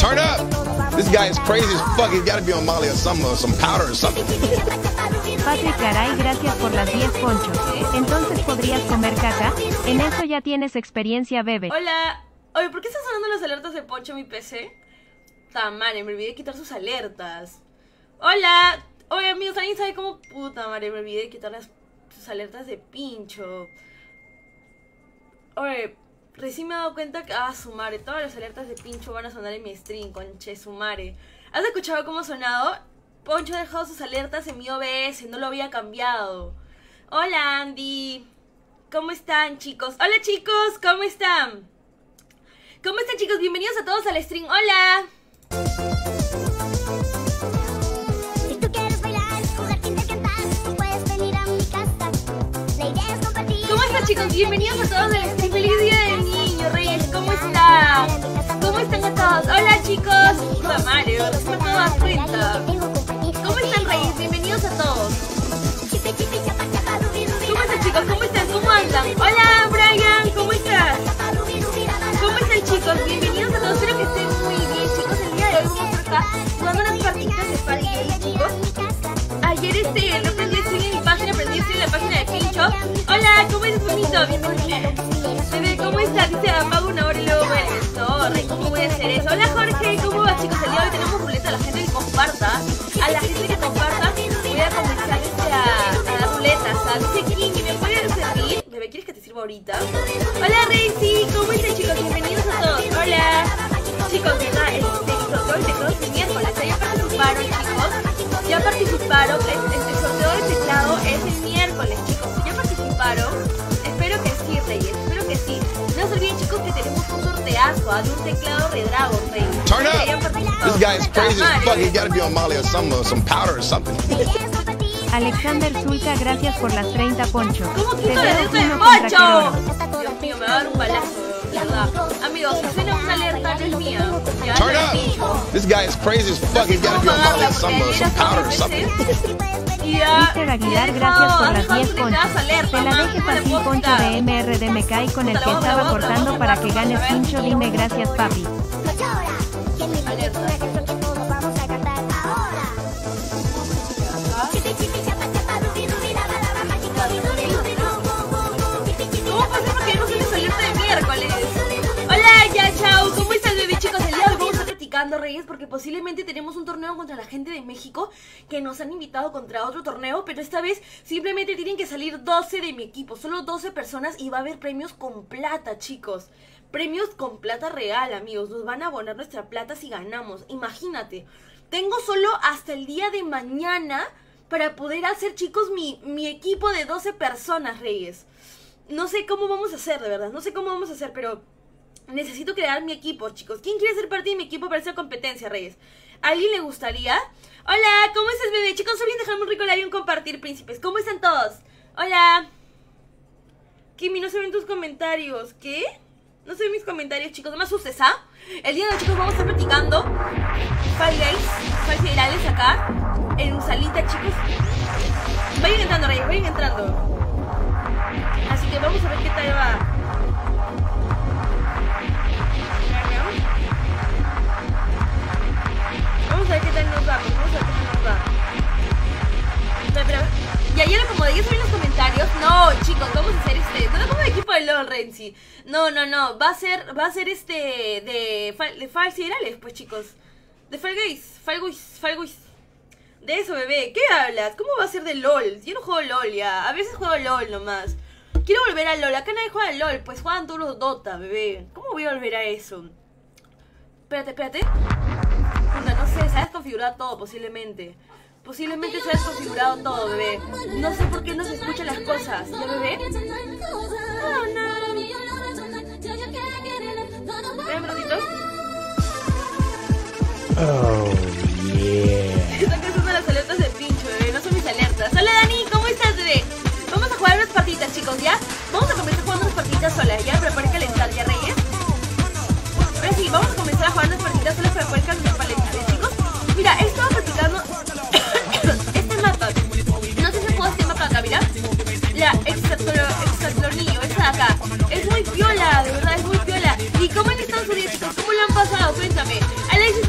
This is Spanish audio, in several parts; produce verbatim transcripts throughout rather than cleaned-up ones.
Turn up. This guy is crazy as fuck. He's got to be on Molly or some, or some powder or something. Patrick Caray, gracias por las diez ponchos. Entonces, ¿podrías comer caca? En eso ya tienes experiencia, bebé. Hola. Oye, ¿por qué están sonando las alertas de Poncho en mi P C? Puta madre, me olvidé de quitar sus alertas. Hola. Oye, amigos, ¿alguien sabe cómo? Puta madre, me olvidé de quitar las, sus alertas de Pincho. Oye, recién me he dado cuenta que... Ah, su madre, todas las alertas de Pincho van a sonar en mi stream, conche su madre. ¿Has escuchado cómo ha sonado? Poncho ha dejado sus alertas en mi O B S, no lo había cambiado. Hola, Andy. ¿Cómo están, chicos? Hola, chicos, ¿cómo están? ¿Cómo están, chicos? Bienvenidos a todos al stream. ¡Hola! Si tú quieres bailar, jugar, intercantar, puedes venir a mi casa. La idea es compartir. ¿Cómo están, chicos? Bienvenidos a todos al stream. ¡Feliz Día del Niño, Reyes! ¿Cómo están? ¿Cómo están a todos? ¡Hola, chicos! ¡Puta madre! No me puedo dar cuenta. ¿Cómo están, Reyes? Bienvenidos a todos. ¿Cómo están, chicos? ¿Cómo están? ¿Cómo andan? ¡Hola, Brian! ¿Cómo estás? ¿Cómo están, chicos? Bienvenidos a todos, espero que estén muy bien, chicos. El día de hoy vamos por acá jugando unas partiditas de Fall Guys, chicos. Ayer este, no aprendí a seguir en mi página, aprendí a seguir en la página de Pincho. Hola, ¿cómo estás, bonito? Bienvenido. Bebé, ¿cómo estás? Dice, apago una hora y luego vuelves. No, Rey, ¿cómo voy a hacer eso? Hola, Jorge, ¿cómo va, chicos? El día de hoy tenemos ruleta, a la gente que comparta. A la gente que comparta, voy a comenzar este a, a dar ruletas. ¿Sabes? Dice, Kinky, ¿me puedes servir? Bebé, ¿quieres que te sirva ahorita? Hola, Rey, sí, ¿cómo están, chicos? Bienvenidos a todos. Hola. Chicos, ¿verdad? Este, el sorteo de teclados es miércoles. Ya participaron, chicos. Ya participaron. El sorteo de teclado es el miércoles, chicos. Ya participaron. Espero que sí, Reyes. Espero que sí. No se olviden, chicos, que tenemos un sorteazo ¿ah? de un teclado Redragon, Rey. Turn up. This guy is crazy as fuck. He's got to be on Molly or some, or some powder or something. Alexander Zulka, gracias por las treinta ponchos. ¿Cómo Te quito veo el fino Poncho? contra Queroro. Dios mío, me va a dar un balazo, ¿verdad? Amigos, si suena una alerta, no es mía. Ya, Turn no es mío. up. This guy is crazy as fuck. He's got to be on Molly or some, or some powder or something. Mister Aguilar, gracias por las diez ponchos. Te la dejes así, Poncho de M R D me cae con el que estaba cortando para que ganes Pincho. Dime gracias, papi. ¿Cómo pasa porque no se alerta de miércoles? Hola, ya, chao. ¿Cómo estás, bebé, chicos? El día de hoy vamos a estar practicando, Reyes, porque posiblemente tenemos un torneo contra la gente de México que nos han invitado contra otro torneo, pero esta vez simplemente tienen que salir doce de mi equipo, solo doce personas y va a haber premios con plata, chicos. Premios con plata real, amigos. Nos van a abonar nuestra plata si ganamos. Imagínate. Tengo solo hasta el día de mañana para poder hacer, chicos, mi, mi equipo de doce personas, Reyes. No sé cómo vamos a hacer, de verdad. No sé cómo vamos a hacer, pero necesito crear mi equipo, chicos. ¿Quién quiere ser parte de mi equipo para esta competencia, Reyes? ¿A alguien le gustaría? Hola, ¿cómo estás, bebé? Chicos, olviden dejarme un rico like y un compartir, príncipes. ¿Cómo están todos? Hola. Kimi, no se ven tus comentarios. ¿Qué? No se ven mis comentarios, chicos. No me asustes, ¿ah? El día de hoy, chicos, vamos a estar practicando Fall Guys, Fall Guys acá en salita, chicos. Vayan entrando, Reyes, vayan entrando. Así que vamos a ver qué tal va. Vamos a ver qué tal nos va. Vamos a ver qué tal nos va. Pero, pero, y ayer como de ellos en los comentarios. No, chicos, vamos a hacer este. No, como de equipo de LOL, Renzi. No, no, no. Va a ser, va a ser este de, de Fall Guys, pues, chicos. De Fall Guys, Fall Guys, Fall Guys. De eso, bebé. ¿Qué hablas? ¿Cómo va a ser de LOL? Yo no juego LOL ya. A veces juego LOL nomás. Quiero volver a LOL. Acá nadie juega a LOL. Pues juegan todos los Dota, bebé. ¿Cómo voy a volver a eso? Espérate, espérate. Puta, no sé. Se ha desconfigurado todo, posiblemente. Posiblemente se ha desconfigurado todo, bebé. No sé por qué no se escuchan las cosas. ¿Ya, bebé? Oh, no. Espera un ratito. Oh, yeah. Están creciendo las alertas de Pincho, bebé. No son mis alertas. Hola, Dani. ¿Cómo estás, bebé? Vamos a jugar unas partidas, chicos, ¿ya? Vamos a comenzar jugando unas partidas solas, ¿ya? Para poder calentar, ¿ya, Reyes? Ahora sí, vamos a comenzar a jugar unas partidas solas para poder calentar, ¿ya, chicos? Mira, he estado practicando este mapa. No sé si puedo este mapa acá, mira. La Exatlonillo, esta de acá. Es muy piola, de verdad, es muy piola. ¿Y cómo han estado sus días, chicos? ¿Cómo lo han pasado? Cuéntame. Alexis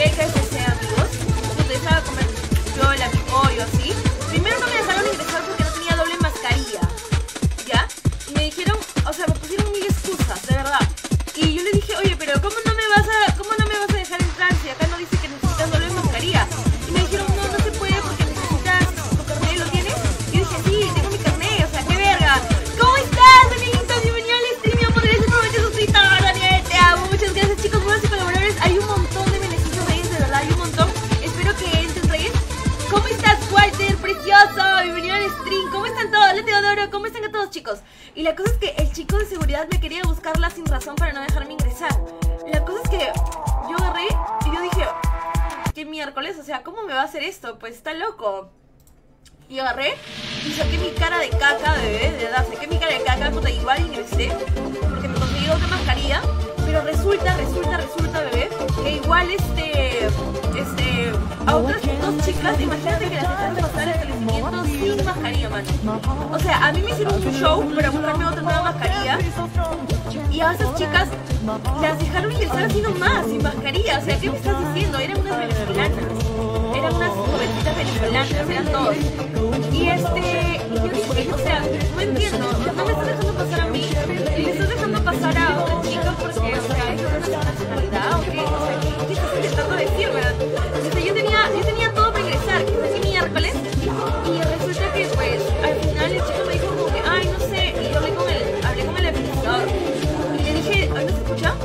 llegué al K F C, amigos, donde estaba a comer yo el pollo así. Primero no me dejaron ingresar porque no tenía doble mascarilla, ¿ya? Y me dijeron, o sea, me pusieron mil excusas, de verdad. Y yo le dije, oye, pero ¿cómo no me vas a, cómo no me vas a dejar entrar si acá no dice que necesitas doble mascarilla? Y me dijeron, no, no se puede porque necesitas, ¿tu carnet lo tienes? Y yo dije, sí, tengo mi carnet, o sea, qué verga. ¿Cómo estás, Danielito? Bienvenido al stream, mi amor, gracias por haberte suscrito, Daniel, te amo, muchas gracias, chicos, buenos y colaboradores. Hay un montón de beneficios, Reyes, de verdad, hay un montón. Espero que entren, Reyes. ¿Cómo estás, Walter? Precioso, bienvenido al stream. ¿Cómo están todos? Le Teodoro, ¿cómo están a todos, chicos? Y la cosa es que el chico de seguridad me quería buscarla sin razón para no dejarme ingresar. La cosa es que yo agarré y yo dije, ¿qué miércoles? O sea, ¿cómo me va a hacer esto? Pues está loco. Y agarré y saqué mi cara de caca, bebé, de verdad, saqué mi cara de caca, puta, igual ingresé, porque me conseguí otra mascarilla. Pero resulta, resulta, resulta, bebé, que igual este, este, a otras dos chicas, imagínate que las dejaron pasar el establecimiento sin mascarilla, man. O sea, a mí me hicieron un show para buscarme otra nueva mascarilla. Y a esas chicas las dejaron ingresar así nomás, sin mascarilla. O sea, ¿qué me estás diciendo? Eran unas venezolanas. Eran unas jovencitas venezolanas, eran todos. Y este, y yo dije, o sea, no entiendo, no me estás dejando pasar a mí, y le estás dejando pasar a otra chica porque, o sea, ¿es una nacionalidad o qué? O sea, ¿qué, qué estás intentando decir, verdad? O sea, yo tenía, yo tenía todo para ingresar, que fue así miércoles, y resulta que, pues, al final el chico me dijo como que, ay, no sé, y yo hablé con el, hablé con el administrador, y le dije, ¿no se escucha?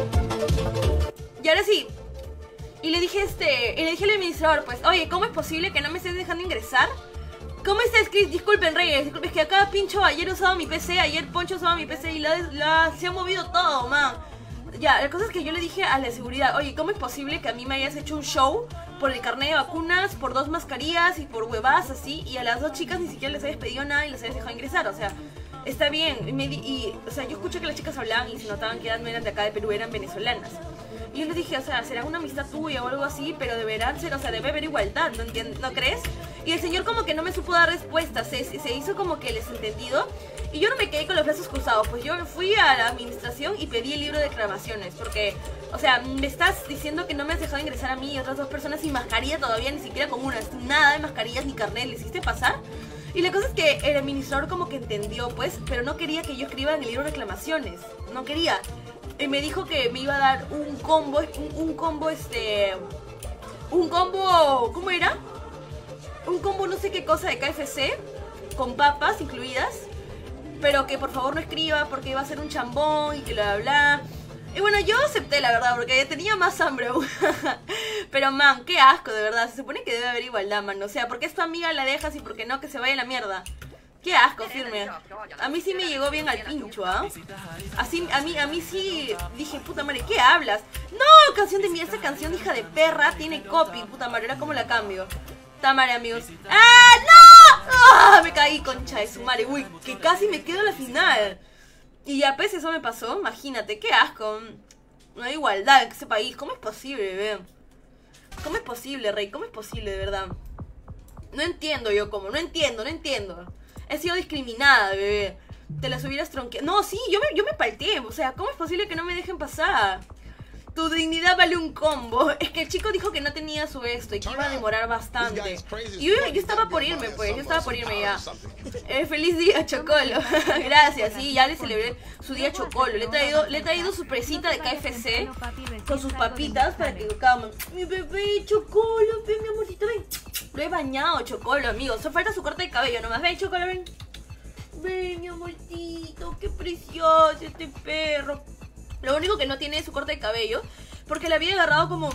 Y ahora sí. Y le dije este, y le dije al administrador, pues, oye, ¿cómo es posible que no me estés dejando ingresar? ¿Cómo estás, Chris? Disculpen, Reyes, disculpen, es que acá Pincho ayer usaba mi P C, ayer Poncho usaba mi P C y la, la, se ha movido todo, man. Ya, la cosa es que yo le dije a la seguridad, oye, ¿cómo es posible que a mí me hayas hecho un show por el carnet de vacunas, por dos mascarillas y por huevadas así, y a las dos chicas ni siquiera les hayas pedido nada y les hayas dejado ingresar? O sea, está bien, y, me, y o sea, yo escuché que las chicas hablaban y se notaban que eran, no eran de acá de Perú, eran venezolanas. Y yo les dije, o sea, será una amistad tuya o algo así, pero deberán ser, o sea, debe haber igualdad, ¿no entiendes? ¿No crees? Y el señor como que no me supo dar respuestas, se, se hizo como que el desentendido. Y yo no me quedé con los brazos cruzados, pues yo fui a la administración y pedí el libro de reclamaciones. Porque, o sea, me estás diciendo que no me has dejado ingresar a mí y otras dos personas sin mascarilla todavía, ni siquiera con una, nada de mascarillas ni carnet, ¿le hiciste pasar? Y la cosa es que el administrador como que entendió, pues, pero no quería que yo escriba en el libro de reclamaciones, no quería. Y me dijo que me iba a dar un combo, un, un combo, este... Un combo... ¿Cómo era? Un combo no sé qué cosa de K F C, con papas incluidas. Pero que por favor no escriba porque iba a ser un chambón y que bla bla bla. Y bueno, yo acepté la verdad porque tenía más hambre aún. Pero man, qué asco de verdad. Se supone que debe haber igualdad, man. O sea, ¿por qué a tu amiga la dejas y por qué no que se vaya a la mierda? Qué asco, firme. A mí sí me llegó bien al pincho, ¿ah? ¿eh? Así, a mí, a mí sí dije, puta madre, ¿qué hablas? No, canción de mierda, esa canción hija de perra tiene copy, puta madre, ¿ahora cómo la cambio? Puta madre, amigos. ¡Ah, no! ¡Ah! Me caí, concha de su madre. Uy, que casi me quedo a la final. Y ya, pues, eso me pasó, imagínate, qué asco. No hay igualdad en ese país, ¿cómo es posible, bebé? ¿Cómo es posible, rey? ¿Cómo es posible, de verdad? No entiendo yo cómo, no entiendo, no entiendo. He sido discriminada, bebé. Te las hubieras tronqueado. No, sí, yo me, yo me palteé. O sea, ¿cómo es posible que no me dejen pasar? Tu dignidad vale un combo. Es que el chico dijo que no tenía su esto y que iba a demorar bastante. Y yo, yo estaba por irme, pues. Yo estaba por irme ya. Eh, feliz día, Chocolo. Gracias, sí, ya le celebré su día Chocolo. Le he traído, le he traído su presita de K F C con sus papitas para que coman. Mi bebé, Chocolo, ven, mi amorcito, ven. Lo he bañado, Chocolo, amigos. Solo falta su corte de cabello nomás. Ven, Chocolo, ven. Ven, mi amorcito, qué precioso este perro. Lo único que no tiene es su corte de cabello, porque le había agarrado como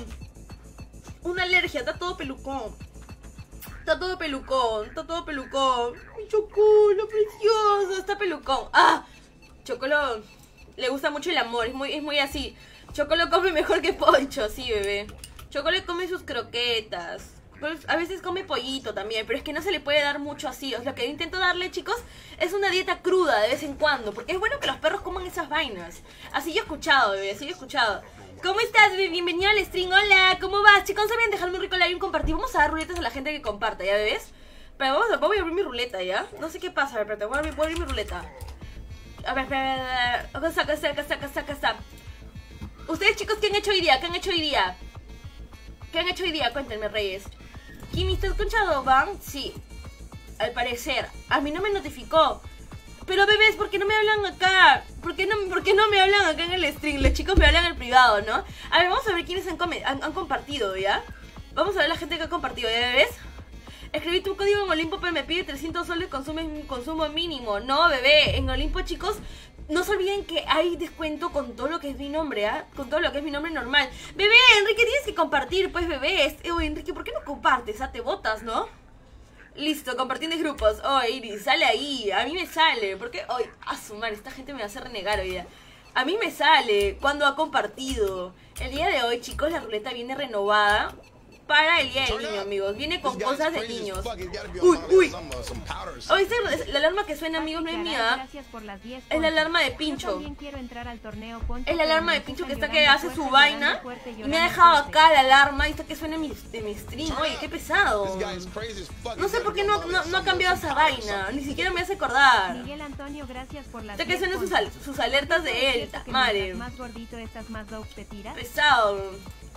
una alergia. Está todo pelucón. Está todo pelucón, está todo pelucón. Ay, Chocolo, precioso, está pelucón. ¡Ah! Chocolo le gusta mucho el amor, es muy, es muy así. Chocolo come mejor que Poncho, sí, bebé. Chocolo come sus croquetas. A veces come pollito también, pero es que no se le puede dar mucho así. O sea, lo que intento darle, chicos, es una dieta cruda de vez en cuando, porque es bueno que los perros coman esas vainas. Así yo he escuchado, bebé, así yo he escuchado. ¿Cómo estás, bebé? Bienvenido al stream. Hola, ¿cómo vas? Chicos, ¿saben dejarme un rico like y un compartir? Vamos a dar ruletas a la gente que comparta, ¿ya, bebés? Pero vamos a, voy a abrir mi ruleta, ¿ya? No sé qué pasa, a ver, espérate, voy a abrir, voy a abrir mi ruleta. A ver, espera, espera, saca, saca, saca, saca, saca. Ustedes, chicos, ¿qué han hecho hoy día? ¿Qué han hecho hoy día? ¿Qué han hecho hoy día? Cuéntenme, Reyes. Kimi, ¿estás con Shadowban? Sí. Al parecer. A mí no me notificó. Pero bebés, ¿por qué no me hablan acá? ¿Por qué no, por qué no me hablan acá en el stream? Los chicos me hablan en el privado, ¿no? A ver, vamos a ver quiénes han, han, han compartido, ¿ya? Vamos a ver la gente que ha compartido, ¿ya bebés? Escribí tu código en Olimpo, pero me pide trescientos soles consume, consumo mínimo. No, bebé, en Olimpo, chicos, no se olviden que hay descuento con todo lo que es mi nombre, ¿ah? ¿eh? Con todo lo que es mi nombre normal. Bebé, Enrique, tienes que compartir, pues, bebé. Eh, Enrique, ¿por qué no compartes? Ah, te botas, ¿no? Listo, compartiendo grupos. Oh, Iris, sale ahí. A mí me sale. ¿Por qué? Hoy, a sumar, esta gente me va a hacer renegar hoy día. A mí me sale cuando ha compartido. El día de hoy, chicos, la ruleta viene renovada para el día del niño, amigos. Viene con cosas de niños. Uy, uy. ¿Oíste la alarma que suena, amigos? No es mía. Es la alarma de Pincho. Es la alarma de Pincho que está que hace su vaina. Y me ha dejado acá la alarma y está que suena mi, de mi stream. Oye, qué pesado. No sé por qué no, no, no ha cambiado esa vaina. Ni siquiera me hace acordar. Miguel Antonio, gracias por las está que suenan sus, sus alertas de él. Madre. Más gordito estás, más dope te tiras. Pesado.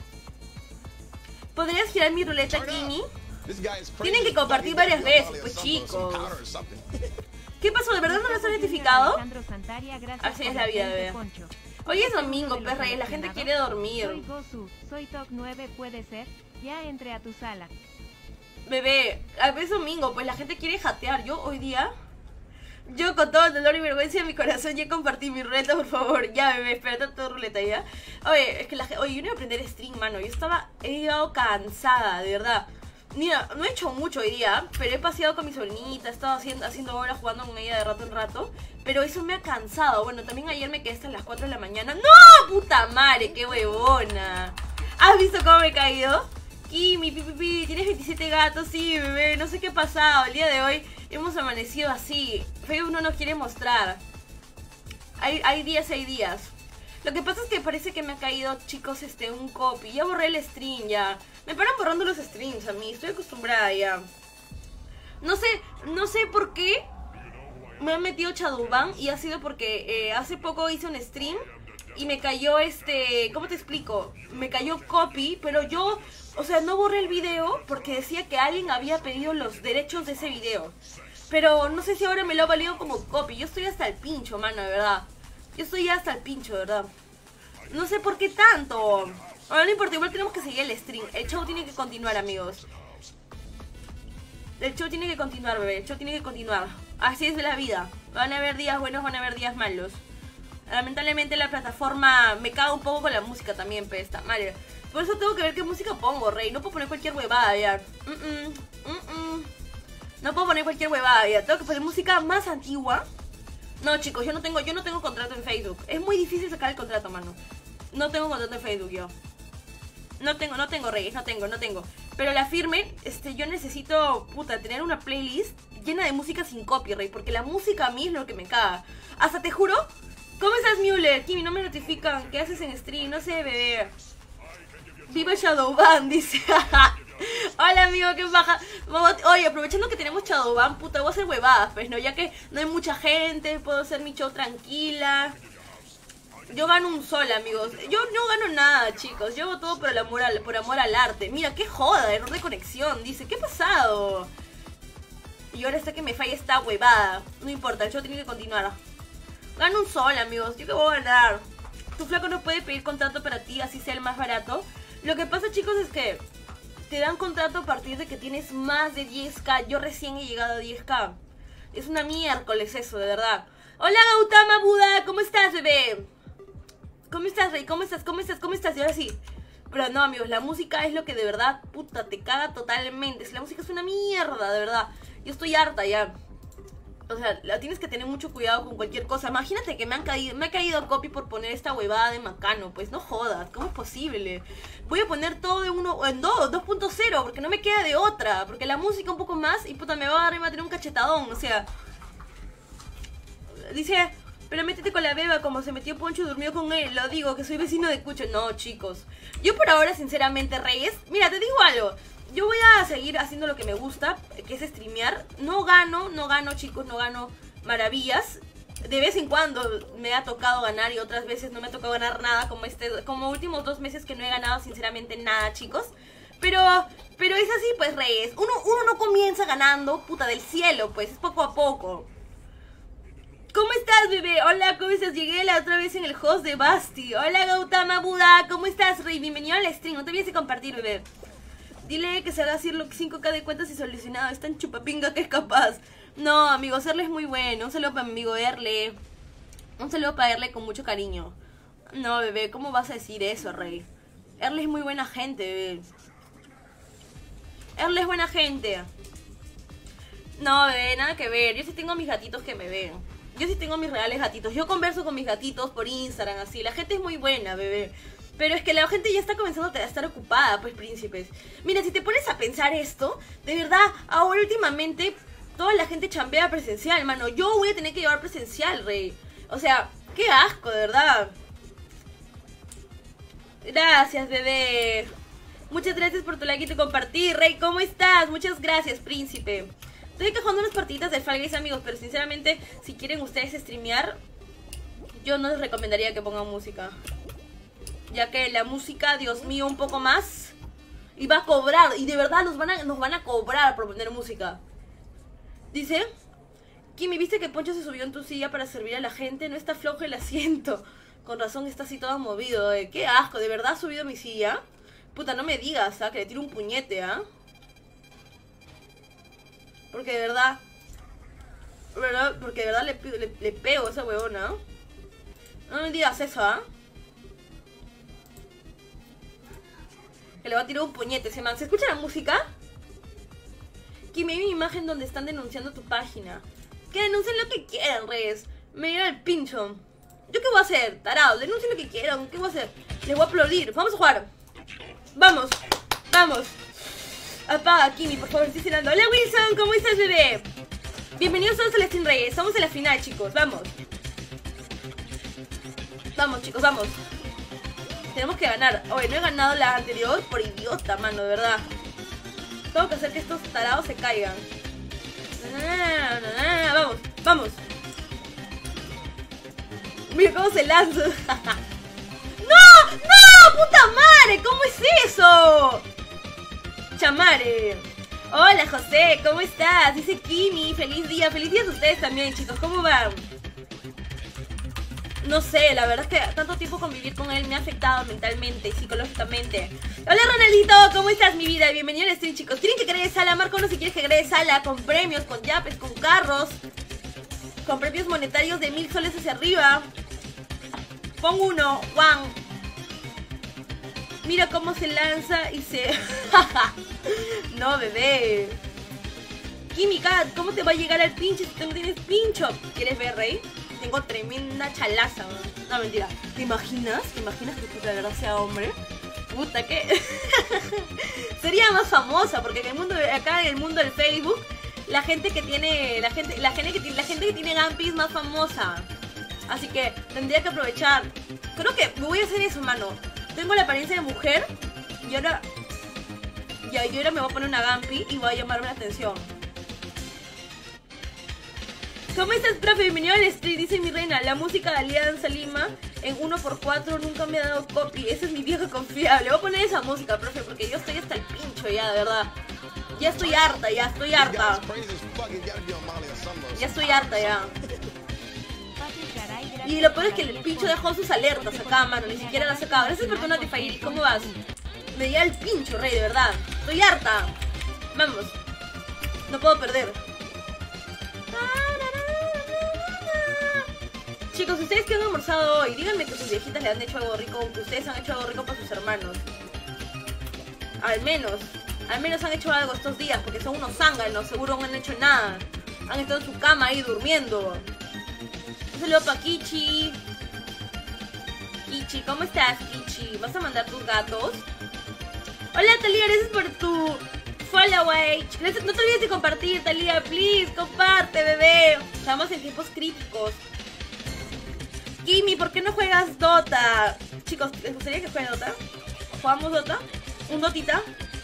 ¿Podrías girar mi ruleta, Kimi? Tienen que compartir varias veces, pues, chicos. ¿Qué pasó? ¿De verdad no les han identificado? Así es la vida, bebé. Hoy es domingo, perra, y la gente quiere dormir. Soy Gozu, soy Top nueve, puede ser. Ya entré a tu sala. Bebé, es domingo, pues la gente quiere jatear. Yo hoy día... Yo con todo el dolor y vergüenza de mi corazón ya compartí mi ruleta, por favor. Ya, bebé, espérate tu ruleta ya. Oye, es que la gente... Oye, yo no iba a aprender stream, mano. Yo estaba... He llegado cansada, de verdad. Mira, no he hecho mucho hoy día, pero he paseado con mi sobrinita, he estado haciendo, haciendo horas jugando con ella de rato en rato. Pero eso me ha cansado. Bueno, también ayer me quedé hasta las cuatro de la mañana. ¡No! ¡Puta madre! ¡Qué huevona! ¿Has visto cómo me he caído? Kimi, pi, pi, pi, tienes veintisiete gatos, sí, bebé. No sé qué ha pasado. El día de hoy hemos amanecido así. Facebook no nos quiere mostrar. Hay, hay días, hay días. Lo que pasa es que parece que me ha caído, chicos, este, un copy. Ya borré el stream, ya. Me paran borrando los streams a mí. Estoy acostumbrada ya. No sé, no sé por qué me han metido Shadowban. Y ha sido porque eh, hace poco hice un stream y me cayó este... ¿Cómo te explico? Me cayó copy, pero yo... O sea, no borré el video porque decía que alguien había pedido los derechos de ese video. Pero no sé si ahora me lo ha valido como copy. Yo estoy hasta el pincho, mano, de verdad. Yo estoy ya hasta el pincho, de verdad. No sé por qué tanto. Ahora no importa, igual tenemos que seguir el stream. El show tiene que continuar, amigos. El show tiene que continuar, bebé. El show tiene que continuar. Así es la vida. Van a haber días buenos, van a haber días malos. Lamentablemente la plataforma me caga un poco con la música también, pero está mal. Por eso tengo que ver qué música pongo, rey. No puedo poner cualquier huevada ya. Mm -mm, mm -mm. No puedo poner cualquier huevada ya. Tengo que poner música más antigua. No, chicos, yo no tengo, yo no tengo contrato en Facebook. Es muy difícil sacar el contrato, mano. No tengo contrato en Facebook yo. No tengo, no tengo, reyes, no tengo, no tengo. Pero la firme, este, yo necesito, puta, tener una playlist llena de música sin copyright. Porque la música a mí es lo que me caga. Hasta te juro. ¿Cómo estás, Müller? Kimi, no me notifican. ¿Qué haces en stream? No sé, bebé. Viva Shadowban, dice. Hola, amigo, qué baja. Oye, aprovechando que tenemos Shadowban, puta, voy a hacer huevadas, pues, ¿no? Ya que no hay mucha gente, puedo hacer mi show tranquila. Yo gano un sol, amigos. Yo no gano nada, chicos. Yo hago todo por el amor al, por amor al arte. Mira, qué joda, error de conexión. Dice, ¿qué ha pasado? Y ahora está que me falla esta huevada. No importa, el show tiene que continuar. Gano un sol, amigos. ¿Yo qué voy a ganar? Tu flaco no puede pedir contrato para ti, así sea el más barato. Lo que pasa, chicos, es que te dan contrato a partir de que tienes más de diez K. Yo recién he llegado a diez K. Es una miércoles eso, de verdad. Hola, Gautama Buda, ¿cómo estás, bebé? ¿Cómo estás, rey? ¿Cómo estás? ¿Cómo estás? ¿Cómo estás? Y ahora sí. Pero no, amigos, la música es lo que de verdad, puta, te caga totalmente. Si la música es una mierda, de verdad. Yo estoy harta ya. O sea, la tienes que tener mucho cuidado con cualquier cosa. Imagínate que me han caído, me ha caído copy por poner esta huevada de Macano. Pues no jodas, ¿cómo es posible? Voy a poner todo de uno, en dos, dos punto cero, porque no me queda de otra. Porque la música un poco más y puta me va a dar y me va a tener un cachetadón. O sea, dice, pero métete con la beba como se metió Poncho y durmió con él. Lo digo, que soy vecino de Cucho. No, chicos. Yo por ahora, sinceramente, Reyes, mira, te digo algo. Yo voy a seguir haciendo lo que me gusta, que es streamear. No gano, no gano, chicos, no gano maravillas. De vez en cuando me ha tocado ganar y otras veces no me ha tocado ganar nada, como este, como últimos dos meses que no he ganado sinceramente nada, chicos. Pero, pero es así, pues, Reyes. Uno, uno no comienza ganando, puta, del cielo, pues, es poco a poco. ¿Cómo estás, bebé? Hola, ¿cómo estás? Llegué la otra vez en el host de Basti. Hola, Gautama Buda. ¿Cómo estás, Rey? Bienvenido al stream. No te olvides de compartir, bebé. Dile que se haga así cinco K de cuentas y solucionado. Es tan chupapinga que es capaz. No, amigo, Erle es muy bueno. Un saludo para mi amigo Erle. Un saludo para Erle con mucho cariño. No, bebé, ¿cómo vas a decir eso, Rey? Erle es muy buena gente, bebé. Erle es buena gente. No, bebé, nada que ver. Yo sí tengo mis gatitos que me ven. Yo sí tengo mis reales gatitos. Yo converso con mis gatitos por Instagram, así. La gente es muy buena, bebé. Pero es que la gente ya está comenzando a estar ocupada, pues, príncipes. Mira, si te pones a pensar esto, de verdad, ahora últimamente toda la gente chambea presencial, mano. Yo voy a tener que llevar presencial, Rey. O sea, qué asco, de verdad. Gracias, bebé. Muchas gracias por tu like y tu compartir, Rey. ¿Cómo estás? Muchas gracias, príncipe. Estoy cajando unas partiditas de Fall Guys, amigos, pero sinceramente, si quieren ustedes streamear, yo no les recomendaría que pongan música. Ya que la música, Dios mío, un poco más, y va a cobrar, y de verdad nos van a, nos van a cobrar por poner música. Dice, Kimi, ¿viste que Poncho se subió en tu silla para servir a la gente? No está flojo el asiento. Con razón está así todo movido, eh. Qué asco, ¿de verdad ha subido mi silla? Puta, no me digas, ¿ah? Que le tiro un puñete, ¿ah? Porque de verdad, ¿verdad? Porque de verdad le, le, le pego a esa huevona. No me digas eso, ¿ah? Que le va a tirar un puñete ese man. ¿Se escucha la música? Kimi, hay una imagen donde están denunciando tu página. Que denuncien lo que quieran, Reyes. Me dieron el pincho. ¿Yo qué voy a hacer? Tarado, denuncien lo que quieran. ¿Qué voy a hacer? Les voy a aplaudir. Vamos a jugar. Vamos, vamos. Apaga, Kimi, por favor, estoy cenando. Hola, Wilson, ¿cómo estás, bebé? Bienvenidos todos a Stream Reyes. Estamos en la final, chicos, vamos. Vamos, chicos, vamos. Tenemos que ganar. Oye, no he ganado la anterior por idiota, mano, de verdad. Tengo que hacer que estos tarados se caigan. Vamos, vamos. Mira cómo se lanza. ¡No! ¡No! ¡Puta madre! ¿Cómo es eso? Chamare. Hola, José, ¿cómo estás? Dice Kimi, feliz día. Feliz día a ustedes también, chicos. ¿Cómo van? No sé, la verdad es que tanto tiempo convivir con él me ha afectado mentalmente y psicológicamente. Hola, Ronaldito, ¿cómo estás, mi vida? Bienvenido al stream, chicos. ¿Quieren que agregue sala? Marco, no, si quieres que agregue sala, con premios, con yapes, con carros, con premios monetarios de mil soles hacia arriba. Pon uno, one. Mira cómo se lanza y se... No, bebé. Kimi, Kat, ¿cómo te va a llegar al pinche si tú no tienes pincho? ¿Quieres ver, Rey? Tengo tremenda chalaza, ¿no? No, mentira. ¿Te imaginas? ¿Te imaginas que tú de verdad sea hombre? Puta, ¿qué? Sería más famosa, porque en el mundo, acá en el mundo del Facebook, la gente que tiene, la gente, la gente que tiene, la gente que tiene Gampi es más famosa. Así que tendría que aprovechar. Creo que me voy a hacer eso, mano. Tengo la apariencia de mujer y ahora, y ahora me voy a poner una Gampi y voy a llamarme la atención. ¿Cómo estás, profe? Bienvenido al stream, dice mi reina. La música de Alianza Lima en uno por cuatro nunca me ha dado copy. Esa es mi vieja confiable. Voy a poner esa música, profe, porque yo estoy hasta el pincho ya, de verdad. Ya estoy harta, ya estoy harta. Ya estoy harta, ya. Y lo peor es que el pincho dejó sus alertas acá, mano. Ni siquiera las sacaba. Gracias por tu notifier. ¿Cómo vas? Me llega el pincho, Rey, de verdad. Estoy harta. Vamos. No puedo perder. Chicos, ¿ustedes qué han almorzado hoy? Díganme que sus viejitas le han hecho algo rico, que ustedes han hecho algo rico para sus hermanos. Al menos, al menos han hecho algo estos días, porque son unos zánganos, seguro no han hecho nada. Han estado en su cama ahí durmiendo. Un saludo para Kichi. Kichi, ¿cómo estás, Kichi? ¿Vas a mandar tus gatos? Hola, Talía, gracias por tu follow. Gracias. No te olvides de compartir, Talía, please, comparte, bebé. Estamos en tiempos críticos. Kimi, ¿por qué no juegas Dota? Chicos, ¿les gustaría que juegue Dota? ¿Jugamos Dota? ¿Un Dotita?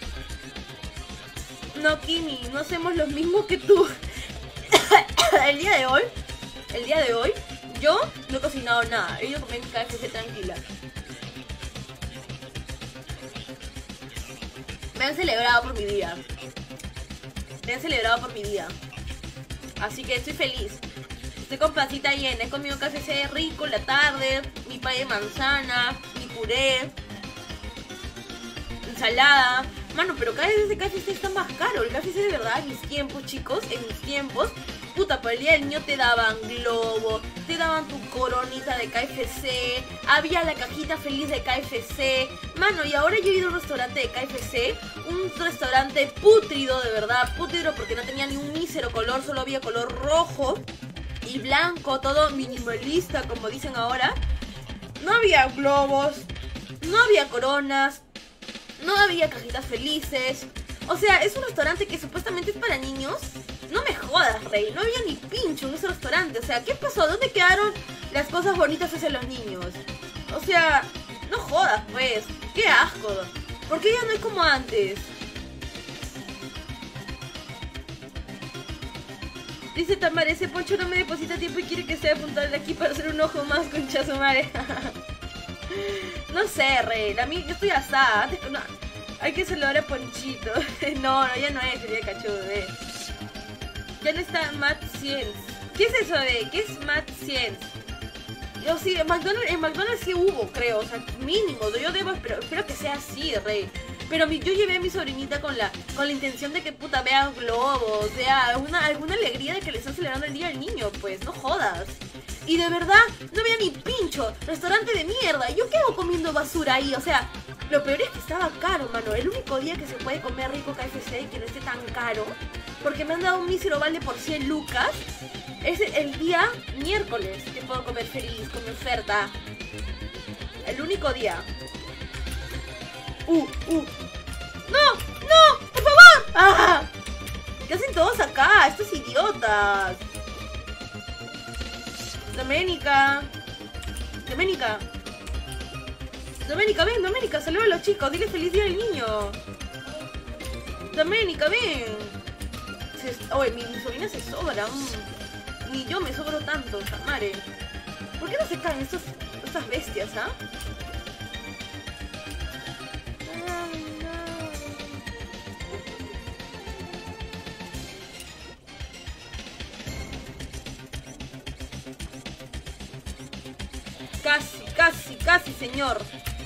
No, Kimi, no hacemos lo mismo que tú. El día de hoy, el día de hoy, yo no he cocinado nada. He ido a comer en mi K F C tranquila. Me han celebrado por mi día. Me han celebrado por mi día. Así que estoy feliz. Estoy con pancita llena. He comido K F C rico en la tarde. Mi pay de manzana. Mi puré. Ensalada. Mano, pero cada vez ese K F C está más caro. El K F C de verdad, en mis tiempos, chicos, en mis tiempos, puta, por el día del niño te daban globo, te daban tu coronita de K F C, había la cajita feliz de K F C. Mano, y ahora yo he ido a un restaurante de K F C, un restaurante pútrido, de verdad, pútrido, porque no tenía ni un mísero color, solo había color rojo y blanco, todo minimalista, como dicen ahora. No había globos, no había coronas, no había cajitas felices. O sea, es un restaurante que supuestamente es para niños. No me jodas, rey. No había ni pincho en ese restaurante. O sea, ¿qué pasó? ¿Dónde quedaron las cosas bonitas hacia los niños? O sea, no jodas, pues. Qué asco. ¿Por qué ya no hay como antes? Dice Tamara, ese Poncho no me deposita tiempo y quiere que sea apuntarle aquí para hacer un ojo más, concha su madre. No sé, rey. A mí, yo estoy asada. Antes, no, hay que saludar a Ponchito. No, no, ya no es, sería cachudo, eh. Ya no está Matt Science. ¿Qué es eso de? ¿Qué es Matt Science? Yo sí, en McDonald's, en McDonald's sí hubo, creo. O sea, mínimo. Yo debo, pero espero que sea así, rey. Pero mi, yo llevé a mi sobrinita con la con la intención de que, puta, vea globos, vea alguna, alguna alegría de que le están celebrando el día del niño. Pues, no jodas. Y de verdad, no había ni pincho. Restaurante de mierda. ¿Yo qué hago comiendo basura ahí? O sea, lo peor es que estaba caro, mano. El único día que se puede comer rico K F C y que no esté tan caro, porque me han dado un mísero vale por cien lucas, es el día miércoles que puedo comer feliz, con mi oferta. El único día. Uh, uh. ¡No! ¡No! ¡Por favor! ¡Ah! ¿Qué hacen todos acá? Estos idiotas. Doménica. Doménica. Doménica, ven, Doménica, saluda a los chicos. Dile feliz día del niño. Doménica, ven. Se... Oye, mi, mi sobrina se sobra. Mm. Ni yo me sobro tanto, Tamare. ¿Por qué no se caen estos, estas bestias, ah? Casi, casi, casi, señor.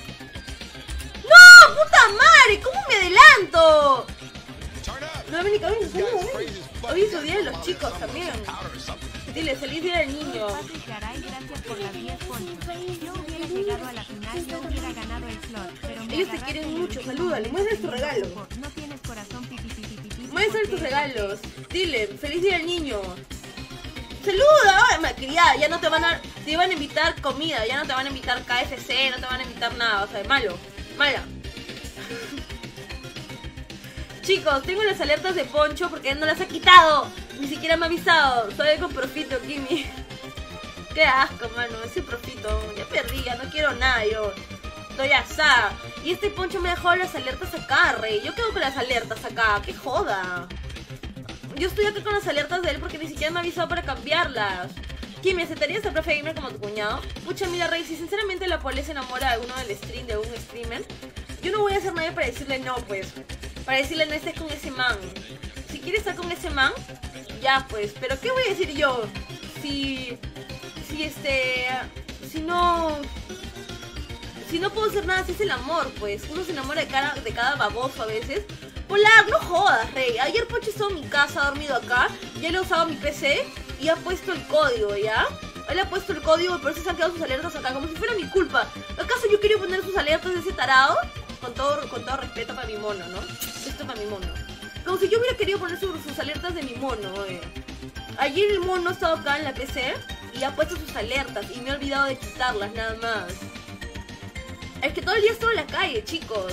¡No! ¡Puta madre! ¿Cómo me adelanto? No, Doménica, ven, saluda, ven. Hoy es su día de los chicos también. Dile, feliz día del niño. Patrick Garay, gracias por las diez ponchos. Yo hubiera llegado a la final, yo hubiera ganado el slot, pero me ellos te agarraste quieren el mucho, beso salúdale, de muéstrales tus beso. regalos. No tienes corazón, pipi, pipi, pipi, pipi, Muéstrales tus porque- regalos. Dile, feliz día del niño. Saluda, ay, malcriada, ya no te van a, te iban a invitar comida, ya no te van a invitar K F C, no te van a invitar nada, o sea, malo, mala. Chicos, tengo las alertas de Poncho porque él no las ha quitado, ni siquiera me ha avisado, soy con Profito, Kimi. Qué asco, mano, ese Profito, ya perdí, ya no quiero nada, yo estoy asada. Y este Poncho me ha dejado las alertas acá, rey, yo quedo con las alertas acá, qué joda. Yo estoy acá con las alertas de él porque ni siquiera me ha avisado para cambiarlas. Kimi, ¿aceptarías al profe gamer como tu cuñado? Pucha, mira, Rey, si sinceramente la Pole se enamora de uno del stream, de un streamer, yo no voy a hacer nada para decirle no, pues. Para decirle no estés con ese man. Si quieres estar con ese man, ya, pues. Pero ¿qué voy a decir yo? Si... Si este... Si no... Si no puedo hacer nada, si es el amor, pues. Uno se enamora de cada, de cada baboso a veces. Polar, no jodas, Rey. Ayer Poncho estuvo en mi casa, ha dormido acá. Ya le he usado mi P C y ha puesto el código, ¿ya? Él ha puesto el código y por eso se han quedado sus alertas acá, como si fuera mi culpa. ¿Acaso yo quería poner sus alertas de ese tarado? Con todo, con todo respeto para mi mono, ¿no? Esto para mi mono. Como si yo hubiera querido poner sus, sus alertas de mi mono, eh. Ayer el mono ha estado acá en la P C y ha puesto sus alertas y me he olvidado de quitarlas, nada más. Es que todo el día estuve en la calle, chicos.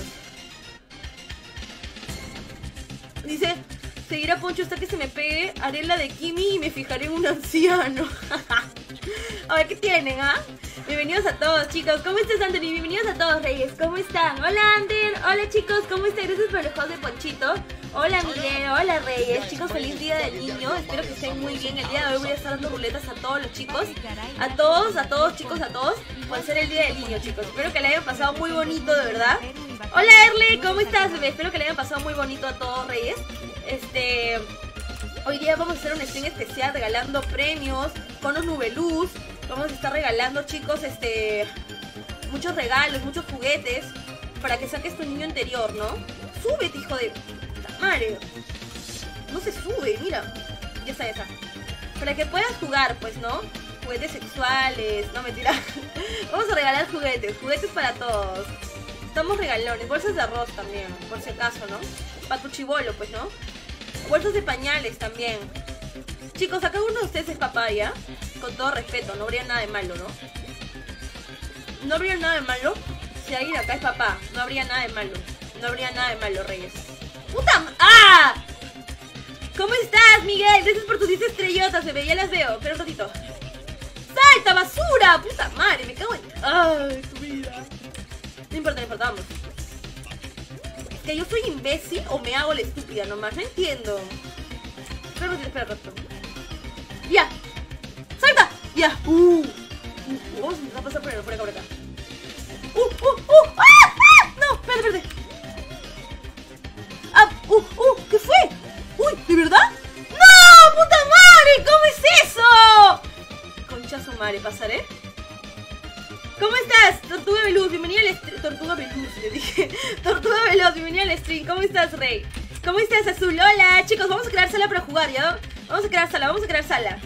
Dice, seguiré a Poncho hasta que se me pegue, haré la de Kimi y me fijaré en un anciano. A ver, ¿qué tienen, ah? Bienvenidos a todos, chicos. ¿Cómo estás, Anthony? Bienvenidos a todos, Reyes. ¿Cómo están? Hola, Ander. Hola, chicos. ¿Cómo están? Gracias por el juego de Ponchito. Hola, Miguel. Hola, Reyes. Chicos, feliz día del niño. Espero que estén muy bien. El día de hoy voy a estar dando ruletas a todos los chicos. A todos, a todos, chicos, a todos. Por ser el día del niño, chicos. Espero que le hayan pasado muy bonito, de verdad. Hola Erle, ¿cómo estás, bebé? Espero que le hayan pasado muy bonito a todos, Reyes. Este... Hoy día vamos a hacer un stream especial regalando premios, conos Nubeluz. Vamos a estar regalando, chicos, este... muchos regalos, muchos juguetes para que saques tu niño interior, ¿no? Súbete, hijo de... madre. No se sube, mira. Ya está, ya está. Para que puedas jugar, pues, ¿no? Juguetes sexuales, no, mentira. Vamos a regalar juguetes, juguetes para todos. Estamos regalones, bolsas de arroz también, por si acaso, ¿no? Para tu chibolo, pues, ¿no? Bolsas de pañales también. Chicos, acá uno de ustedes es papá, ¿ya? Con todo respeto, no habría nada de malo, ¿no? No habría nada de malo si alguien acá es papá. No habría nada de malo. No habría nada de malo, Reyes. ¡Puta! ¡Ah! ¿Cómo estás, Miguel? Gracias por tus diez estrellotas, bebé. Ya las veo. Espera un ratito. ¡Salta, basura! ¡Puta madre! Me cago en... ¡ay, tu vida! No importa, no importa, vamos. ¿Es que yo soy imbécil o me hago la estúpida nomás? No entiendo. Espera un ratito, espera un ratito. ¡Ya! ¡Salta! ¡Ya! ¡Uh! uh vamos a intentar pasar por acá, por acá, por acá. ¡Uh, uh, uh! ¡Ah! ¡Ah! No, espérate, espérate. ¡Ah! ¡Uh, uh! ¿Qué fue? ¡Uy! ¿De verdad? ¡No! ¡Puta madre! ¿Cómo es eso? Concha su madre, pasaré. ¿Cómo estás? Tortuga Veloz, bienvenida al stream. Tortuga Veloz, le dije. Tortuga Veloz, bienvenida al stream. ¿Cómo estás, Rey? ¿Cómo estás, Azul? Hola, chicos, vamos a crear sala para jugar, ¿ya? Vamos a crear sala, vamos a crear sala.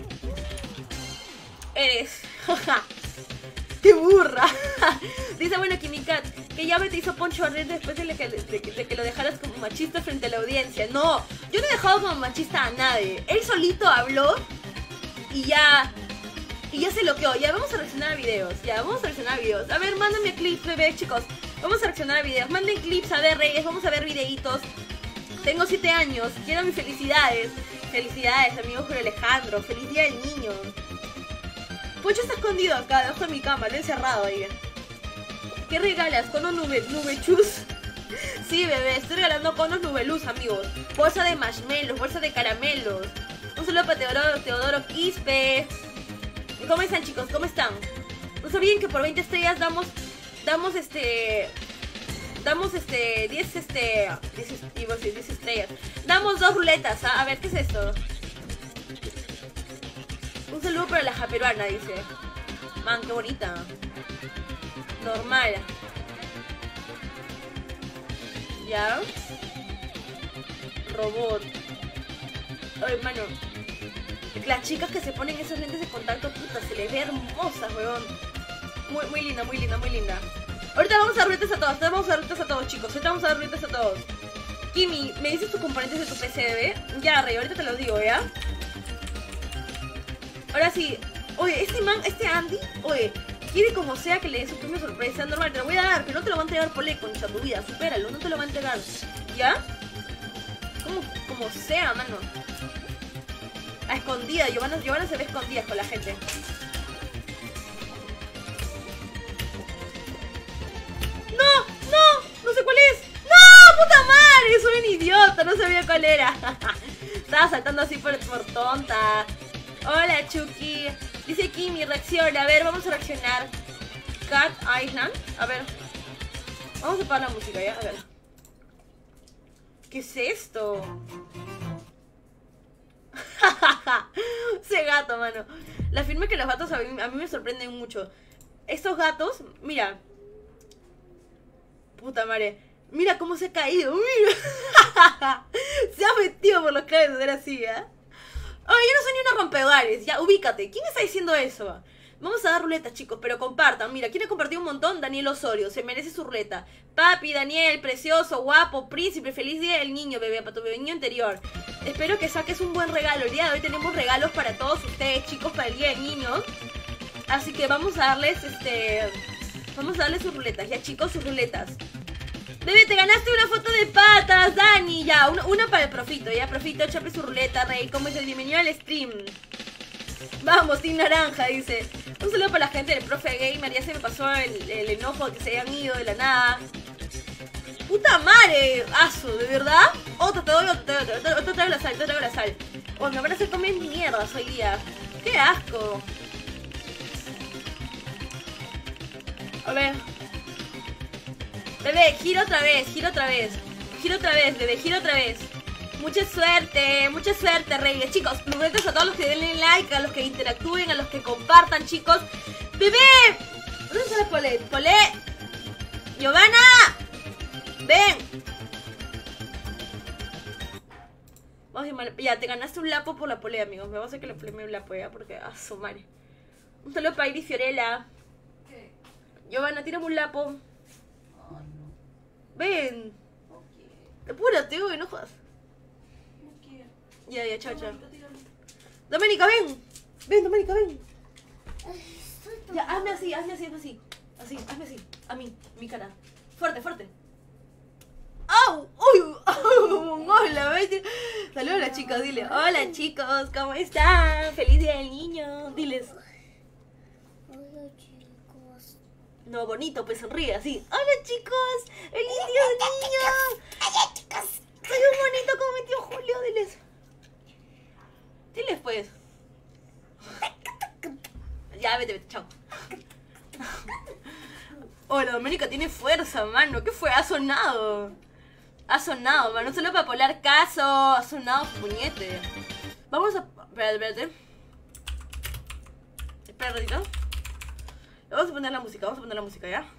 Eres. ¡Qué burra! Dice, bueno, Kimikat, que ya me te hizo Poncho Arrer después de que, de, de, de que lo dejaras como machista frente a la audiencia. No, yo no he dejado como machista a nadie. Él solito habló y ya... Y ya se bloqueó. Ya vamos a reaccionar a videos. Ya, vamos a reaccionar a videos. A ver, mándame clips, bebé, chicos. Vamos a reaccionar a videos. Manden clips, a ver, Reyes. Vamos a ver videitos. Tengo siete años. Quiero mis felicidades. Felicidades, amigo Julio Alejandro. Feliz día del niño. Poncho está escondido acá, debajo de mi cama. Lo he encerrado ahí. ¿Qué regalas? ¿Conos nube, nubechus? Sí, bebé. Estoy regalando conos nubeluz, amigos. Bolsa de marshmallows, bolsa de caramelos. Un saludo para Teodoro, Teodoro Quispe. ¿Cómo están, chicos? ¿Cómo están? No sabían que por veinte estrellas damos, damos este, damos este, diez este, diez, diez estrellas. Damos dos ruletas, ¿ah? A ver, ¿qué es esto? Un saludo para la japeruana, dice. Man, qué bonita. Normal. Ya. Robot. Ay, hermano. Las chicas que se ponen esos lentes de contacto, puta, se les ve hermosas, weón. Muy, muy linda, muy linda, muy linda. Ahorita vamos a dar ruletas a todos, ahorita vamos a dar ruletas a todos, chicos. Ahorita vamos a dar ruletas a todos. Kimi, ¿me dices tus componentes de tu P C, bebé? Ya, Rey, ahorita te los digo, ¿ya? Ahora sí. Oye, este man, este Andy, oye, quiere como sea que le dé su premio sorpresa. Normal, te lo voy a dar, pero no te lo va a entregar Pole, concha tu vida. Supéralo, no te lo va a entregar. ¿Ya? Como, como sea, mano. A escondida, Giovanna, Giovanna se ve escondidas con la gente. ¡No! ¡No! ¡No sé cuál es! ¡No! ¡Puta madre! Soy un idiota, no sabía cuál era. Estaba saltando así por, por tonta. Hola, Chucky. Dice Kimi, reacciona. A ver, vamos a reaccionar. Cat Island. A ver. Vamos a apagar la música, ¿ya? A ver. ¿Qué es esto? Ese gato, mano. La firma que los gatos a mí, a mí me sorprenden mucho. Estos gatos, mira. Puta madre. Mira cómo se ha caído. Mira. Se ha metido por los cabezas, era así, ¿eh? Oye, yo no soy ni una rompehogares. Ya, ubícate. ¿Quién está diciendo eso? Vamos a dar ruletas, chicos, pero compartan. Mira, quiere compartir un montón. Daniel Osorio, se merece su ruleta. Papi, Daniel, precioso, guapo, príncipe. Feliz día del niño, bebé, para tu bebé niño interior. Espero que saques un buen regalo. El día de hoy tenemos regalos para todos ustedes, chicos, para el día del niño. Así que vamos a darles, este... Vamos a darles sus ruletas, ya, chicos, sus ruletas. Bebé, te ganaste una foto de patas, Dani. Ya, una, una para el Profito, ya, Profito, chape su ruleta, Rey. ¿Cómo es el bienvenido al stream? Vamos, Team Naranja, dice. Un saludo para la gente del Profe Gamer. Ya se me pasó el, el enojo de que se hayan ido de la nada. ¡Puta madre! ¡Aso! ¿De verdad? Otro, te doy otro, te doy otro. Otro, otro traigo la sal, otro traigo la sal. Oh, me van a hacer comer mierdas hoy día. ¡Qué asco! A ver. Bebé, gira otra vez, gira otra vez. Gira otra vez, bebé, gira otra vez. Mucha suerte, mucha suerte, reyes. Chicos, ruletas a todos los que denle like, a los que interactúen, a los que compartan, chicos. ¡Bebé! ¿Dónde está la Polet? ¡Polet! ¡Giovanna! ¡Ven! Vamos a llamar. Ya, te ganaste un lapo por la Polet, amigos. Me vamos a hacer que la Polet me un lapo, ya, porque... ¡Ah, su madre! Un saludo para Iris Fiorella. ¿Qué? Giovanna, tírame un lapo. Ay, no. Ven. No quiero. Apúrate, uy, no jodas. No quiero. Ya, ya, chao, chao. Doménica, ven. Ven, Doménica, ven. Ya, hazme así, hazme así, hazme así. Así, hazme así. A mí, mi cara. Fuerte, fuerte. ¡Au! ¡Uy! ¡Hola! Saludos, chicos, dile. Hola, chicos, ¿cómo están? ¡Feliz día del niño! Diles. Hola, chicos. No, bonito, pues sonríe así. ¡Hola, chicos! ¡Feliz día del niño! Hola, chicos. Soy un bonito como mi tío Julio, diles. Diles, pues. Ya, vete, vete, chao. Hola, Doménica tiene fuerza, mano. ¿Qué fue? Ha sonado. Ha sonado, mano. Solo para polar caso. Ha sonado, puñete. Vamos a... Espérate, espérate. Espera un ratito. Vamos a poner la música, vamos a poner la música, ¿ya?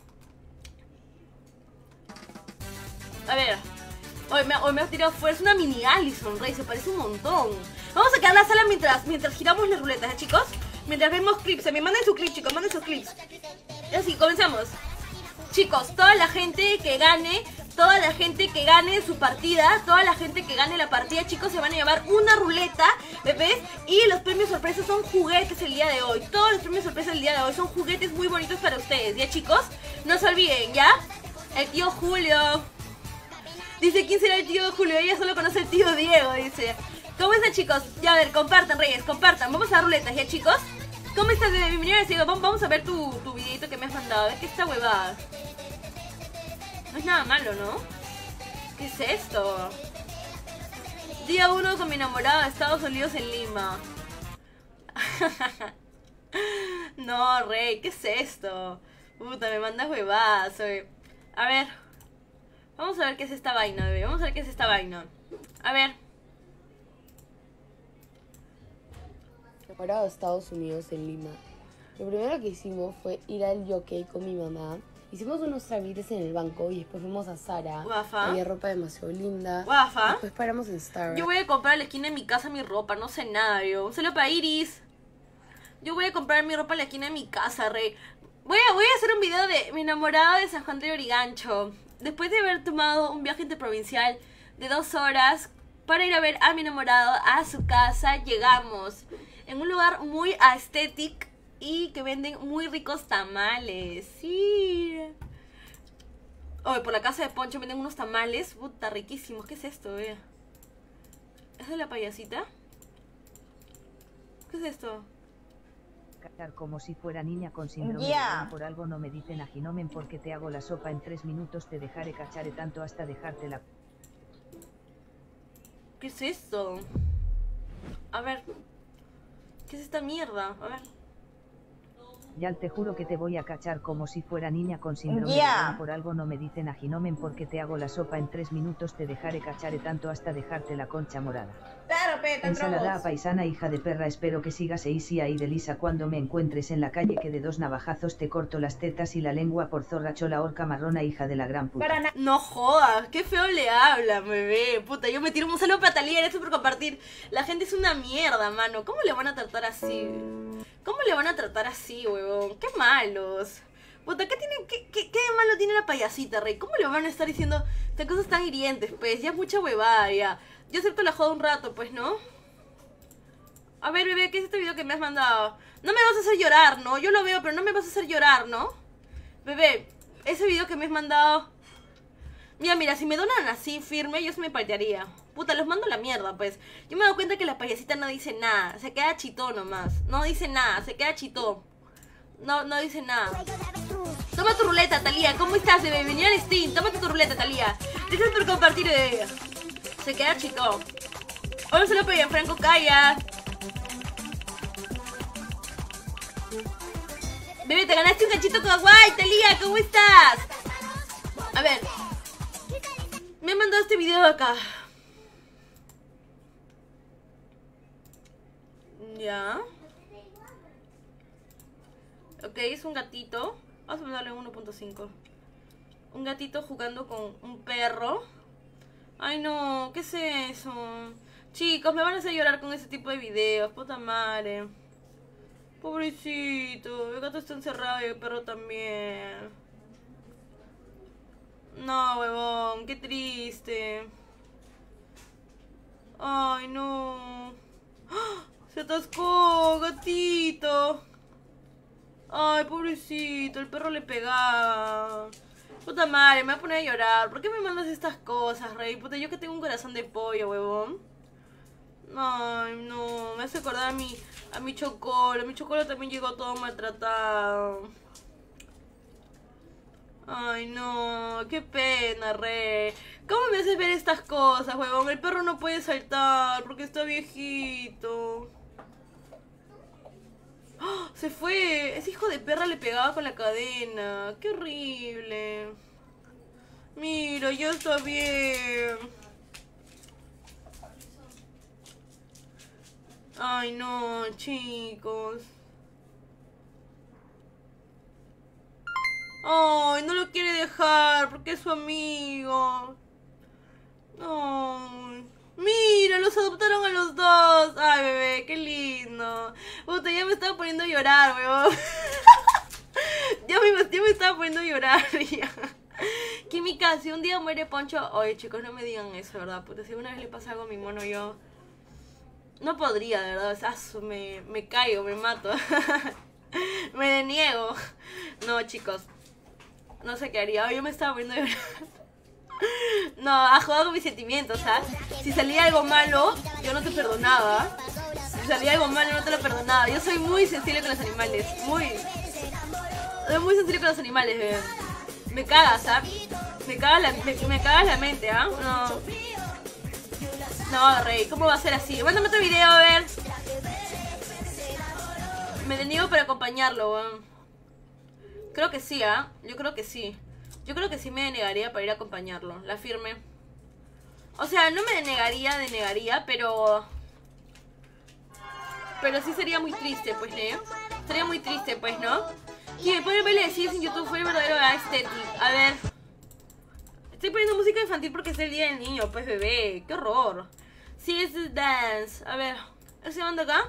A ver. Hoy me, hoy me ha tirado fuerza una mini Allison, Rey. Se parece un montón. Vamos a quedar en la sala mientras, mientras giramos las ruletas, ¿eh, chicos? Mientras vemos clips. Se me manden sus clips, chicos. Manden sus clips. Y así, comenzamos. Chicos, toda la gente que gane, toda la gente que gane su partida, toda la gente que gane la partida, chicos, se van a llevar una ruleta, bebés. Y los premios sorpresas son juguetes el día de hoy. Todos los premios sorpresas del día de hoy son juguetes muy bonitos para ustedes, ¿ya, chicos? No se olviden, ¿ya? El tío Julio. Dice, ¿quién será el tío Julio? Ella solo conoce al tío Diego, dice. ¿Cómo están, chicos? Ya, a ver, compartan, reyes, compartan. Vamos a dar ruletas, ¿ya, chicos? ¿Cómo estás, bebé? Bienvenido. Vamos a ver tu, tu videito que me has mandado. Es que esta huevada no es nada malo, ¿no? ¿Qué es esto? Día uno con mi enamorado de Estados Unidos en Lima. No, rey, ¿qué es esto? Puta, me mandas huevadas, oye. A ver. Vamos a ver qué es esta vaina, bebé. Vamos a ver qué es esta vaina. A ver. Enamorado de Estados Unidos en Lima. Lo primero que hicimos fue ir al Jockey con mi mamá. Hicimos unos trámites en el banco y después fuimos a Zara. Guafa. Había ropa demasiado linda. Guafa. Después paramos en Starbucks. Yo voy a comprar a la esquina de mi casa mi ropa, no sé nada, yo. Un saludo para Iris. Yo voy a comprar mi ropa a la esquina de mi casa, rey. Voy a, voy a hacer un video de mi enamorado de San Juan de Origancho. Después de haber tomado un viaje interprovincial de dos horas para ir a ver a mi enamorado a su casa, llegamos en un lugar muy aesthetic y que venden muy ricos tamales. Sí. Oye, por la casa de Poncho venden unos tamales, puta, riquísimos. ¿Qué es esto, vea? ¿Es de la payasita? ¿Qué es esto? Catar como si fuera niña con síndrome Yeah. de Down. Por algo no me dicen aginomen porque te hago la sopa en tres minutos, te dejaré cacharé tanto hasta dejarte la... ¿Qué es esto? A ver. ¿Qué es esta mierda? A ver. Ya te juro que te voy a cachar como si fuera niña con síndrome de Yeah. Down. Por algo no me dicen aginomen porque te hago la sopa en tres minutos, te dejaré cacharé tanto hasta dejarte la concha morada. Claro, pe, Ensalada paisana, hija de perra, espero que sigas easy ahí de lisa cuando me encuentres en la calle, que de dos navajazos te corto las tetas y la lengua por zorra chola orca marrona, hija de la gran puta. Para nada. No jodas, qué feo le habla, bebé. Puta, yo me tiro un saludo para Talía, gracias por compartir. La gente es una mierda, mano. ¿Cómo le van a tratar así? ¿Cómo le van a tratar así, huevón? Qué malos. Puta, ¿qué, tiene, qué, qué, qué de malo tiene la payasita, rey? ¿Cómo le van a estar diciendo estas cosas tan hirientes, pues? Ya es mucha huevada, ya. Yo acepto la joda un rato, pues, ¿no? A ver, bebé, ¿qué es este video que me has mandado? No me vas a hacer llorar, ¿no? Yo lo veo, pero no me vas a hacer llorar, ¿no? Bebé, ese video que me has mandado... Mira, mira, si me donan así firme, yo se me paltearía. Puta, los mando a la mierda, pues. Yo me he dado cuenta que la payasita no dice nada. Se queda chitó nomás. No dice nada, se queda chitó. No, no dice nada. Toma tu ruleta, Talía. ¿Cómo estás, bebé? Bienvenida al Steam. Toma tu ruleta, Talía. Gracias por compartir, bebé. Se queda chitó. Hola, se lo pedí a Franco Calla. Bebé, te ganaste un cachito kawaii, Talía. ¿Cómo estás? A ver. Me han mandado este video de acá. Ya. Ok, es un gatito. Vamos a mandarle uno punto cinco. Un gatito jugando con un perro. Ay no, ¿qué es eso? Chicos, me van a hacer llorar con ese tipo de videos. Puta madre. Pobrecito, el gato está encerrado y el perro también. No, huevón, qué triste. Ay no. ¡Ah! Se atascó, gatito. Ay, pobrecito, el perro le pegaba. Puta madre, me voy a poner a llorar. ¿Por qué me mandas estas cosas, rey? Puta, yo que tengo un corazón de pollo, huevón. Ay, no, me hace acordar a mi, a mi chocolo. Mi chocolo también llegó todo maltratado. Ay, no, qué pena, rey. ¿Cómo me haces ver estas cosas, huevón? El perro no puede saltar porque está viejito. ¡Oh! Se fue. Ese hijo de perra le pegaba con la cadena. Qué horrible. Mira, ya está bien. Ay, no, chicos. Ay, no lo quiere dejar porque es su amigo. Ay. Mira, los adoptaron a los dos. Ay, bebé, qué lindo. Puta, ya me estaba poniendo a llorar, weón. ya, me, ya me estaba poniendo a llorar ya. Química, si un día muere Poncho... Oye, chicos, no me digan eso, ¿verdad? Puta, si una vez le pasa algo a mi mono, yo... No podría, de verdad. O sea, me, me caigo, me mato. me deniego. No, chicos. No sé qué haría. Yo me estaba poniendo a llorar. No, ha jugado con mis sentimientos, ¿sabes? Si salía algo malo, yo no te perdonaba. Si salía algo malo, no te lo perdonaba. Yo soy muy sensible con los animales. Muy. Soy muy sensible con los animales, bebé. Me cagas, ¿sabes? Me cagas la, me, me cagas la mente, ¿ah? ¿eh? No. No, rey, ¿cómo va a ser así? Mándame otro video, a ver. Me deniego para acompañarlo, weón. Creo que sí, ¿ah? ¿eh? Yo creo que sí. Yo creo que sí me denegaría para ir a acompañarlo. La firme. O sea, no me denegaría, denegaría, pero... Pero sí sería muy triste, pues, ¿no? Sería muy triste, pues, ¿no? Y me pone baile de Sims en YouTube, fue el verdadero aesthetic. A ver. Estoy poniendo música infantil porque es el día del niño, pues, bebé. Qué horror. Sí, es dance. A ver. ¿Ese manda acá?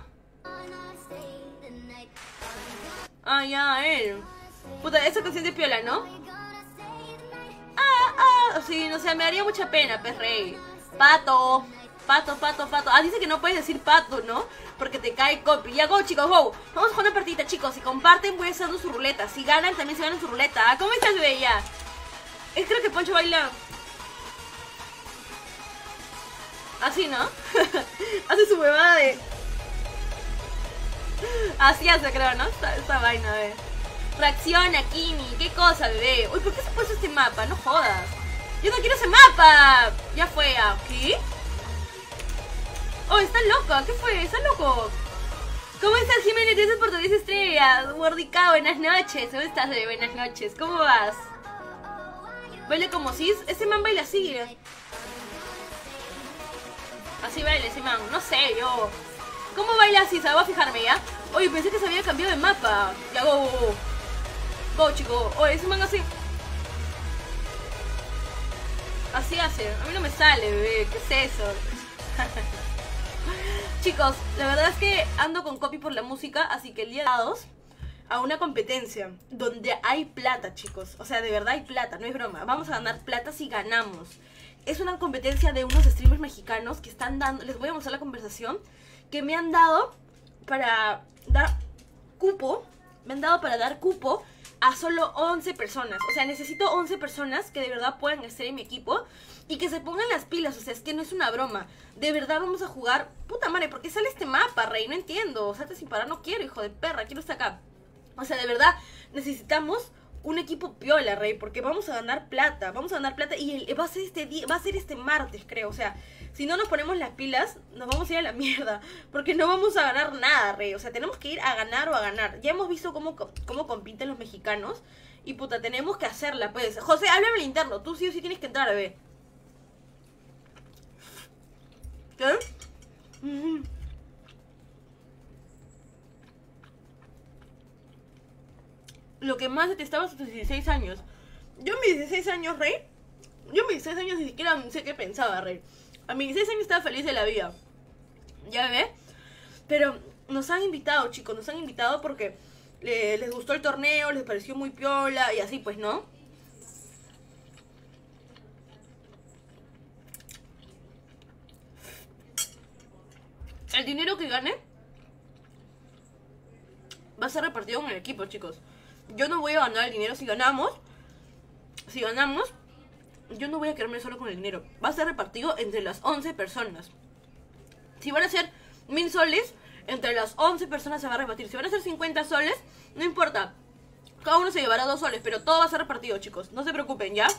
Ah, ya, él. Puta, esa canción de piola, ¿no? Ah, ah, sí, no sé, me daría mucha pena, pues, rey. Pato, pato, pato, pato. Ah, dice que no puedes decir pato, ¿no? Porque te cae copy. Ya, go, chicos, go. Vamos a jugar una partidita, chicos. Si comparten, voy a hacer su ruleta. Si ganan, también se ganan su ruleta. ¿Cómo estás, bella? Es creo que Poncho baila así, ¿no? Hace su huevada de... Así hace, creo, ¿no? Esta, esta vaina, a ver. Reacciona, Kimi. ¿Qué cosa, bebé? Uy, ¿por qué se puso este mapa? No jodas. Yo no quiero ese mapa. Ya fue. ¿Qué? Oh, está loca. ¿Qué fue? ¿Está loco? ¿Cómo estás, Jiménez? Gracias por tus diez estrellas. Gordica, buenas noches. ¿Cómo estás, bebé? Buenas noches. ¿Cómo vas? Baila como cis. Ese man baila así. Así baila ese man. No sé, yo. ¿Cómo baila así? Se va a fijarme, ¿ya? Oye, pensé que se había cambiado de mapa. Ya, go, go, go. Go, chico. Oye, ese man así. Así hace. A mí no me sale, bebé. ¿Qué es eso? Chicos, la verdad es que ando con copy por la música, así que el día de dados a una competencia donde hay plata, chicos. O sea, de verdad hay plata, no es broma. Vamos a ganar plata si ganamos. Es una competencia de unos streamers mexicanos que están dando... Les voy a mostrar la conversación que me han dado para dar cupo. Me han dado para dar cupo a solo once personas. O sea, necesito once personas que de verdad puedan estar en mi equipo y que se pongan las pilas. O sea, es que no es una broma. De verdad vamos a jugar. Puta madre, ¿por qué sale este mapa, rey? No entiendo. Salte sin parar, no quiero, hijo de perra. Quiero estar acá. O sea, de verdad necesitamos un equipo piola, Rey, porque vamos a ganar plata, vamos a ganar plata y el, va a ser este día, va a ser este martes, creo, o sea, si no nos ponemos las pilas, nos vamos a ir a la mierda, porque no vamos a ganar nada, Rey, o sea, tenemos que ir a ganar o a ganar. Ya hemos visto cómo, cómo compiten los mexicanos y puta, tenemos que hacerla, pues. José, háblame al interno, tú sí o sí tienes que entrar, bebé. ¿Qué? Uh-huh. Lo que más detestaba a tus dieciséis años. Yo a mis dieciséis años, Rey, yo a mis dieciséis años ni siquiera sé qué pensaba, Rey. A mis dieciséis años estaba feliz de la vida. ¿Ya ve? Pero nos han invitado, chicos, nos han invitado porque eh, les gustó el torneo, les pareció muy piola y así, pues, ¿no? El dinero que gane va a ser repartido con el equipo, chicos. Yo no voy a ganar el dinero si ganamos. Si ganamos, yo no voy a quedarme solo con el dinero. Va a ser repartido entre las once personas. Si van a ser mil soles, entre las once personas se va a repartir. Si van a ser cincuenta soles, no importa. Cada uno se llevará dos soles, pero todo va a ser repartido, chicos. No se preocupen, ¿ya?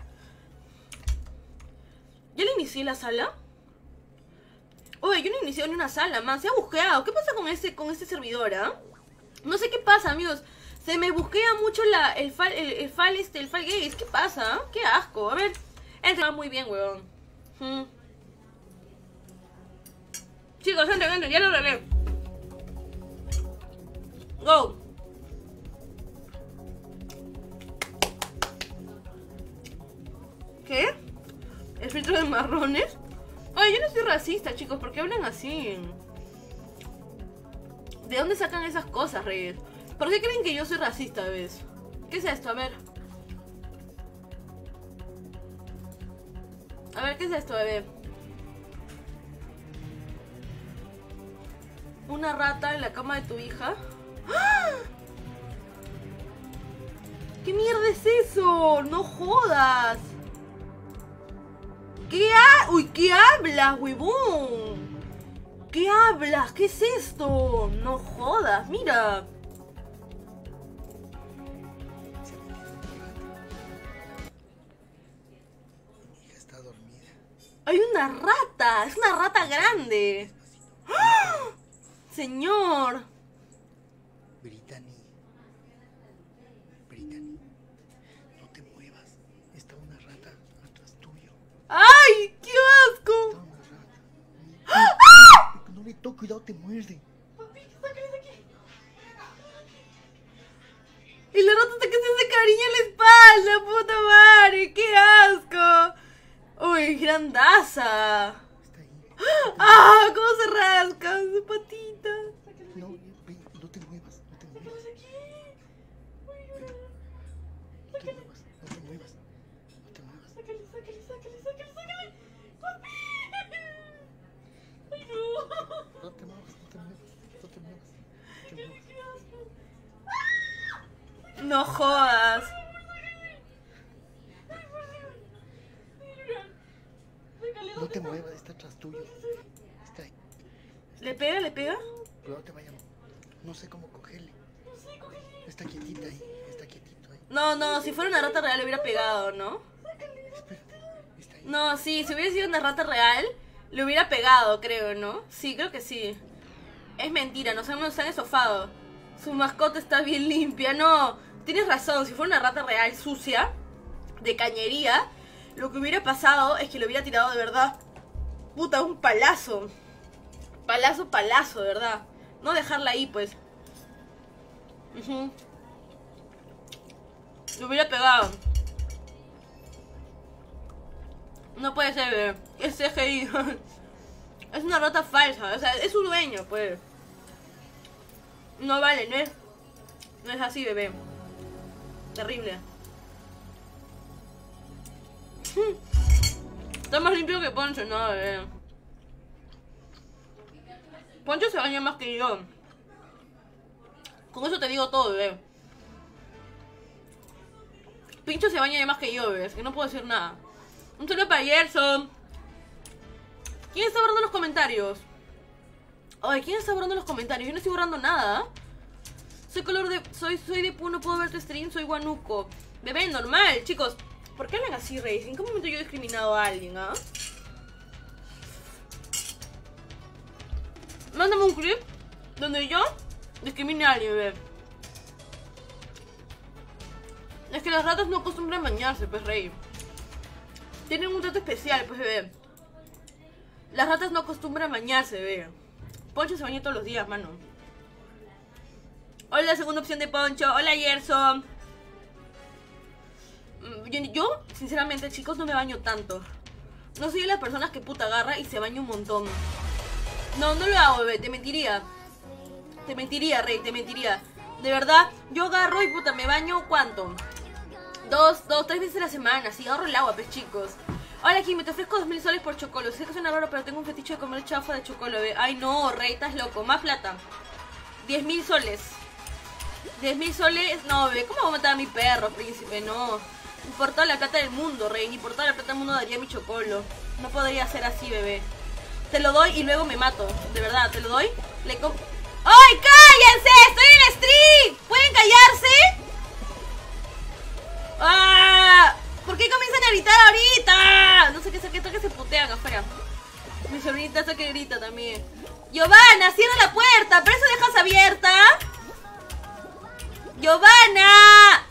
¿Ya le inicié la sala? Oye, yo no inicié ni una sala más. Se ha bugueado. ¿Qué pasa con este, con este servidor, ah? ¿eh? No sé qué pasa, amigos. Se me buguea mucho la, el fal, el, el fal, este, el fal gays. ¿Qué pasa? Qué asco. A ver. Entra, va muy bien, weón. Hmm. Chicos, entren, entren. Ya lo arreglé. Go. ¿Qué? ¿El filtro de marrones? Ay, yo no soy racista, chicos. ¿Por qué hablan así? ¿De dónde sacan esas cosas, Reyes? ¿Por qué creen que yo soy racista, ves? ¿Qué es esto? A ver. A ver, ¿qué es esto, bebé? Una rata en la cama de tu hija. ¡Ah! ¿Qué mierda es eso? No jodas. ¿Qué ha... Uy, ¿qué hablas, huevón? ¿Qué hablas? ¿Qué es esto? No jodas, mira. Mi hija está dormida. Hay una rata, es una rata grande. ¡Ah! Señor. Brittany. Brittany. No te muevas. Está una rata atrás tuyo. ¡Ay! ¡Qué asco! Está una rata. ¡Ah! No le toques, cuidado, te muerde. Papi, sácale de aquí. Y la rata está que se hace cariño en la espalda, puta madre. ¡Qué asco! Uy, grandaza. Está ahí. ¡Ah! ¿Cómo se rasca su patita? No, ven, no te muevas, no te muevas. No te muevas, no te muevas. No te muevas. Sácale, sácale, sácale, sácale, sácale. ¡Papi! ¡Ay, no! No te muevas, no te muevas. No te muevas. No te muevas. No jodas. No te muevas, está atrás tuyo. Está ahí. ¿Le pega, le pega? Cuidado, te vaya. No sé cómo cogerle. Está quietita ahí, está quietito ahí. No, no, si fuera una rata real le hubiera pegado, ¿no? Espérate, está ahí. No, sí, si hubiera sido una rata real, le hubiera pegado, creo, ¿no? Sí, creo que sí. Es mentira, nos han, nos han esofado. Su mascota está bien limpia, no. Tienes razón, si fuera una rata real sucia, de cañería, lo que hubiera pasado es que le hubiera tirado de verdad. Puta, un palazo. Palazo, palazo, de verdad. No dejarla ahí, pues. Uh-huh. Le hubiera pegado. No puede ser, bebé. Es C G I. Es una rata falsa. O sea, es su dueño, pues. No vale, no es. No es así, bebé. Terrible. Está más limpio que Poncho, no, bebé. Poncho se baña más que yo. Con eso te digo todo, bebé. Pincho se baña más que yo, bebé. Es que no puedo decir nada. Un saludo para Gerson. ¿Quién está borrando los comentarios? Ay, ¿quién está borrando los comentarios? Yo no estoy borrando nada. Soy color de... Soy, soy de Pu, no puedo ver tu stream, soy guanuco. Bebé, normal, chicos. ¿Por qué hablan así, Reyes? ¿En qué momento yo he discriminado a alguien, ah? Mándame un clip donde yo discrimine a alguien, bebé. Es que las ratas no acostumbran a bañarse, pues, Rey. Tienen un trato especial, pues, bebé. Las ratas no acostumbran a bañarse, bebé. Poncho se baña todos los días, mano. Hola, segunda opción de Poncho. Hola, Gerson. Yo, yo, sinceramente, chicos, no me baño tanto. No soy de las personas que puta agarra y se baña un montón. No, no lo hago, bebé. Te mentiría. Te mentiría, Rey, te mentiría. De verdad, yo agarro y puta, me baño, ¿cuánto? Dos, dos, tres veces a la semana. Sí, agarro el agua, pues, chicos. Hola, Kimi, te ofrezco dos mil soles por chocolo. Sé que suena raro, pero tengo un fetiche de comer chafa de chocolo, bebé. Ay, no, Rey, estás loco. Más plata. Diez mil soles. Diez mil soles. No, bebé, ¿cómo voy a matar a mi perro, príncipe? No. Ni por toda la plata del mundo, Rey. Ni por toda la plata del mundo daría mi chocolo. No podría ser así, bebé. Te lo doy y luego me mato. De verdad, te lo doy. Le com ¡Ay, cállense! ¡Estoy en el stream! ¿Pueden callarse? ¡Ah! ¿Por qué comienzan a gritar ahorita? No sé qué, qué que se putean afuera. Mi sobrinita está que grita también. Giovanna, cierra la puerta. ¿Pero eso dejas abierta? Giovanna.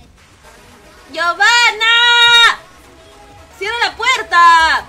Giovanna. Cierra la puerta.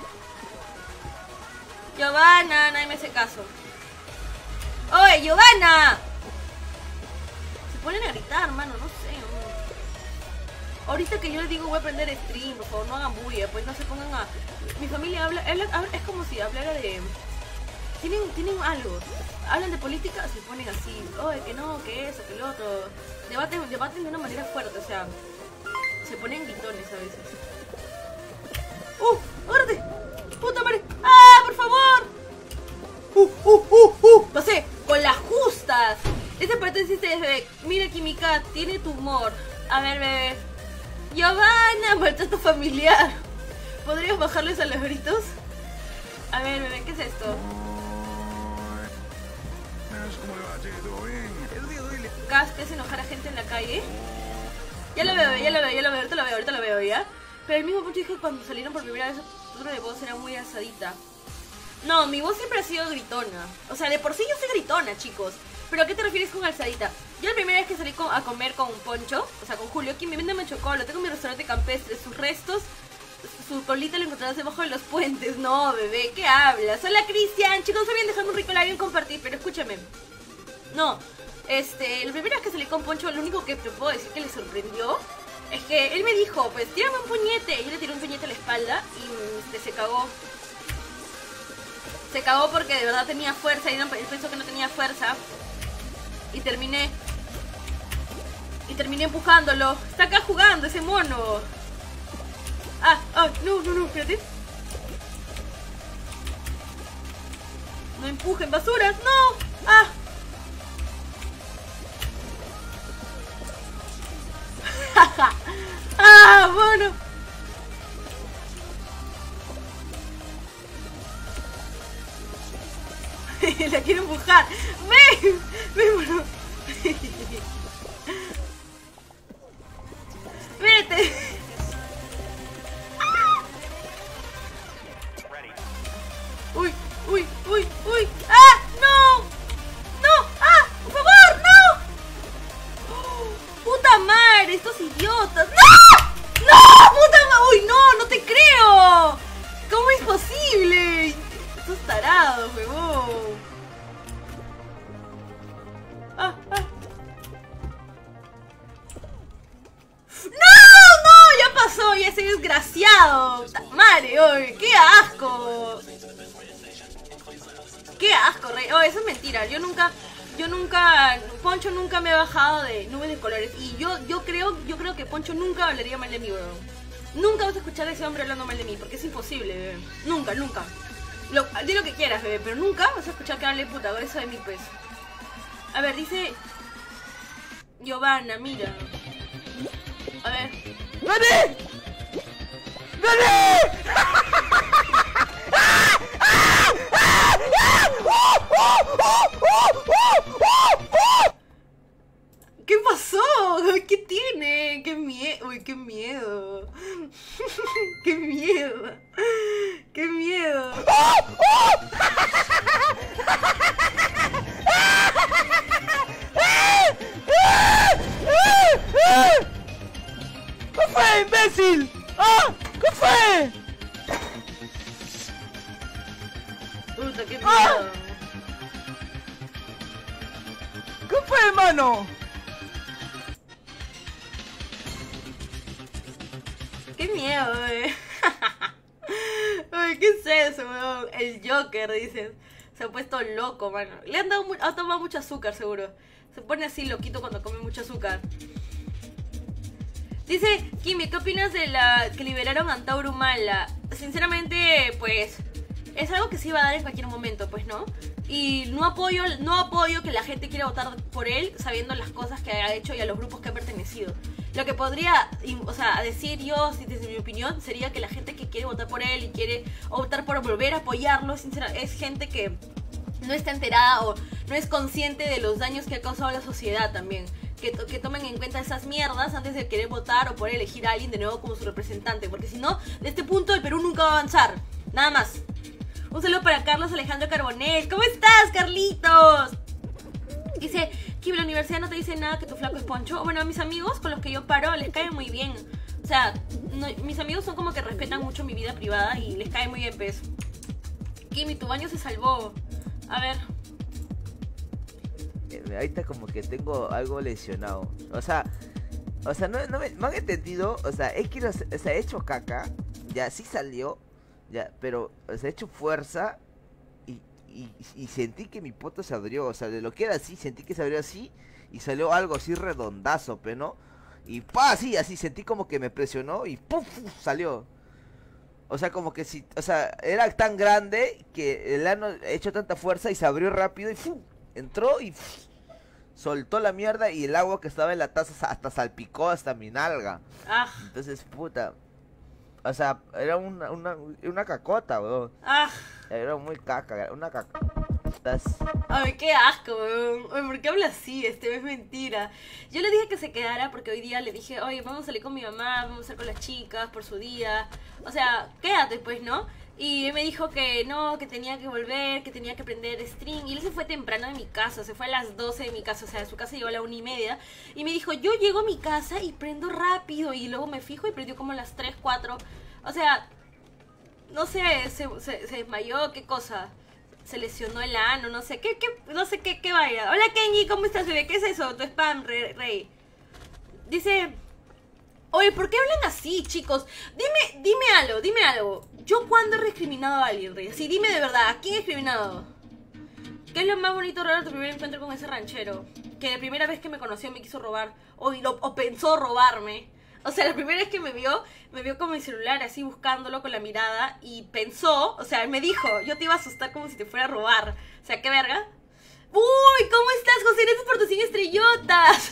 Giovanna, nadie me hace caso. Oye, Giovanna. Se ponen a gritar, hermano, no sé. Ahorita que yo les digo voy a aprender stream, por favor, no hagan bulla, pues no se pongan a... Mi familia habla, habla, habla es como si hablara de... Tienen, tienen algo, hablan de política, se ponen así, oye, que no, que eso, que lo otro. Debaten, debaten de una manera fuerte, o sea, se ponen gritones a veces. ¡Uh! ¡Agárrate! ¡Puta madre! ¡Ah, por favor! ¡Uh, uh, uh, uh! Pasé, con las justas. Este paréntesis es, bebé. Mira, Kimika, tiene tumor. A ver, bebé. Giovanna, maltrato familiar. ¿Podrías bajarles a los gritos? A ver, bebé, ¿qué es esto? Gas, ¿te hace enojar a gente en la calle? Ya lo veo, ya lo veo, ya lo veo, ahorita lo veo, ahorita lo veo, ¿ya? Pero el mismo Poncho dijo que cuando salieron por primera vez su tono de voz era muy alzadita. No, mi voz siempre ha sido gritona. O sea, de por sí yo soy gritona, chicos. ¿Pero a qué te refieres con alzadita? Yo la primera vez que salí con, a comer con Poncho, o sea, con Julio, quien me vende chocolo, tengo mi restaurante campestre, sus restos, su colita lo encontrarás debajo de los puentes. No, bebé, ¿qué hablas? Hola, Cristian. Chicos, se bien dejando un rico like en compartir, pero escúchame. No, este, la primera vez que salí con Poncho, lo único que te puedo decir que le sorprendió es que él me dijo, pues, tírame un puñete. Y yo le tiré un puñete a la espalda y este, se cagó. Se cagó porque de verdad tenía fuerza y él pensó que no tenía fuerza. Y terminé Y terminé empujándolo. Está acá jugando ese mono. Ah, ah, no, no, no, espérate. No empujen basuras, no. Ah. Ah, mono. La quiero empujar. Ven, ven, mono. Vete. Uy, uy, uy, uy. ¡Ah! ¡No! ¡No! ¡Ah! ¡Por favor! ¡No! Oh, ¡puta madre! ¡Estos idiotas! ¡No! ¡No! ¡Puta madre! ¡Uy, no! ¡No te creo! ¿Cómo es posible? Estos tarados, huevón. ¡Ah! ¡Ah! ¡No! ¡No! ¡Ya pasó! ¡Ya ese desgraciado! ¡Madre! ¡Uy! ¡Qué asco! ¡Qué asco, rey! Oh, eso es mentira. Yo nunca, yo nunca, Poncho nunca me ha bajado de nubes de colores. Y yo, yo creo, yo creo que Poncho nunca hablaría mal de mí, weón. Nunca vas a escuchar a ese hombre hablando mal de mí, porque es imposible, bebé. Nunca, nunca. Lo, di lo que quieras, bebé, pero nunca vas a escuchar que hable puta eso de mí, pues. A ver, dice Giovanna, mira. A ver. ¡Dani! ¡Dani! miedo! ¡Qué miedo! ¿Qué fue, imbécil? ¡Ah! ¿Qué fue? Puta, qué miedo. ¡Ah! ¿Qué fue, hermano? ¡Qué miedo, eh! Ay, ¿qué es eso, weón? El Joker, dices. Se ha puesto loco, mano. Le han dado, ha tomado mucho azúcar, seguro. Se pone así loquito cuando come mucho azúcar. Dice, Kimi, ¿qué opinas de la que liberaron a Antauro Humala? Sinceramente, pues, es algo que se iba a dar en cualquier momento, pues, ¿no? Y no apoyo, no apoyo que la gente quiera votar por él sabiendo las cosas que ha hecho y a los grupos que ha pertenecido. Lo que podría, o sea, decir yo, desde mi opinión, sería que la gente que quiere votar por él y quiere optar por volver a apoyarlo, sinceramente, es gente que no está enterada o no es consciente de los daños que ha causado a la sociedad también. Que, to que tomen en cuenta esas mierdas antes de querer votar o poder elegir a alguien de nuevo como su representante. Porque si no, de este punto el Perú nunca va a avanzar. Nada más. Un saludo para Carlos Alejandro Carbonell. ¿Cómo estás, Carlitos? Dice, Kim, la universidad no te dice nada que tu flaco es poncho. Bueno, a mis amigos con los que yo paro les cae muy bien. O sea, no, mis amigos son como que respetan mucho mi vida privada y les cae muy bien, pues. Kim, tu baño se salvó. A ver. Ahorita como que tengo algo lesionado. O sea, o sea, no, no me, me han entendido. O sea, es que, o sea, he hecho caca. Ya, sí salió. Ya, pero, o sea, he hecho fuerza. Y, y, y sentí que mi poto se abrió. O sea, de lo que era así, sentí que se abrió así. Y salió algo así redondazo, pero no. Y pa, así, así, sentí como que me presionó. Y puf, puf, salió. O sea, como que si, o sea, era tan grande que el ano ha hecho tanta fuerza y se abrió rápido y ¡fum! Entró y ¡fum! Soltó la mierda y el agua que estaba en la taza hasta salpicó hasta mi nalga. Ah. Entonces, puta. O sea, era una, una, una cacota, weón. Ah. Era muy caca, una caca. Estás... Ay, qué asco, weón. Oye, ¿por qué habla así? Este es mentira. Yo le dije que se quedara porque hoy día le dije, oye, vamos a salir con mi mamá, vamos a salir con las chicas por su día. O sea, quédate pues, ¿no? Y él me dijo que no, que tenía que volver, que tenía que aprender string. Y él se fue temprano de mi casa, se fue a las doce de mi casa, o sea, de su casa llegó a la una y media. Y me dijo, yo llego a mi casa y prendo rápido. Y luego me fijo y prendió como a las tres, cuatro. O sea, no sé, se, se, se desmayó, qué cosa. Se lesionó el ano, no sé, qué, qué, no sé qué, qué vaya. Hola Kenji, ¿cómo estás, bebé? ¿Qué es eso? Tu spam, rey. Re. Dice... Oye, ¿por qué hablan así, chicos? Dime, dime algo, dime algo. ¿Yo cuándo he recriminado a alguien, Rey? Sí, dime de verdad, ¿a quién he discriminado? ¿Qué es lo más bonito, raro de tu primer encuentro con ese ranchero? Que la primera vez que me conoció me quiso robar, o, lo, o pensó robarme. O sea, la primera vez que me vio, me vio con mi celular así buscándolo con la mirada y pensó, o sea, me dijo, yo te iba a asustar como si te fuera a robar. O sea, ¿qué verga? ¡Uy! ¿Cómo estás, José? Gracias por tus cien estrellotas.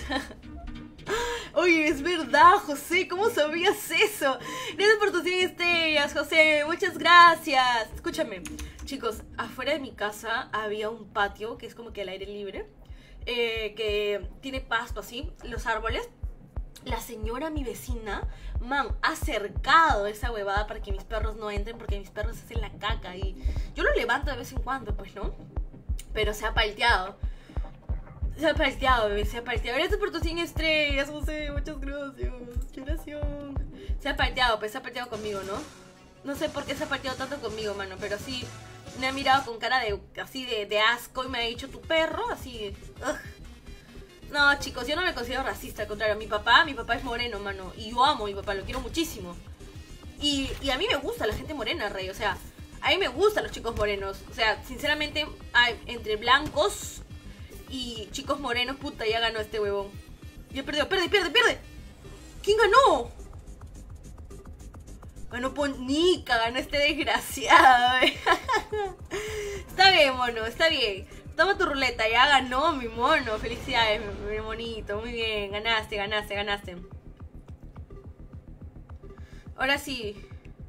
Oye, es verdad, José, ¿cómo sabías eso? Gracias por tus cien estrellas, José, muchas gracias. Escúchame, chicos, afuera de mi casa había un patio que es como que al aire libre, eh, que tiene pasto así, los árboles. La señora, mi vecina, man, ha cercado esa huevada para que mis perros no entren, porque mis perros hacen la caca y yo lo levanto de vez en cuando, pues, ¿no? Pero se ha palteado. Se ha palteado, bebé, se ha palteado. Gracias por tus cien estrellas, José, muchas gracias. Qué oración. Se ha palteado, pues se ha palteado conmigo, ¿no? No sé por qué se ha palteado tanto conmigo, mano, pero sí me ha mirado con cara de así de, de asco y me ha dicho tu perro, así. Ugh. No, chicos, yo no me considero racista, al contrario, mi papá, mi papá es moreno, mano, y yo amo a mi papá, lo quiero muchísimo. Y, y a mí me gusta la gente morena, Rey, o sea, a mí me gustan los chicos morenos. O sea, sinceramente, hay, entre blancos y chicos morenos, puta, ya ganó este huevón. Ya perdió, pierde, pierde, pierde. ¿Quién ganó? Ganó Ponica, ganó este desgraciado. ¿eh? Está bien, mono, está bien. Toma tu ruleta, ya ganó mi mono. Felicidades, mi, mi monito, muy bien. Ganaste, ganaste, ganaste. Ahora sí.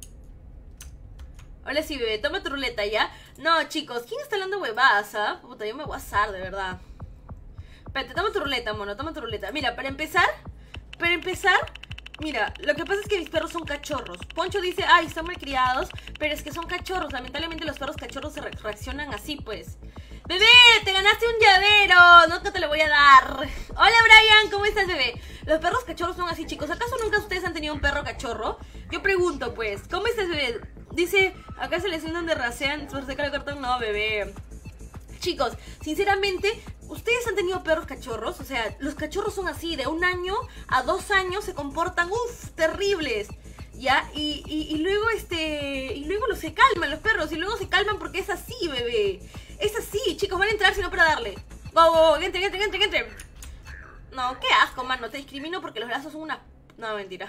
Ahora sí, bebé, toma tu ruleta, ¿ya? No, chicos, ¿quién está hablando huevadas, ah? Puta, yo me voy a asar, de verdad. Espérate, toma tu ruleta, mono, toma tu ruleta. Mira, para empezar, para empezar, Mira, lo que pasa es que mis perros son cachorros. Poncho dice, ay, están mal criados, pero es que son cachorros. Lamentablemente los perros cachorros se re reaccionan así, pues. Bebé, te ganaste un llavero. No te lo voy a dar. Hola, Brian, ¿cómo estás, bebé? Los perros cachorros son así, chicos. ¿Acaso nunca ustedes han tenido un perro cachorro? Yo pregunto, pues, ¿cómo estás, bebé? Dice, acá se les donde rasean, por seca el cartón. No, bebé. Chicos, sinceramente, ¿ustedes han tenido perros cachorros? O sea, los cachorros son así, de un año a dos años se comportan, uff, terribles. ¿Ya? Y, y, y luego, este, y luego los se calman los perros, y luego se calman porque es así, bebé. Es así, chicos, van a entrar sino para darle. Wow, wow, wow, entre, entre, entre, entre. No, qué asco, mano, te discrimino porque los brazos son una... No, mentira.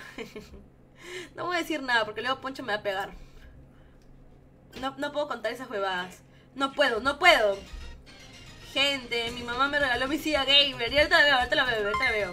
No voy a decir nada porque luego Poncho me va a pegar. No, no puedo contar esas huevadas. No puedo, no puedo. Gente, mi mamá me regaló mi silla gamer. Y ahorita la veo, ahorita la veo, ahorita la veo.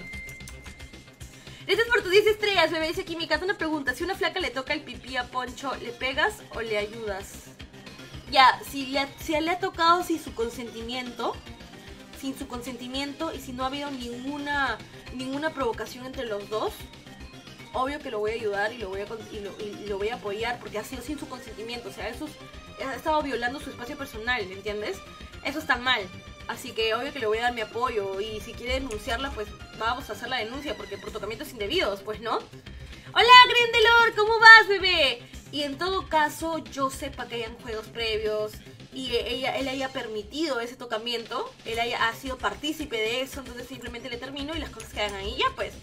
Gracias por tus diez estrellas, bebé. Dice aquí mi casa una pregunta. Si una flaca le toca el pipí a Poncho, ¿le pegas o le ayudas? Ya, si le, si le ha tocado sin su consentimiento, sin su consentimiento y si no ha habido ninguna ninguna provocación entre los dos, obvio que lo voy a ayudar y lo voy a, y lo, y lo voy a apoyar porque ha sido sin su consentimiento. O sea, eso es, ha estado violando su espacio personal, ¿me entiendes? Eso está mal. Así que obvio que le voy a dar mi apoyo y si quiere denunciarla, pues vamos a hacer la denuncia porque por tocamientos indebidos, pues, ¿no? Hola, Grindelor, ¿cómo vas, bebé? Y en todo caso, yo sepa que hayan juegos previos y ella, él haya permitido ese tocamiento, él haya ha sido partícipe de eso, entonces simplemente le termino y las cosas quedan ahí ya, pues.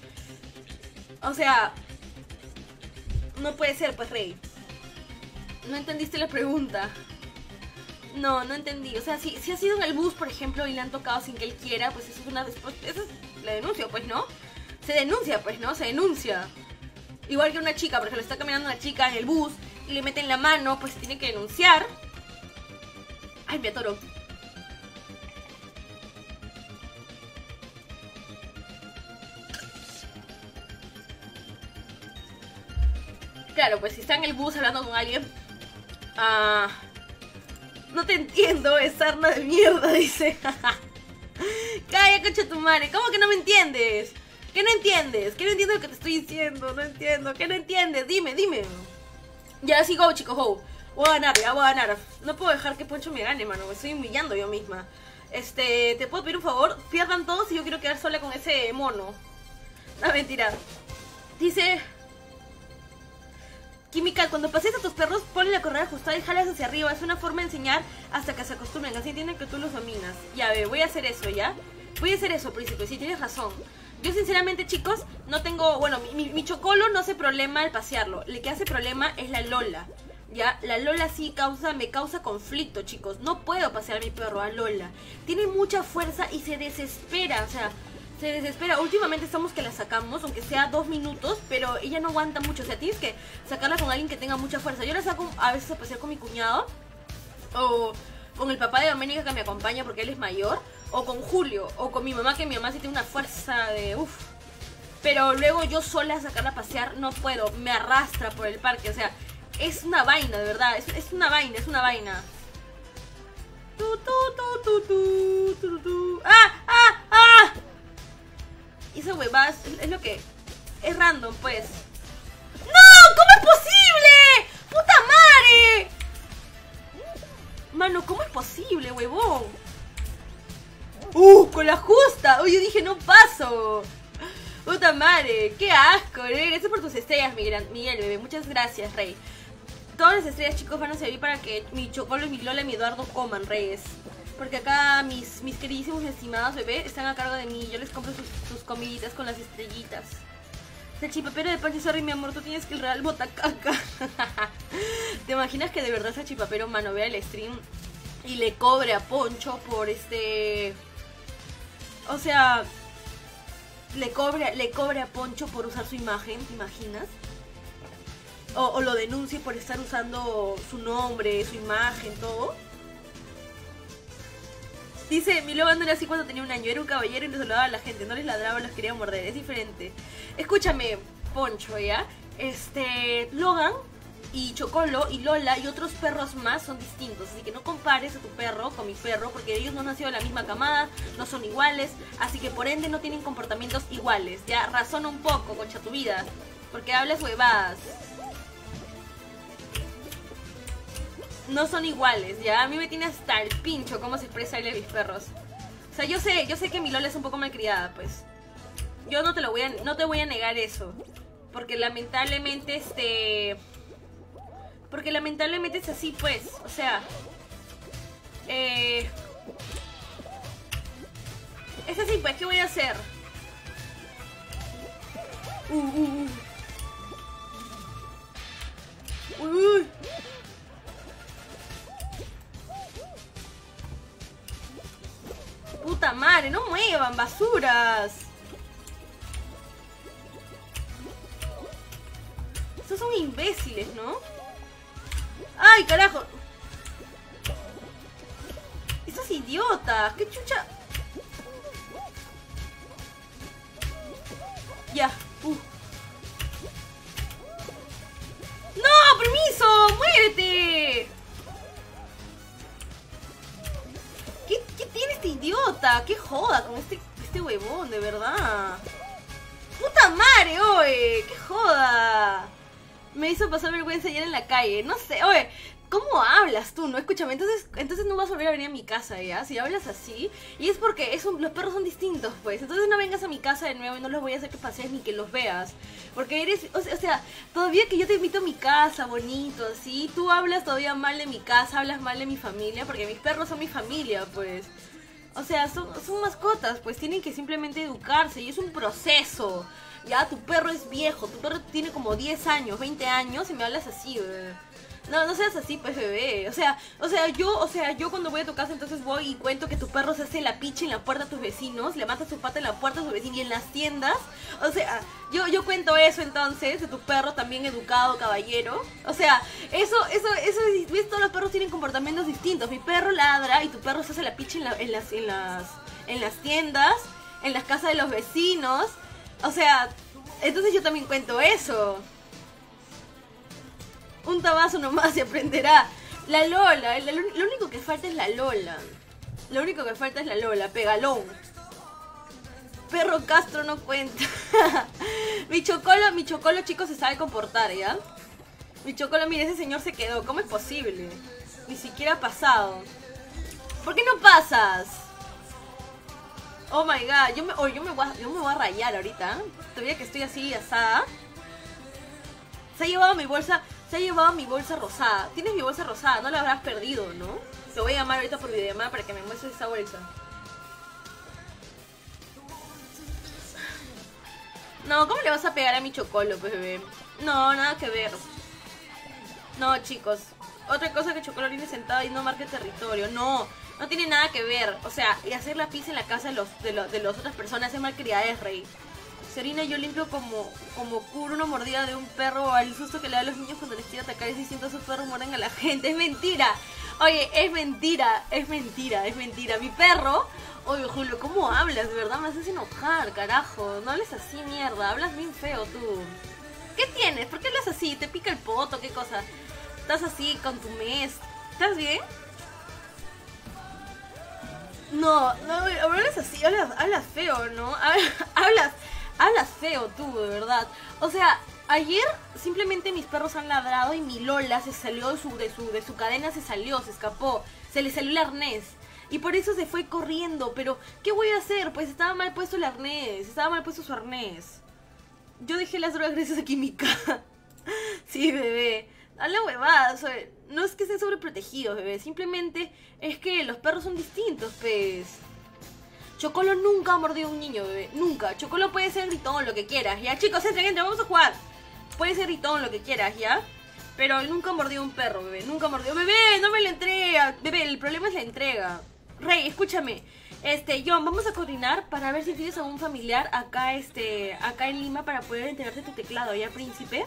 O sea, no puede ser, pues, Rey. No entendiste la pregunta. No, no entendí. O sea, si, si ha sido en el bus, por ejemplo, y le han tocado sin que él quiera, pues eso es una... Eso es la denuncia, pues, ¿no? Se denuncia, pues, ¿no? Se denuncia. Igual que una chica, por ejemplo, está caminando una chica en el bus y le meten la mano, pues se tiene que denunciar. Ay, me atoro. Claro, pues si está en el bus hablando con alguien... Ah... No te entiendo, es sarna de mierda, dice. Calla, coche tu madre. ¿Cómo que no me entiendes? ¿Qué no entiendes? ¿Qué no entiendes lo que te estoy diciendo? No entiendo. ¿Qué no entiendes? Dime, dime. Ya, sí, go, chicos, go. Voy a ganar, ya voy a ganar. No puedo dejar que Poncho me gane, mano. Me estoy humillando yo misma. Este, ¿te puedo pedir un favor? Pierdan todos y yo quiero quedar sola con ese mono. No, mentira. Dice... Química, cuando pases a tus perros, ponle la correa ajustada y jalas hacia arriba. Es una forma de enseñar hasta que se acostumbren. Así entienden que tú los dominas. Ya, ve, voy a hacer eso, ¿ya? Voy a hacer eso, príncipe, sí, tienes razón. Yo sinceramente, chicos, no tengo... Bueno, mi, mi, mi chocolo no hace problema al pasearlo. Lo que hace problema es la Lola. Ya, la Lola sí causa, me causa conflicto, chicos. No puedo pasear a mi perro, a Lola. Tiene mucha fuerza y se desespera, o sea... Se desespera. Últimamente estamos que la sacamos, aunque sea dos minutos, pero ella no aguanta mucho. O sea, tienes que sacarla con alguien que tenga mucha fuerza. Yo la saco a veces a pasear con mi cuñado, o con el papá de Doménica que me acompaña porque él es mayor, o con Julio, o con mi mamá, que mi mamá sí tiene una fuerza de uff. Pero luego yo sola a sacarla a pasear no puedo, me arrastra por el parque. O sea, es una vaina, de verdad. Es, es una vaina, es una vaina. Tu, tu, tu, tu, tu, tu, tu. ¡Ah! ¡Ah! ¡Ah! Y esa huevada es, es lo que... Es random, pues. ¡No! ¿Cómo es posible? ¡Puta madre! Mano, ¿cómo es posible, huevón? ¡Uh! Con la justa. Uy, yo dije, no paso. Puta madre. ¡Qué asco! Gracias por tus estrellas, Miguel, Miguel, bebé. Muchas gracias, Rey. Todas las estrellas, chicos, van a servir para que mi Chocolo, mi Lola y mi Eduardo coman, Reyes. Porque acá mis, mis queridísimos estimados bebés están a cargo de mí. Yo les compro sus, sus comiditas con las estrellitas. Salchipapero de Pancho, sorry mi amor, tú tienes que el real botacaca. ¿Te imaginas que de verdad Salchipapero, mano, vea el stream y le cobre a Poncho por este... O sea, le cobre, le cobre a Poncho por usar su imagen, ¿te imaginas? O, o lo denuncie por estar usando su nombre, su imagen, todo. Dice, mi lobo no era así cuando tenía un año, era un caballero y no saludaba a la gente, no les ladraba, los quería morder, es diferente. Escúchame, Poncho, ¿ya? Este, Logan y Chocolo y Lola y otros perros más son distintos, así que no compares a tu perro con mi perro, porque ellos no han nacido de la misma camada, no son iguales, así que por ende no tienen comportamientos iguales, ya, razona un poco, concha tu vida. Porque hablas huevadas. No son iguales, ¿ya? A mí me tiene hasta el pincho cómo se expresa él de mis perros. O sea, yo sé, yo sé que mi Lola es un poco malcriada, pues. Yo no te lo voy a, no te voy a negar eso. Porque lamentablemente, este... Porque lamentablemente es así, pues. O sea... Eh... Es así, pues, ¿qué voy a hacer? Uh, uh, uh. Uy, uy. Puta madre, no muevan, basuras. Estos son imbéciles, ¿no? ¡Ay, carajo! Estos idiotas, qué chucha. Ya, uh. ¡No, permiso! ¡Muévete! ¿Qué, ¿Qué tiene este idiota? ¡Qué joda con este, este huevón, de verdad! ¡Puta madre, oye! ¡Qué joda! Me hizo pasar vergüenza ayer en la calle. No sé, oye, ¿cómo hablas tú? No, escúchame, entonces, entonces no vas a volver a venir a mi casa, ¿ya? Si hablas así, y es porque es un, los perros son distintos, pues. Entonces no vengas a mi casa de nuevo y no los voy a hacer que pasees ni que los veas. Porque eres, o sea, o sea, todavía que yo te invito a mi casa, bonito, así, tú hablas todavía mal de mi casa, hablas mal de mi familia, porque mis perros son mi familia, pues. O sea, son, son mascotas, pues tienen que simplemente educarse y es un proceso. Ya, tu perro es viejo, tu perro tiene como diez años, veinte años y me hablas así, bebé. No, no seas así, pues, bebé. O sea, o sea, yo, o sea, yo cuando voy a tu casa entonces voy y cuento que tu perro se hace la picha en la puerta a tus vecinos, le mata su pata en la puerta a sus vecinos y en las tiendas. O sea, yo, yo cuento eso entonces, de tu perro también educado, caballero. O sea, eso, eso, eso, ¿ves? Todos los perros tienen comportamientos distintos. Mi perro ladra y tu perro se hace la picha en, la, en, las, en, las, en las tiendas, en las casas de los vecinos. O sea, entonces yo también cuento eso. Un tabazo nomás se aprenderá. La Lola, la, lo único que falta es la Lola. Lo único que falta es la Lola, pegalón. Perro Castro no cuenta. Mi chocolo, mi chocolo, chicos, se sabe comportar, ¿ya? Mi chocolo, mire, ese señor se quedó. ¿Cómo es posible? Ni siquiera ha pasado. ¿Por qué no pasas? Oh my god, yo me, oh, yo me, voy, a, yo me voy a rayar ahorita. Todavía que estoy así asada. Se ha llevado mi bolsa, se ha llevado mi bolsa rosada. Tienes mi bolsa rosada, no la habrás perdido, ¿no? Te voy a llamar ahorita por videollamada para que me muestres esa bolsa. No, ¿cómo le vas a pegar a mi chocolo, pues, bebé? No, nada que ver. No, chicos. Otra cosa que Chocolo viene sentado y no marca el territorio. No, no tiene nada que ver. O sea, y hacer la pizza en la casa de los de, lo, de las otras personas es malcriadez, rey. Serena, yo limpio como como curo una mordida de un perro al susto que le da a los niños cuando les quiere atacar y distinto a esos perros muerden a la gente. Es mentira. Oye, es mentira, es mentira, es mentira. Mi perro... Oye, Julio, ¿cómo hablas? De verdad me haces enojar, carajo. No hables así, mierda. Hablas bien feo tú. ¿Qué tienes? ¿Por qué hablas así? ¿Te pica el poto? ¿Qué cosa? ¿Estás así con tu mes? ¿Estás bien? No, no, hablas así, hablas, hablas feo, ¿no? Hablas, hablas feo tú, de verdad. O sea, ayer simplemente mis perros han ladrado y mi Lola se salió de su, de su, de su cadena, se salió, se escapó. Se le salió el arnés. Y por eso se fue corriendo. Pero, ¿qué voy a hacer? Pues estaba mal puesto el arnés. Estaba mal puesto su arnés. Yo dejé las drogas gracias a Química. Sí, bebé. Habla huevadas. No es que estén sobreprotegidos, bebé. Simplemente es que los perros son distintos, pues. Chocolo nunca ha mordido a un niño, bebé. Nunca. Chocolo puede ser gritón, lo que quieras, ¿ya? Chicos, entren, entren, vamos a jugar. Puede ser gritón, lo que quieras, ¿ya? Pero nunca mordió un perro, bebé. Nunca mordió. Bebé, no me lo entrega. Bebé, el problema es la entrega. Rey, escúchame. Este, John, vamos a coordinar para ver si tienes algún familiar acá, este, acá en Lima para poder entregarte tu teclado, ¿ya, príncipe?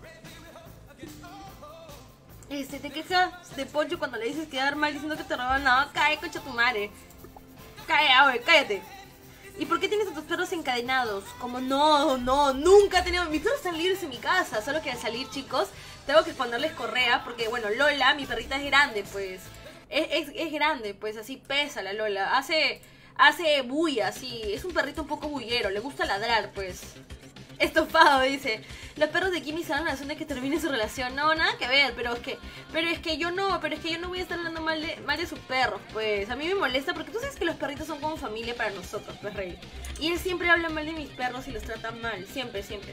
Este, te quejas de Poncho cuando le dices quedar mal diciendo que te roban. No, cae, cocha tu madre. Cae, abre, cállate. ¿Y por qué tienes a tus perros encadenados? Como no, no, nunca he tenido... Mis perros están libres en mi casa, solo que al salir, chicos, tengo que ponerles correa porque, bueno, Lola, mi perrita es grande, pues... Es, es, es grande, pues así pesa la Lola. Hace, hace bulla, así. Es un perrito un poco bullero, le gusta ladrar, pues. Estofado, dice. Los perros de Kimi se dan la razón de que termine su relación. No, nada que ver, pero es que, pero es que yo no, pero es que yo no voy a estar hablando mal de, mal de sus perros, pues. A mí me molesta porque tú sabes que los perritos son como familia para nosotros, pues, Rey. Y él siempre habla mal de mis perros y los trata mal, siempre, siempre.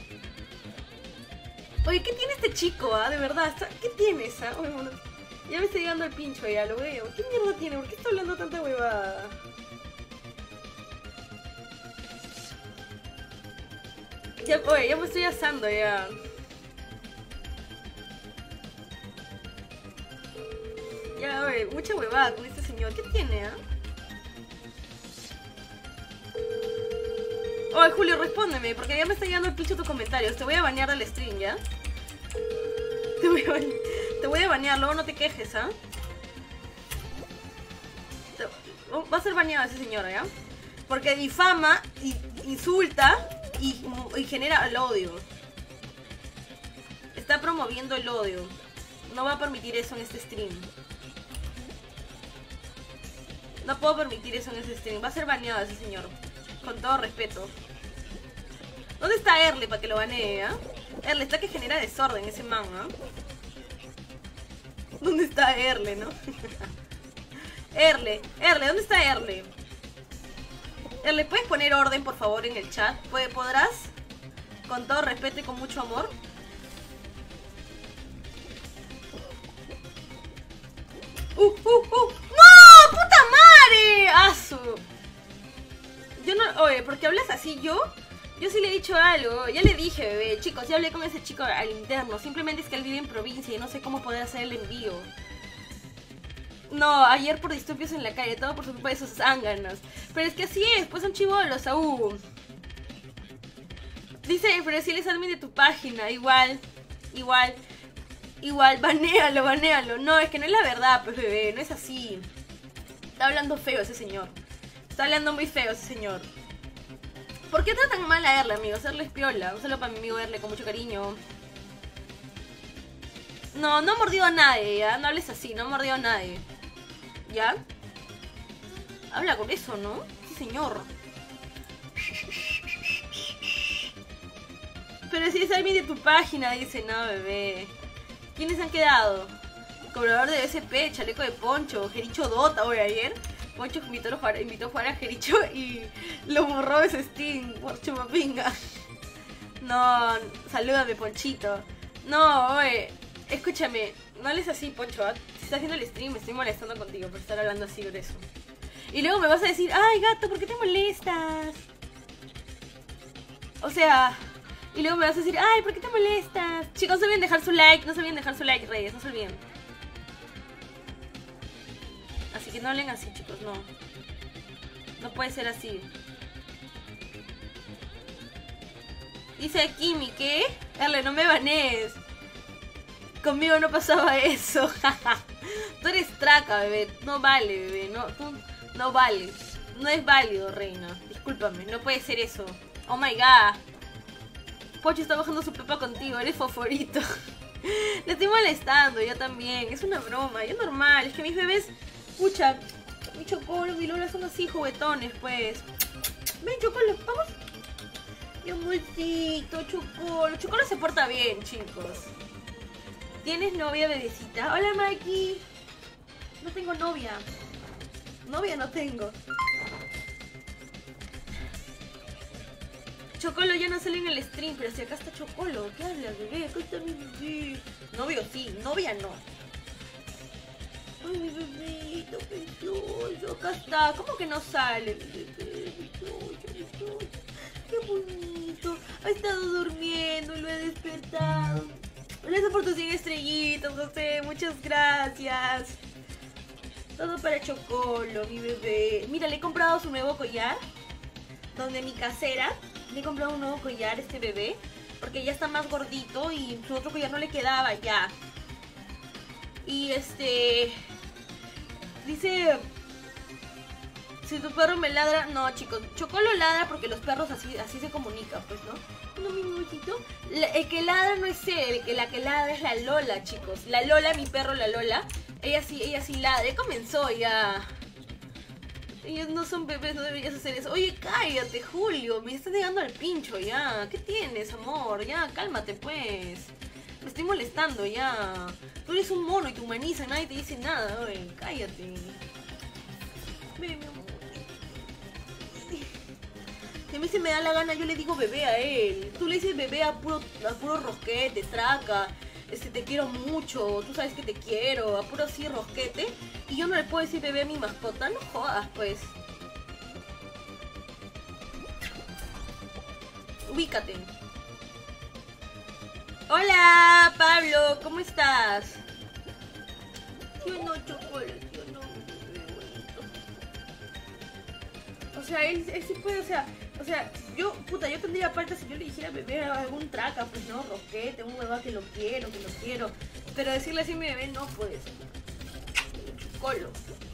Oye, ¿qué tiene este chico, ah? De verdad, ¿qué tienes, ah? Oye, bueno, ya me está llegando el pincho, ya lo veo. ¿Qué mierda tiene? ¿Por qué está hablando tanta huevada? Ya, oye, ya me estoy asando, ya. Ya, oye, mucha huevada con este señor. ¿Qué tiene, ah? Oye, Julio, respóndeme, porque ya me está llegando el pincho tus comentarios. Te voy a banear del stream, ¿ya? Te voy a banear, te voy a banear, luego no te quejes, ¿ah? Te... Va a ser baneado ese señor, ¿ya? Porque difama, y insulta y, y genera el odio. Está promoviendo el odio. No va a permitir eso en este stream. No puedo permitir eso en este stream. Va a ser baneado ese señor. Con todo respeto. ¿Dónde está Erle para que lo banee, ah? ¿eh? Erle está que genera desorden ese man, ¿ah? ¿eh? ¿Dónde está Erle, no? Erle, Erle, ¿dónde está Erle? Erle, ¿puedes poner orden, por favor, en el chat? ¿Podrás? Con todo respeto y con mucho amor. ¡Uh, uh, uh! ¡No! ¡Puta madre! ¡Asu! Yo no... Oye, ¿por qué hablas así yo? Yo sí le he dicho algo. Ya le dije, bebé. Chicos, ya hablé con ese chico al interno. Simplemente es que él vive en provincia y no sé cómo poder hacer el envío. No, ayer por disturbios en la calle. Todo por su culpa de esos zánganos. Pero es que así es. Pues son chibolos, aún. Dice, pero si él es admin de tu página. Igual. Igual. Igual. Banéalo, banéalo. No, es que no es la verdad, pues, bebé. No es así. Está hablando feo ese señor. Está hablando muy feo ese señor. ¿Por qué tratan mal a Erle, amigos? Erle es piola. Un saludo para mi amigo Erle con mucho cariño. No, no ha mordido a nadie, ¿ya? No hables así, no ha mordido a nadie. ¿Ya? Habla con eso, ¿no? Sí, señor. Pero si es alguien de tu página, dice, no, bebé. ¿Quiénes han quedado? Cobrador de B S P, chaleco de poncho, Jericho Dota, hoy ayer. Poncho invitó a, jugar, invitó a jugar a Jericho y lo borró de su Steam por chupapinga. No, salúdame, Ponchito. No, oye, escúchame, no hables así, Poncho. ¿eh? Si estás haciendo el stream, me estoy molestando contigo por estar hablando así de eso. Y luego me vas a decir, ay, gato, ¿por qué te molestas? O sea, y luego me vas a decir, ay, ¿por qué te molestas? Chicos, no se olviden dejar su like, no se olviden dejar su like, reyes, no se olviden. Así que no hablen así, chicos, no. No puede ser así. Dice Kimi, ¿qué? Erle, no me banees. Conmigo no pasaba eso. Tú eres traca, bebé. No vale, bebé. No, tú no vales. No es válido, reina. Discúlpame, no puede ser eso. Oh my god. Pocho está bajando su pepa contigo, eres fosforito. Le estoy molestando, yo también. Es una broma, es normal. Es que mis bebés... Escucha, mi Chocolo, mi Lola son así juguetones, pues. Ven, Chocolo, vamos. Mi amorcito, Chocolo. Chocolo se porta bien, chicos. ¿Tienes novia, bebecita? Hola, Mikey. No tengo novia. Novia no tengo. Chocolo ya no sale en el stream, pero si acá está Chocolo. ¿Qué hablas, bebé? Acá está mi bebé. Novio sí, novia no. Ay, mi bebito precioso, acá está. ¿Cómo que no sale? Mi bebé, precioso, precioso. Qué bonito. Ha estado durmiendo y lo he despertado. Gracias por tus cien estrellitas, José. Muchas gracias. Todo para Chocolo, mi bebé. Mira, le he comprado su nuevo collar. Donde mi casera le he comprado un nuevo collar a este bebé. Porque ya está más gordito y su otro collar no le quedaba ya. Y este... Dice... Si tu perro me ladra... No, chicos. Chocolo ladra porque los perros así, así se comunican, pues, ¿no? No, mi muchito. El que ladra no es él. El que, la que ladra es la Lola, chicos. La Lola, mi perro, la Lola. Ella sí, ella sí ladra. Ella comenzó ya... Ellos no son bebés, no deberías hacer eso. Oye, cállate, Julio. Me estás llegando al pincho ya. ¿Qué tienes, amor? Ya, cálmate, pues. Me estoy molestando ya. Tú eres un mono y te humanizan, nadie te dice nada. Oye, cállate. Ven, mi amor. Si a mí se me da la gana, yo le digo bebé a él. Tú le dices bebé a puro, a puro rosquete, traca. Este, te quiero mucho, tú sabes que te quiero, a puro así rosquete. Y yo no le puedo decir bebé a mi mascota, no jodas pues. Ubícate. Hola, Pablo, ¿cómo estás? Yo no, chocolate, yo no. O sea, él, él sí puede, o sea, o sea, yo, puta, yo tendría parte si yo le dijera bebé a algún traca, pues no, rosquete, un hueva que lo quiero, que lo quiero. Pero decirle así a mi bebé, no, pues. Chocolo.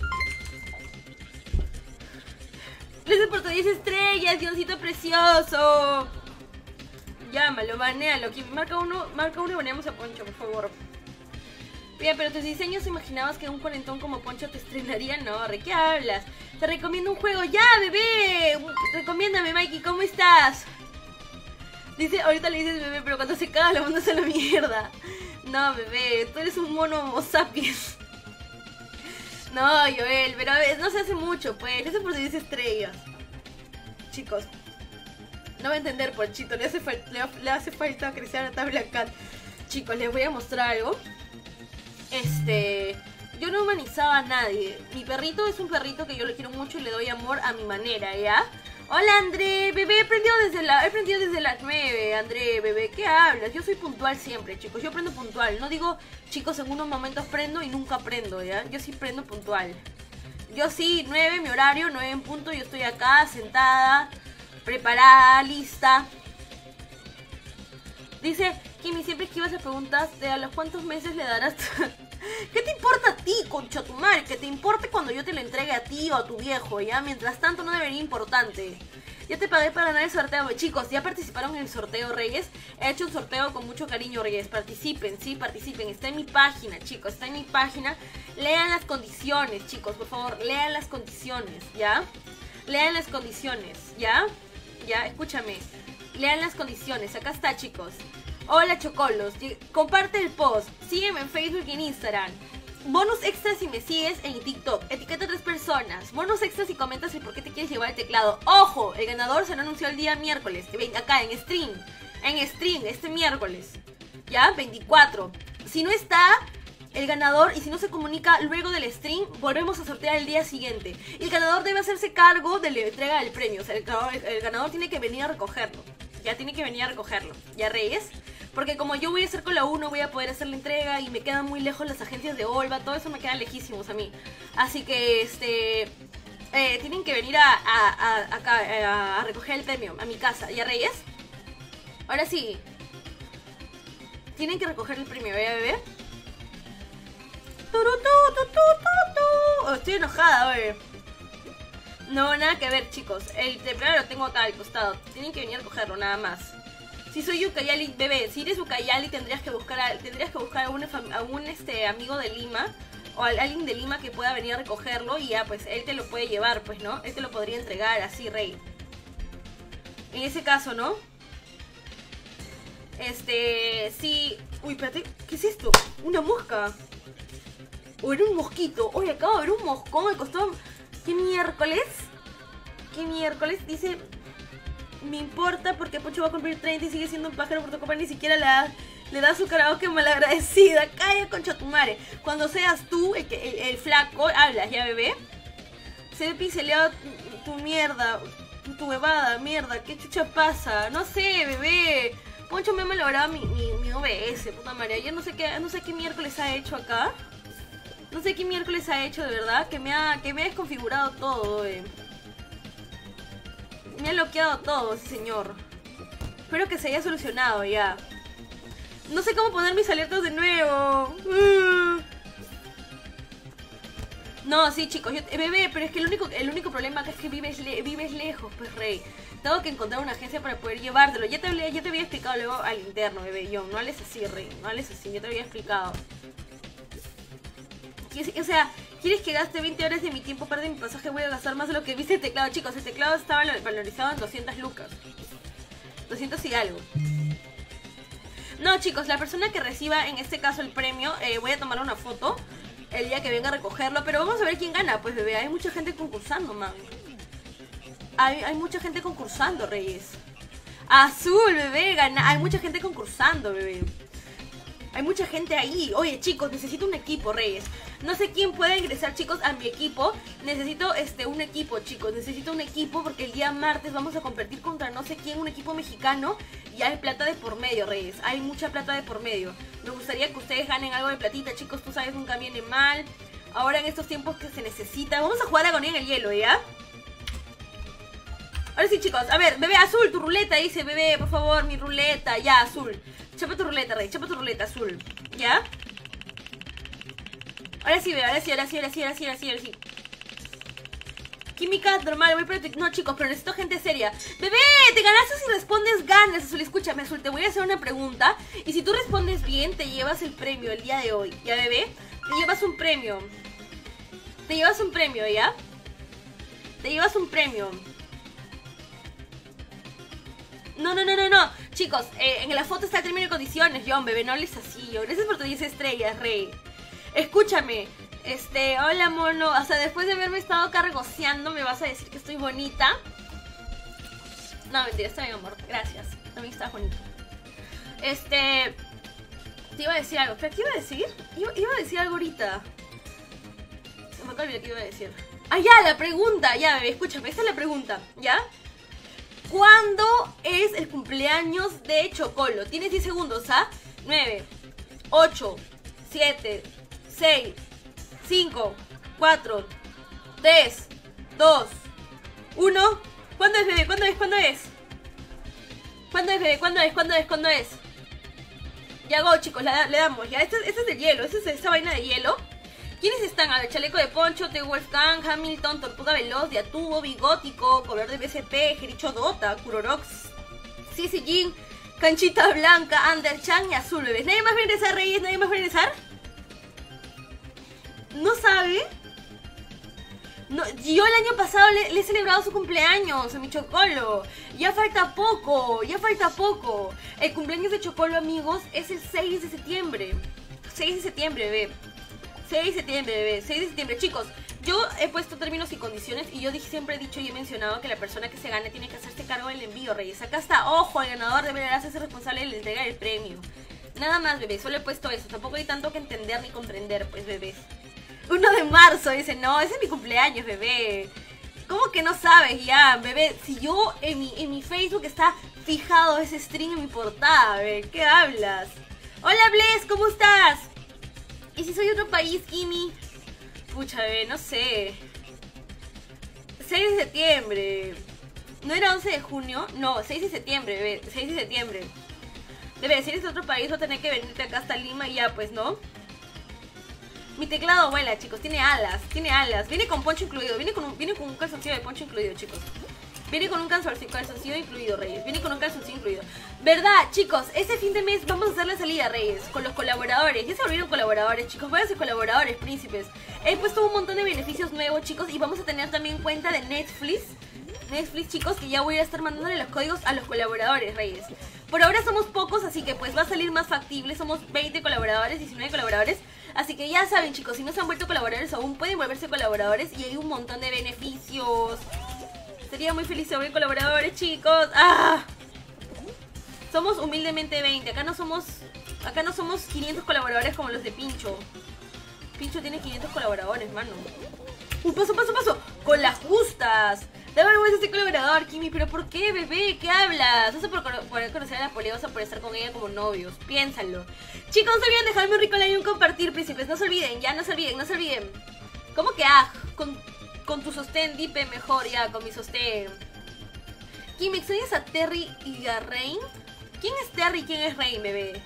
Gracias por tus diez estrellas, Dioncito precioso. Llámalo, banealo. Marca uno, marca uno y baneamos a Poncho, por favor. Bien, pero tus diseños, ¿imaginabas que un cuarentón como Poncho te estrenaría? No, ¿de qué hablas? Te recomiendo un juego. ¡Ya, bebé! Recomiéndame, Mikey, ¿cómo estás? Dice, ahorita le dices bebé, pero cuando se caga lo mandas a la mierda. No, bebé, tú eres un mono homo sapiens. No, Joel, pero a ver, no se hace mucho, pues. Eso por si dice estrellas. Chicos, no va a entender, Ponchito. Le hace, le, le hace falta crecer a la tabla cat. Chicos, les voy a mostrar algo. Este... Yo no humanizaba a nadie. Mi perrito es un perrito que yo le quiero mucho y le doy amor a mi manera, ¿ya? Hola, André, bebé, he prendido desde la, he prendido desde las nueve, André, bebé, ¿qué hablas? Yo soy puntual siempre, chicos, yo prendo puntual. No digo, chicos, en unos momentos prendo y nunca prendo, ¿ya? Yo sí prendo puntual. Yo sí, nueve, mi horario, nueve en punto, yo estoy acá, sentada, preparada, lista. Dice, Kimi, siempre esquivas las preguntas de a los cuántos meses le darás... ¿Qué te importa a ti, concha tu madre? Que te importe cuando yo te lo entregue a ti o a tu viejo, ¿ya? Mientras tanto no debería importante. Ya te pagué para ganar el sorteo. Chicos, ¿ya participaron en el sorteo, Reyes? He hecho un sorteo con mucho cariño, Reyes. Participen, sí, participen. Está en mi página, chicos, está en mi página. Lean las condiciones, chicos, por favor. Lean las condiciones, ¿ya? Lean las condiciones, ¿ya? Ya, escúchame. Lean las condiciones. Acá está, chicos. Hola, chocolos, comparte el post, sígueme en Facebook y en Instagram. Bonus extras si me sigues en TikTok, etiqueta a tres personas. Bonus extras si comentas el por qué te quieres llevar el teclado. Ojo, el ganador se lo anunció el día miércoles, acá en stream, en stream, este miércoles, ya, veinticuatro. Si no está el ganador y si no se comunica luego del stream, volvemos a sortear el día siguiente. Y el ganador debe hacerse cargo de la entrega del premio, o sea, el ganador, el ganador tiene que venir a recogerlo. Ya tiene que venir a recogerlo, ¿ya, Reyes? Porque como yo voy a hacer con la uno, voy a poder hacer la entrega y me quedan muy lejos las agencias de Olva, todo eso me queda lejísimos a mí. Así que, este, eh, tienen que venir a, a, a, acá, a, a recoger el premio, a mi casa, ¿ya, Reyes? Ahora sí, tienen que recoger el premio, ¿ya, bebé? Oh, estoy enojada, bebé. No, nada que ver, chicos. El temprano lo tengo acá al costado. Tienen que venir a recogerlo, nada más. Si soy Ucayali, bebé, si eres Ucayali tendrías que buscar a, tendrías que buscar a un, a un este, amigo de Lima o a alguien de Lima que pueda venir a recogerlo y ya, pues él te lo puede llevar, pues, ¿no? Él te lo podría entregar así, Rey. En ese caso, ¿no? Este, sí... Uy, espérate, ¿qué es esto? ¿Una mosca? ¿O era un mosquito? Oye, acabo de ver un moscón, me costó... ¿Qué miércoles? ¿Qué miércoles? Dice... Me importa porque Pocho va a cumplir treinta y sigue siendo un pájaro por tu copa, ni siquiera le da, le da su karaoke malagradecida. Calla, concha tu madre. Cuando seas tú el, que, el, el flaco, hablas, ¿ya, bebé? Se ve pixeleado tu, tu mierda, tu huevada, mierda. ¿Qué chucha pasa? No sé, bebé. Poncho me ha malogrado mi, mi, mi O B S, puta madre. Yo no sé qué, no sé qué miércoles ha hecho acá. No sé qué miércoles ha hecho, de verdad. Que me ha, que me ha desconfigurado todo, eh. Me ha bloqueado todo ese señor. Espero que se haya solucionado ya. No sé cómo poner mis alertas de nuevo. No, sí, chicos, yo, bebé, pero es que el único, el único problema acá es que vives, le, vives lejos, pues, Rey. Tengo que encontrar una agencia para poder llevártelo. Ya te, ya te había explicado luego al interno, bebé. Yo, no hables así, Rey. No hables así, yo te había explicado. O sea, ¿Quieres que gaste veinte horas de mi tiempo para de mi pasaje? Voy a gastar más de lo que viste el teclado. Chicos, el teclado estaba valorizado en doscientas lucas. doscientos y algo. No, chicos, la persona que reciba en este caso el premio, eh, voy a tomar una foto el día que venga a recogerlo. Pero vamos a ver quién gana, pues, bebé. Hay mucha gente concursando, man. Hay, hay mucha gente concursando, Reyes. Azul, bebé, gana. Hay mucha gente concursando, bebé. Hay mucha gente ahí. Oye, chicos, necesito un equipo, Reyes. No sé quién puede ingresar, chicos, a mi equipo. Necesito este un equipo, chicos. Necesito un equipo porque el día martes vamos a competir contra no sé quién, un equipo mexicano. Y hay plata de por medio, Reyes. Hay mucha plata de por medio. Me gustaría que ustedes ganen algo de platita, chicos. Tú sabes, nunca viene mal. Ahora en estos tiempos que se necesita. Vamos a jugar agonía en el hielo, ¿ya? Ahora sí, chicos. A ver, bebé, azul, tu ruleta. Dice, bebé, por favor, mi ruleta. Ya, azul. Chapa tu ruleta, Rey. Chapa tu ruleta, azul. ¿Ya? Ahora sí, bebé. Ahora sí, ahora sí, ahora sí, ahora sí, ahora sí, ahora sí. Química normal. Voy para tu... No, chicos, pero necesito gente seria. Bebé, te ganaste si respondes ganas, Azul. Escúchame, Azul. Te voy a hacer una pregunta. Y si tú respondes bien, te llevas el premio el día de hoy. ¿Ya, bebé? Te llevas un premio. Te llevas un premio, ¿ya? Te llevas un premio. No, no, no, no, no. Chicos, eh, en la foto está el término y condiciones, John, bebé, no hables así. Yo. Gracias por tus diez estrellas, Rey. Escúchame. Este, hola, mono. O sea, después de haberme estado cargoseando, ¿me vas a decir que estoy bonita? No, mentira, está bien, amor. Gracias. También estás bonito. Este... Te iba a decir algo. ¿Pero qué iba a decir? Iba, iba a decir algo ahorita. Se me acaba de olvidar qué iba a decir. Ah, ya, la pregunta. Ya, bebé, escúchame. Esta es la pregunta. ¿Ya? ¿Cuándo es el cumpleaños de Chocolo? Tienes diez segundos, ¿ah? nueve, ocho, siete, seis, cinco, cuatro, tres, dos, uno. ¿Cuándo es, bebé? ¿Cuándo es? ¿Cuándo es? ¿Cuándo es, bebé? ¿Cuándo es? ¿Cuándo es? ¿Cuándo es? Ya, go, chicos, la, le damos. Ya, este, este es de hielo. Esta es esta vaina de hielo. ¿Quiénes están? A ver, Chaleco de Poncho, T. Wolfgang, Hamilton, Tortuga Veloz, Diatubo, Bigótico, Color de B C P, Jericho Dota, Kurorox, Sisi Jin, Canchita Blanca, Ander Chan y Azul, bebés. ¿Nadie más va a ingresar, Reyes? ¿Nadie más va a ingresar? ¿No sabe? No, yo el año pasado le, le he celebrado su cumpleaños a mi Chocolo. Ya falta poco, ya falta poco. El cumpleaños de Chocolo, amigos, es el seis de septiembre. seis de septiembre, bebé. seis de septiembre, bebé, seis de septiembre. Chicos, yo he puesto términos y condiciones y yo dije, siempre he dicho y he mencionado que la persona que se gane tiene que hacerse cargo del envío, Reyes. Acá está, ojo, el ganador deberá hacerse responsable de la entrega del premio. Nada más, bebé, solo he puesto eso. Tampoco hay tanto que entender ni comprender, pues, bebés. uno de marzo, dice, no, ese es mi cumpleaños, bebé. ¿Cómo que no sabes ya, bebé? Si yo en mi, en mi Facebook está fijado ese string en mi portada, bebé. ¿Qué hablas? Hola, Bless, ¿cómo estás? ¿Y si soy de otro país, Kimi? Pucha, bebé, no sé. seis de septiembre. ¿No era once de junio? No, seis de septiembre, bebé. seis de septiembre. Bebé, si eres de otro país, vas a tener que venirte acá hasta Lima y ya, pues, ¿no? Mi teclado vuela, chicos. Tiene alas, tiene alas. Viene con poncho incluido. Viene con un, viene con un calzoncillo de poncho incluido, chicos. Viene con un calzoncillo, calzoncillo incluido, Reyes. Viene con un calzoncillo incluido. ¿Verdad, chicos? Este fin de mes vamos a hacer la salida, Reyes, con los colaboradores. Ya se volvieron colaboradores, chicos. Voy a ser colaboradores, príncipes. He puesto un montón de beneficios nuevos, chicos. Y vamos a tener también cuenta de Netflix. Netflix, chicos, que ya voy a estar mandándole los códigos a los colaboradores, Reyes. Por ahora somos pocos, así que pues va a salir más factible. Somos veinte colaboradores, diecinueve colaboradores. Así que ya saben, chicos, si no se han vuelto colaboradores aún, pueden volverse colaboradores. Y hay un montón de beneficios. Sería muy feliz de volver colaboradores, chicos. ¡Ah! Somos humildemente veinte. Acá no somos acá no somos quinientos colaboradores como los de Pincho. Pincho tiene quinientos colaboradores, mano. ¡Uh, paso, paso, paso! ¡Con las justas! Da vergüenza ser colaborador, Kimi. ¿Pero por qué, bebé? ¿Qué hablas? Vas a por poder conocer a la Pole, vas a por estar con ella como novios. Piénsalo. Chicos, no se olviden dejarme un rico like y un compartir, príncipes. No se olviden, ya, no se olviden, no se olviden. ¿Cómo que ah? Con, con tu sostén, Dipe, mejor ya, con mi sostén. Kimi, ¿extrañas a Terry y a Rain? ¿Quién es Terry y quién es Rain, bebé?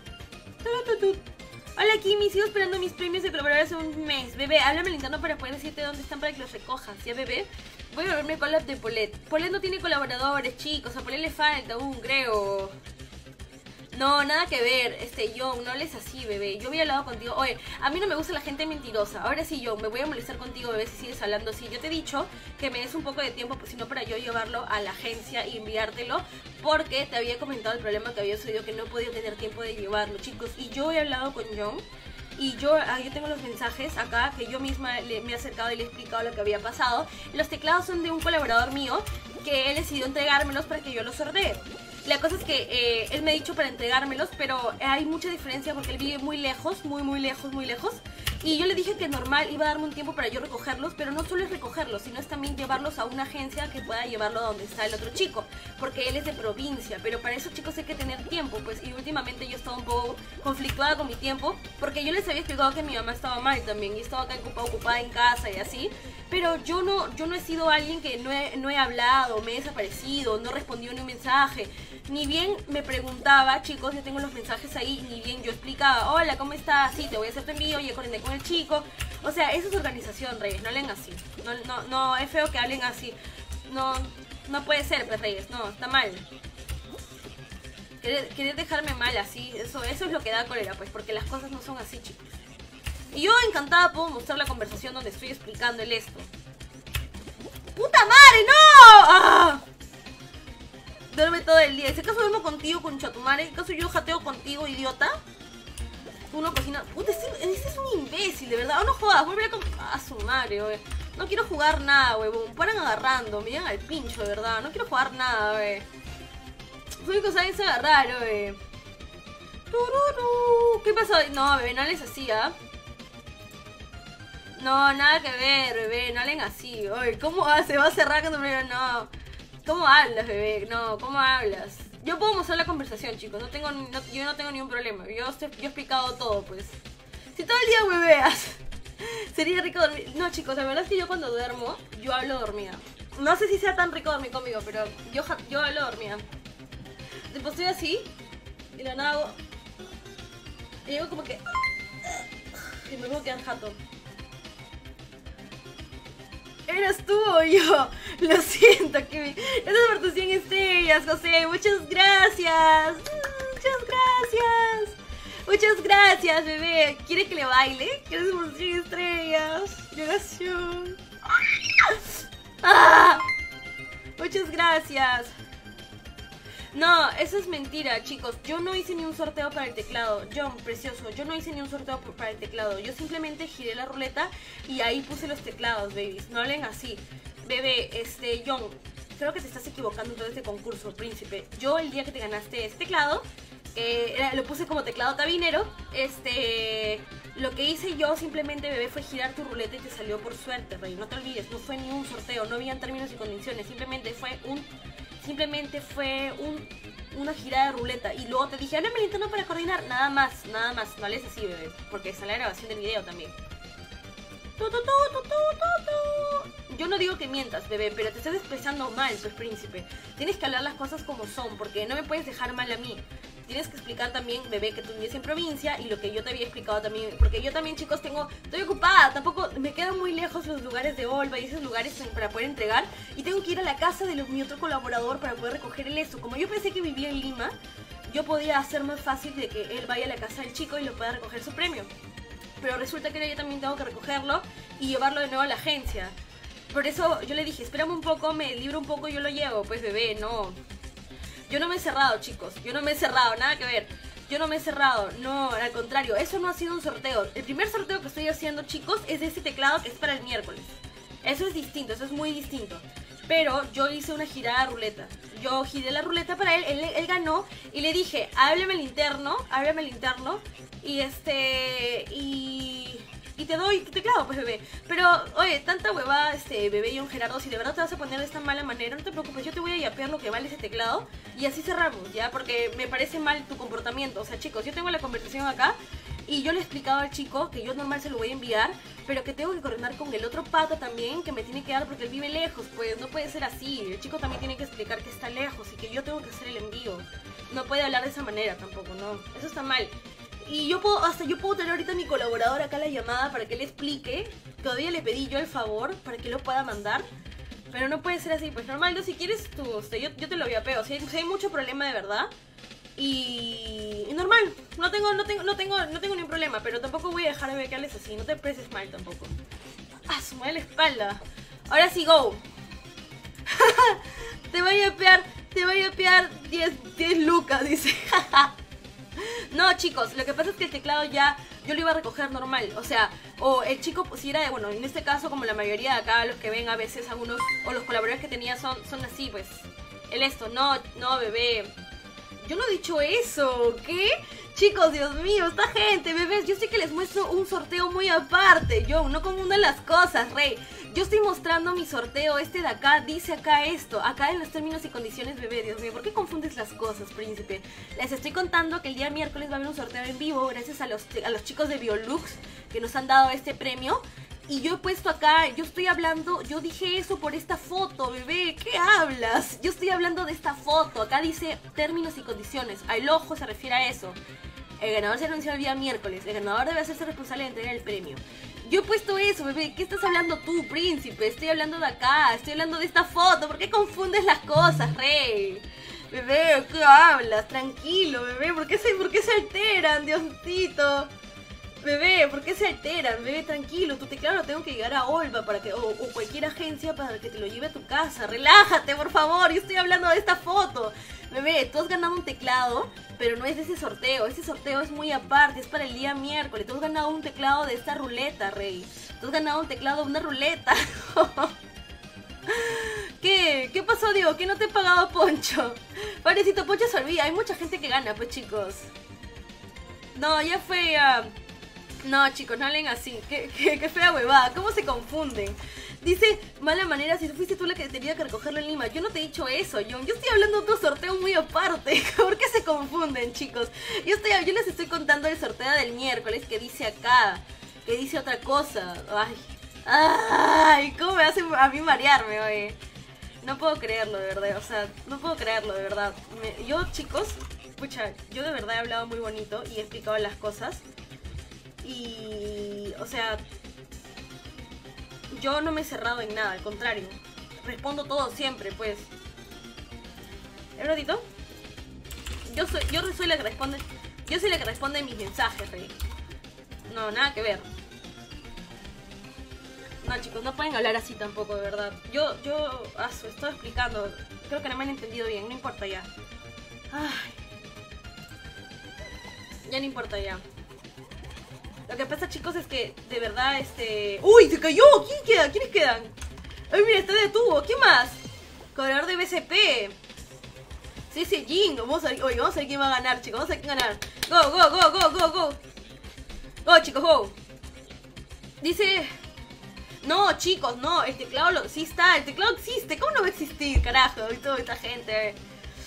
Hola, Kimi, sigo esperando mis premios de colaboradores hace un mes. Bebé, háblame al interno para poder decirte dónde están para que los recojas. ¿Ya, bebé? Voy a volverme con la de Polet. Polet no tiene colaboradores, chicos. A Polet le falta aún, creo. No, nada que ver, este, John, no hables así, bebé. Yo había hablado contigo, oye, a mí no me gusta la gente mentirosa. Ahora sí, John, me voy a molestar contigo, bebé, si sigues hablando así. Yo te he dicho que me des un poco de tiempo, pues, sino para yo llevarlo a la agencia y enviártelo, porque te había comentado el problema que había sucedido, que no podía tener tiempo de llevarlo, chicos. Y yo he hablado con John, y yo, ah, yo tengo los mensajes acá, que yo misma le, me he acercado y le he explicado lo que había pasado. Los teclados son de un colaborador mío, que él decidió entregármelos para que yo los ordene. La cosa es que eh, él me ha dicho para entregármelos, pero hay mucha diferencia porque él vive muy lejos, muy muy lejos, muy lejos. Y yo le dije que normal iba a darme un tiempo para yo recogerlos, pero no solo es recogerlos, sino es también llevarlos a una agencia que pueda llevarlo a donde está el otro chico, porque él es de provincia, pero para eso, chicos, hay que tener tiempo, pues. Y últimamente yo estaba un poco conflictuada con mi tiempo, porque yo les había explicado que mi mamá estaba mal también, y estaba acá ocupada, ocupada en casa y así. Pero yo no, yo no he sido alguien que no he, no he hablado, me he desaparecido, no he respondido ni un mensaje. Ni bien me preguntaba, chicos, yo tengo los mensajes ahí, ni bien yo explicaba, hola, ¿cómo estás? Sí, te voy a hacer tu envío, ya coordiné con el chico. O sea, eso es organización, Reyes, no hablen así. No, no, no, es feo que hablen así. No, no puede ser, pues, Reyes, no, está mal. Querer, querer dejarme mal así, eso, eso es lo que da cólera, pues, porque las cosas no son así, chicos. Y yo encantada puedo mostrar la conversación donde estoy explicándole esto. ¡Puta madre, no! ¡Ah! Duerme todo el día. ¿En acaso duermo contigo, concha tu madre? ¿En acaso yo jateo contigo, idiota? Tú no cocinas. Puta, este, este es un imbécil, de verdad. Oh, no jodas, vuelve a con... a su madre, wey. No quiero jugar nada, huevón. Paran agarrando, me llegan al pincho, de verdad. No quiero jugar nada, wey. Lo único que saben es agarrar, wey. ¿Qué pasó? No, bebé, no hables así, ¿ah? ¿eh? No, nada que ver, bebé, no hablen así. Oye, ¿cómo va? Se va a cerrar cuando me... No. ¿Cómo hablas, bebé? No, ¿cómo hablas? Yo puedo mostrar la conversación, chicos. No tengo, no, yo no tengo ningún problema. Yo, yo he explicado todo, pues. Si todo el día hueveas, sería rico dormir. No, chicos, la verdad es que yo cuando duermo, yo hablo dormida. No sé si sea tan rico dormir conmigo, pero yo, yo hablo dormida. Tipo, estoy así, y la nada hago... Y digo como que... Y me voy a quedar jato. ¿Eras tú o yo? Lo siento, que esa es por tus cien estrellas, José. Muchas gracias. Muchas gracias. Muchas gracias, bebé. ¿Quiere que le baile? ¿Quieres por cien estrellas? Lloración. ¡Ah! Muchas gracias. No, eso es mentira, chicos. Yo no hice ni un sorteo para el teclado. John, precioso, yo no hice ni un sorteo para el teclado. Yo simplemente giré la ruleta y ahí puse los teclados, babies. No hablen así. Bebé, este, John, creo que te estás equivocando en todo este concurso, príncipe. Yo el día que te ganaste ese teclado, eh, lo puse como teclado cabinero. Este... Lo que hice yo simplemente, bebé, fue girar tu ruleta y te salió por suerte, rey. No te olvides, no fue ni un sorteo, no habían términos y condiciones. Simplemente fue un... Simplemente fue un, una girada de ruleta. Y luego te dije, háblame el interno para coordinar. Nada más, nada más. No hables así, bebé, porque sale la grabación del video también. Tu, tu, tu, tu, tu, tu, tu. Yo no digo que mientas, bebé, pero te estás expresando mal, pues, príncipe. Tienes que hablar las cosas como son, porque no me puedes dejar mal a mí. Tienes que explicar también, bebé, que tú vives en provincia y lo que yo te había explicado también. Porque yo también, chicos, tengo... Estoy ocupada, tampoco... Me quedan muy lejos los lugares de Olva y esos lugares para poder entregar. Y tengo que ir a la casa de los, mi otro colaborador para poder recoger el esto. Como yo pensé que vivía en Lima, yo podía hacer más fácil de que él vaya a la casa del chico y lo pueda recoger su premio. Pero resulta que yo también tengo que recogerlo y llevarlo de nuevo a la agencia. Por eso yo le dije, espérame un poco, me libro un poco y yo lo llevo. Pues, bebé, no... Yo no me he cerrado, chicos, yo no me he cerrado, nada que ver. Yo no me he cerrado, no, al contrario, eso no ha sido un sorteo. El primer sorteo que estoy haciendo, chicos, es de ese teclado que es para el miércoles. Eso es distinto, eso es muy distinto. Pero yo hice una girada de ruleta. Yo giré la ruleta para él, él, él ganó y le dije, háblame el interno, háblame el interno. Y este, y... Y te doy tu teclado, pues, bebé. Pero, oye, tanta huevada, este, bebé John Gerardo, si de verdad te vas a poner de esta mala manera, no te preocupes, yo te voy a yapear lo que vale ese teclado y así cerramos, ¿ya? Porque me parece mal tu comportamiento. O sea, chicos, yo tengo la conversación acá y yo le he explicado al chico que yo normal se lo voy a enviar, pero que tengo que coordinar con el otro pata también, que me tiene que dar porque él vive lejos, pues no puede ser así. El chico también tiene que explicar que está lejos y que yo tengo que hacer el envío. No puede hablar de esa manera tampoco, no. Eso está mal. Y yo puedo, hasta yo puedo tener ahorita a mi colaborador acá la llamada para que le explique. Todavía le pedí yo el favor para que lo pueda mandar. Pero no puede ser así, pues normal, yo si quieres tú, usted, yo, yo te lo voy a pegar. Si hay, si hay mucho problema de verdad, Y, y normal, no tengo, no tengo, no tengo, no tengo ningún problema, pero tampoco voy a dejar de becarles así, no te expreses mal tampoco. Ah, su madre la espalda. Ahora sí, go. Te voy a pear, te voy a pear diez lucas, dice. No, chicos, lo que pasa es que el teclado ya yo lo iba a recoger normal. O sea, o el chico, si era, bueno, en este caso, como la mayoría de acá, los que ven a veces algunos, o los colaboradores que tenía son, son así, pues. El esto, no, no, bebé. Yo no he dicho eso, ¿qué? Chicos, Dios mío, esta gente, bebés, yo sé que les muestro un sorteo muy aparte. Yo, no confundan las cosas, rey. Yo estoy mostrando mi sorteo, este de acá, dice acá esto. Acá en los términos y condiciones, bebé, Dios mío, ¿por qué confundes las cosas, príncipe? Les estoy contando que el día miércoles va a haber un sorteo en vivo gracias a los, a los chicos de Biolux que nos han dado este premio. Y yo he puesto acá, yo estoy hablando, yo dije eso por esta foto, bebé, ¿qué hablas? Yo estoy hablando de esta foto, acá dice términos y condiciones, al ojo se refiere a eso. El ganador se anunció el día miércoles, el ganador debe hacerse responsable de entregar el premio. Yo he puesto eso, bebé, ¿qué estás hablando tú, príncipe? Estoy hablando de acá, estoy hablando de esta foto, ¿por qué confundes las cosas, rey? Bebé, ¿qué hablas? Tranquilo, bebé, ¿por qué se, por qué se alteran, Diosito? Bebé, ¿por qué se alteran? Bebé, tranquilo, tu teclado lo tengo que llegar a Olva para que, o, o cualquier agencia para que te lo lleve a tu casa. Relájate, por favor, yo estoy hablando de esta foto. Bebé, tú has ganado un teclado, pero no es de ese sorteo. Ese sorteo es muy aparte, es para el día miércoles. Tú has ganado un teclado de esta ruleta, rey. Tú has ganado un teclado de una ruleta. ¿Qué? ¿Qué pasó, Diego? ¿Qué no te he pagado, Poncho? Parecito, Poncho se olvida. Hay mucha gente que gana, pues, chicos. No, ya fue... Uh... No, chicos, no hablen así. Qué, qué, qué fea huevada. ¿Cómo se confunden? Dice, mala manera, si fuiste tú la que tenía que recogerlo en Lima. Yo no te he dicho eso, John. Yo estoy hablando de otro sorteo muy aparte. ¿Por qué se confunden, chicos? Yo, estoy, yo les estoy contando el sorteo del miércoles que dice acá. Que dice otra cosa. Ay, ay, ¿cómo me hace a mí marearme, oye? No puedo creerlo, de verdad. O sea, no puedo creerlo, de verdad. Me, yo, chicos, escucha, yo de verdad he hablado muy bonito y he explicado las cosas. Y, o sea, yo no me he cerrado en nada, al contrario. Respondo todo siempre, pues. ¿Un ratito? Yo soy, yo soy la que responde. Yo soy la que responde mis mensajes, rey. No, nada que ver. No, chicos, no pueden hablar así tampoco, de verdad. Yo, yo, aso, estoy explicando. Creo que no me han entendido bien, no importa ya. Ay. Ya no importa ya. Lo que pasa, chicos, es que de verdad, este... ¡Uy! ¡Se cayó! ¿Quién queda? ¿Quiénes quedan? ¡Ay, mira! Está de tubo. ¿Qué más? Cobrador de B C P. Sí, sí, Jin. Vamos a ver, oye, vamos a ver quién va a ganar, chicos. Vamos a ver quién va a ganar. Go, go, go, go, go, go. Go, chicos, go. Dice... No, chicos, no. El teclado lo... sí está. El teclado existe. ¿Cómo no va a existir, carajo? Y toda esta gente.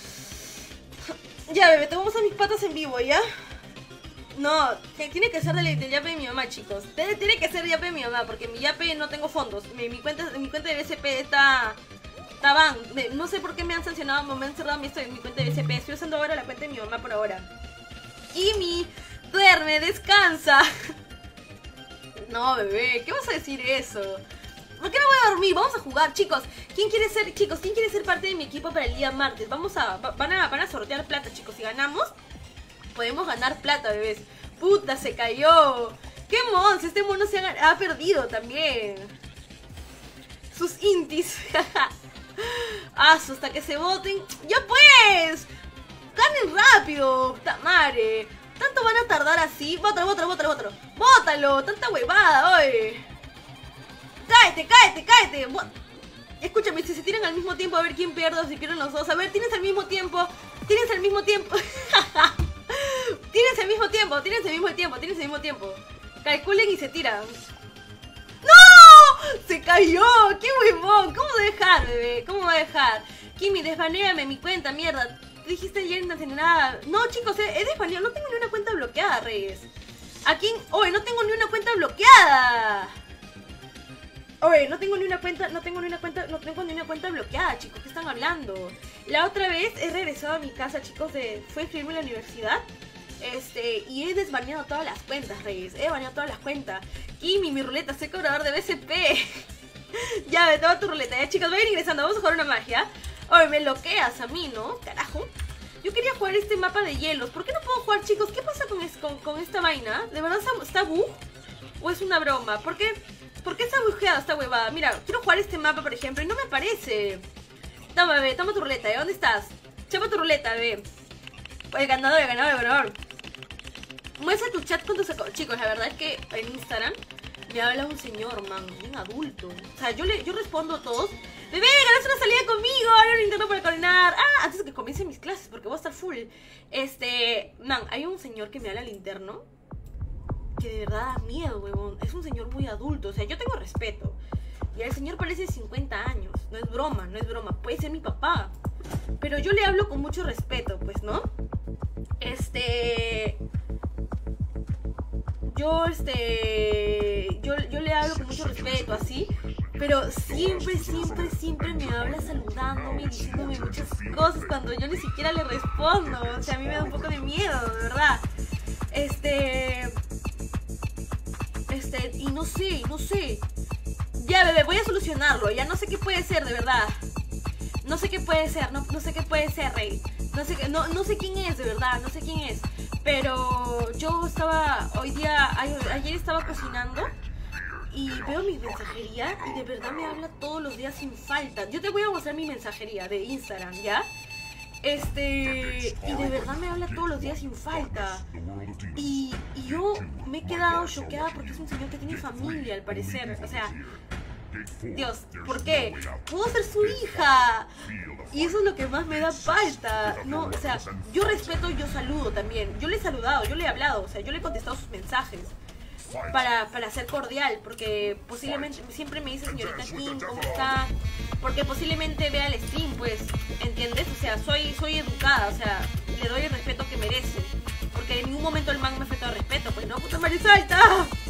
Ya, bebé. Te vamos a mis patas en vivo, ¿ya? No, tiene que ser del, del yape de mi mamá, chicos. Tiene que ser del yape de mi mamá, porque mi yape no tengo fondos. Mi, mi, cuenta, mi cuenta de B C P está... Está ban. No sé por qué me han sancionado, me han cerrado mi, mi cuenta de B C P. Estoy usando ahora la cuenta de mi mamá por ahora. Kimi, duerme, descansa. No, bebé, ¿qué vas a decir eso? ¿Por qué no voy a dormir? Vamos a jugar, chicos. ¿Quién quiere ser, chicos, quién quiere ser parte de mi equipo para el día martes? Vamos a... Van a, van a sortear plata, chicos. Si ganamos... podemos ganar plata, bebés. Puta, se cayó. ¡Qué mons! Este mono se ha, ha perdido también. Sus intis. Aso, hasta que se voten. ¡Ya pues! ¡Ganen rápido! ¡Puta madre! ¿Tanto van a tardar así? ¡Bótalo, bótalo, bótalo, bótalo! ¡Bótalo! ¡Tanta huevada, oye! ¡Cáete, cáete, cáete! Bó... Escúchame, si se tiran al mismo tiempo, a ver quién pierde o si pierden los dos. A ver, tienes al mismo tiempo. Tienes al mismo tiempo. Tienes el mismo tiempo, tienes el mismo tiempo, tienes el mismo tiempo. Calculen y se tiran. ¡No! ¡Se cayó! ¡Qué huevón! ¿Cómo va a dejar, bebé? ¿Cómo va a dejar? Kimi, desbanéame mi cuenta, mierda. Te dijiste ayer no tenía nada. No, chicos, he, he desbaneado. No tengo ni una cuenta bloqueada, Reyes. ¿A quién? Oye, no tengo ni una cuenta bloqueada. Oye, no tengo ni una cuenta, no tengo ni una cuenta, no tengo ni una cuenta bloqueada, chicos. ¿Qué están hablando? La otra vez he regresado a mi casa, chicos, de, fue a inscribirme en la universidad. Este, y he desbaneado todas las cuentas, Reyes. He baneado todas las cuentas. Kimi, mi ruleta, soy cobrador de B C P. Ya, me toma tu ruleta, ya, chicos, vayan ingresando. Vamos a jugar una magia. Oye, me bloqueas a mí, ¿no? Carajo. Yo quería jugar este mapa de hielos. ¿Por qué no puedo jugar, chicos? ¿Qué pasa con, es, con, con esta vaina? ¿De verdad está, está bug? ¿O es una broma? ¿Por qué, ¿Por qué está bugueada esta huevada? Mira, quiero jugar este mapa, por ejemplo, y no me aparece. Toma, bebé, toma tu ruleta. ¿De dónde estás? Chapa tu ruleta, bebé. El ganador, el ganador, el ganador. Muestra tu chat con tus... Chicos, la verdad es que en Instagram me habla un señor, man, un adulto. O sea, yo le yo respondo a todos. Bebé, ganaste una salida conmigo. Ahora lo intento para coordinar. Ah, antes de que comiencen mis clases, porque voy a estar full. Este, man, hay un señor que me habla al interno que de verdad da miedo, huevón. Es un señor muy adulto. O sea, yo tengo respeto. Y el señor parece cincuenta años. No es broma, no es broma. Puede ser mi papá. Pero yo le hablo con mucho respeto, pues, ¿no? Este... Yo, este... Yo, yo le hablo con mucho respeto, así. Pero siempre, siempre, siempre me habla saludándome y diciéndome muchas cosas cuando yo ni siquiera le respondo. O sea, a mí me da un poco de miedo, de verdad. Este... Este... Y no sé, no sé. Ya, bebé, voy a solucionarlo. Ya no sé qué puede ser, de verdad. No sé qué puede ser, no, no sé qué puede ser, Rey. No sé, no, no sé quién es, de verdad, no sé quién es. Pero yo estaba, hoy día, ayer estaba cocinando y veo mi mensajería y de verdad me habla todos los días sin falta. Yo te voy a mostrar mi mensajería de Instagram, ¿ya? Este, y de verdad me habla todos los días sin falta. Y, y yo me he quedado choqueada porque es un señor que tiene familia, al parecer. O sea, Dios, ¿por qué? Puedo ser su hija. Y eso es lo que más me da falta. No, o sea, yo respeto y yo saludo también. Yo le he saludado, yo le he hablado, o sea, yo le he contestado sus mensajes para, para ser cordial, porque posiblemente siempre me dice señorita Kim, ¿cómo está? Porque posiblemente vea el stream, pues, ¿entiendes? O sea, soy, soy educada, o sea, le doy el respeto que merece. Porque en ningún momento el man me ha faltado respeto, pues no, puta madre, salta.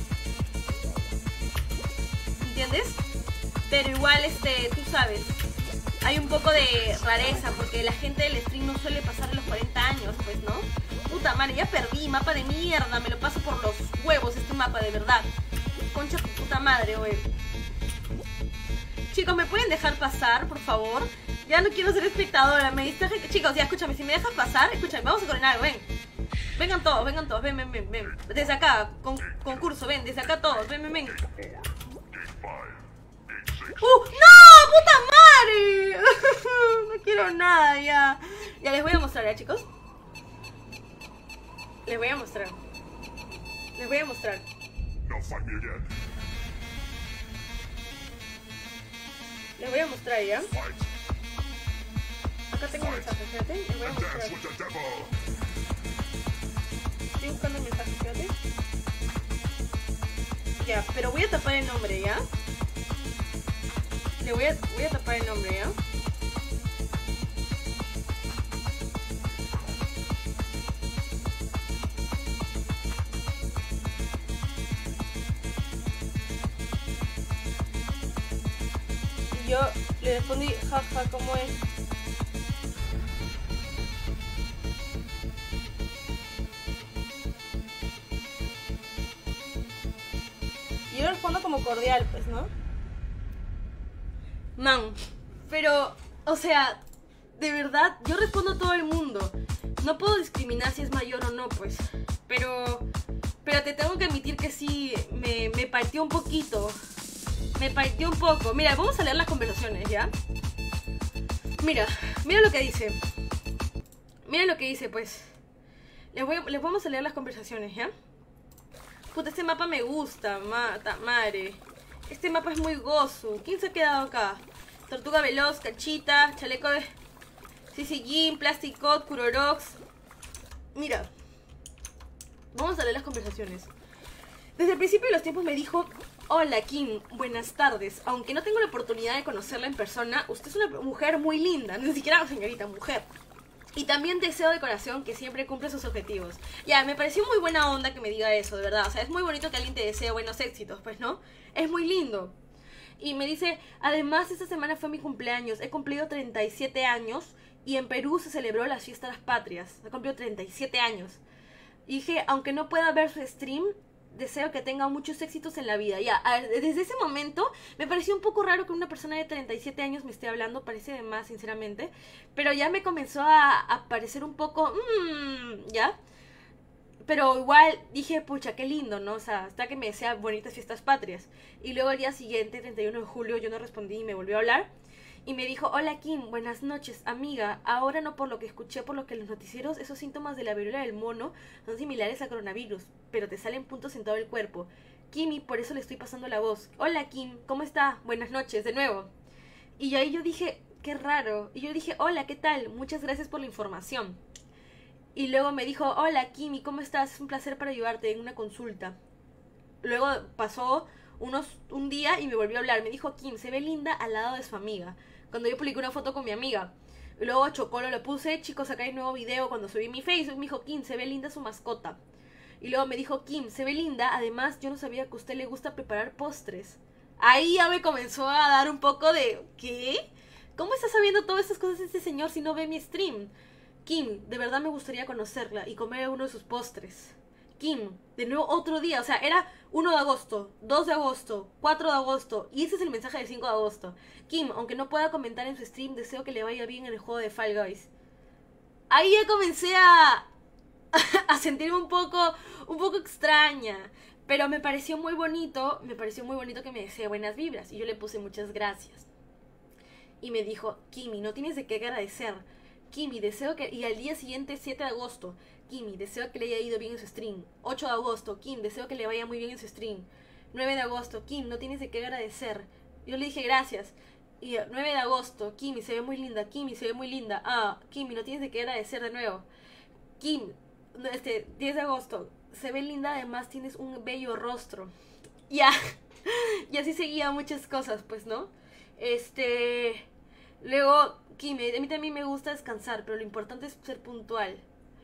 ¿Entiendes? Pero igual, este, tú sabes, hay un poco de rareza, porque la gente del stream no suele pasar de los cuarenta años, pues, ¿no? Puta madre, ya perdí, mapa de mierda, me lo paso por los huevos este mapa, de verdad. Concha tu puta madre, güey. Chicos, ¿me pueden dejar pasar, por favor? Ya no quiero ser espectadora, me distraje. Chicos, ya, escúchame, si me dejas pasar, escúchame, vamos a coordinar, ven. Vengan todos, vengan todos, ven, ven, ven, ven. Desde acá, con, concurso, ven, desde acá todos, ven, ven, ven. ¡Uh! ¡No! ¡Puta madre! No quiero nada ya. Ya les voy a mostrar, ¿ya, chicos? Les voy a mostrar. Les voy a mostrar. Les voy a mostrar, ¿ya? Acá tengo un mensaje, fíjate. Les voy a mostrar. Estoy buscando un mensaje, fíjate. Ya, pero voy a tapar el nombre, ¿ya? Le voy a, voy a tapar el nombre, ¿ya? Y yo le respondí, jaja, ¿cómo es? Y yo le respondo como cordial, pues, ¿no? Man, pero, o sea, de verdad, yo respondo a todo el mundo. No puedo discriminar si es mayor o no, pues. Pero, pero te tengo que admitir que sí, me, me partió un poquito. Me partió un poco. Mira, vamos a leer las conversaciones, ¿ya? Mira, mira lo que dice. Mira lo que dice, pues. Les, voy, les vamos a leer las conversaciones, ¿ya? Puta, este mapa me gusta, mata, madre. Este mapa es muy gozo. ¿Quién se ha quedado acá? Tortuga Veloz, Cachita, Chaleco de... C C Jim, Plastic Code, Kurorox. Mira. Vamos a leer las conversaciones. Desde el principio de los tiempos me dijo: hola Kim, buenas tardes. Aunque no tengo la oportunidad de conocerla en persona, usted es una mujer muy linda. Ni siquiera señorita, mujer. Y también deseo de corazón que siempre cumple sus objetivos. Ya, me pareció muy buena onda que me diga eso, de verdad. O sea, es muy bonito que alguien te desee buenos éxitos, pues, ¿no? Es muy lindo. Y me dice, además esta semana fue mi cumpleaños. He cumplido treinta y siete años y en Perú se celebró la fiesta de las patrias. He cumplido treinta y siete años. Y dije, aunque no pueda ver su stream, deseo que tenga muchos éxitos en la vida. Ya, a ver, desde ese momento me pareció un poco raro que una persona de treinta y siete años me esté hablando, parece de más, sinceramente, pero ya me comenzó a, a parecer un poco, mmm, ya, pero igual dije, pucha, qué lindo, ¿no? O sea, hasta que me desea bonitas fiestas patrias. Y luego al día siguiente, treinta y uno de julio, yo no respondí y me volvió a hablar. Y me dijo, hola Kim, buenas noches, amiga. Ahora no por lo que escuché, por lo que en los noticieros, esos síntomas de la viruela del mono son similares a coronavirus, pero te salen puntos en todo el cuerpo. Kimi, por eso le estoy pasando la voz. Hola Kim, ¿cómo está? Buenas noches, de nuevo. Y ahí yo dije, qué raro. Y yo dije, hola, ¿qué tal? Muchas gracias por la información. Y luego me dijo, hola Kimi, ¿cómo estás? Es un placer para ayudarte en una consulta. Luego pasó unos un día y me volvió a hablar. Me dijo, Kim, se ve linda al lado de su amiga. Cuando yo publiqué una foto con mi amiga. Y luego Chocolo le puse, chicos, acá hay un nuevo video. Cuando subí mi Facebook, me dijo, Kim, se ve linda su mascota. Y luego me dijo, Kim, se ve linda. Además, yo no sabía que a usted le gusta preparar postres. Ahí ya me comenzó a dar un poco de, ¿qué? ¿Cómo está sabiendo todas estas cosas este señor si no ve mi stream? Kim, de verdad me gustaría conocerla y comer uno de sus postres. Kim, de nuevo otro día, o sea, era uno de agosto, dos de agosto, cuatro de agosto, y ese es el mensaje del cinco de agosto. Kim, aunque no pueda comentar en su stream, deseo que le vaya bien en el juego de Fall Guys. Ahí ya comencé a, a sentirme un poco, un poco extraña, pero me pareció muy bonito, me pareció muy bonito que me desee buenas vibras, y yo le puse muchas gracias. Y me dijo, Kimi, no tienes de qué agradecer. Kimi, deseo que... Y al día siguiente, siete de agosto, Kimi, deseo que le haya ido bien en su stream. ocho de agosto, Kim, deseo que le vaya muy bien en su stream. nueve de agosto, Kim, no tienes de qué agradecer. Yo le dije gracias. Y nueve de agosto, Kimi, se ve muy linda. Kimi, se ve muy linda. Ah, Kimi, no tienes de qué agradecer de nuevo. Kim, este, diez de agosto, se ve linda, además tienes un bello rostro. Ya. Y así seguía muchas cosas, pues, ¿no? Este... Luego, Kim, a mí también me gusta descansar, pero lo importante es ser puntual.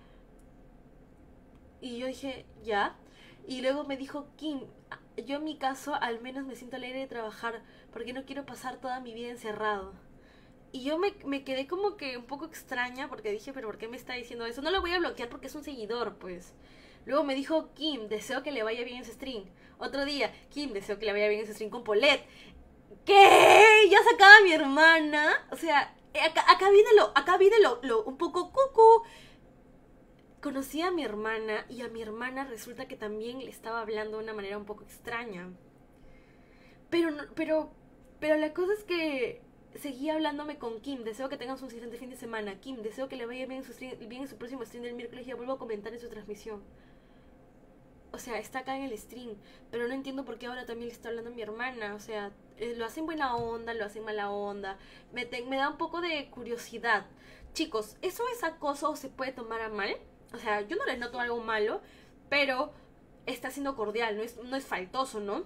Y yo dije, ya. Y luego me dijo, Kim, yo en mi caso al menos me siento alegre de trabajar porque no quiero pasar toda mi vida encerrado. Y yo me, me quedé como que un poco extraña porque dije, pero ¿por qué me está diciendo eso? No lo voy a bloquear porque es un seguidor, pues. Luego me dijo, Kim, deseo que le vaya bien en su stream. Otro día, Kim, deseo que le vaya bien en su stream con Paulette. ¿Qué? Ya sacaba a mi hermana. O sea, acá, acá viene lo, acá viene lo, lo un poco cucu. Conocí a mi hermana y a mi hermana resulta que también le estaba hablando de una manera un poco extraña. Pero, pero, pero la cosa es que seguía hablándome con Kim. Deseo que tengas un excelente fin de semana. Kim, deseo que le vaya bien en su, stream, bien en su próximo stream del miércoles. Ya vuelvo a comentar en su transmisión. O sea, está acá en el stream, pero no entiendo por qué ahora también le está hablando a mi hermana. O sea, eh, lo hacen buena onda, lo hacen mala onda. Me, te, me da un poco de curiosidad. Chicos, ¿eso es acoso o se puede tomar a mal? O sea, yo no les noto algo malo, pero está siendo cordial, no es, no es faltoso, ¿no?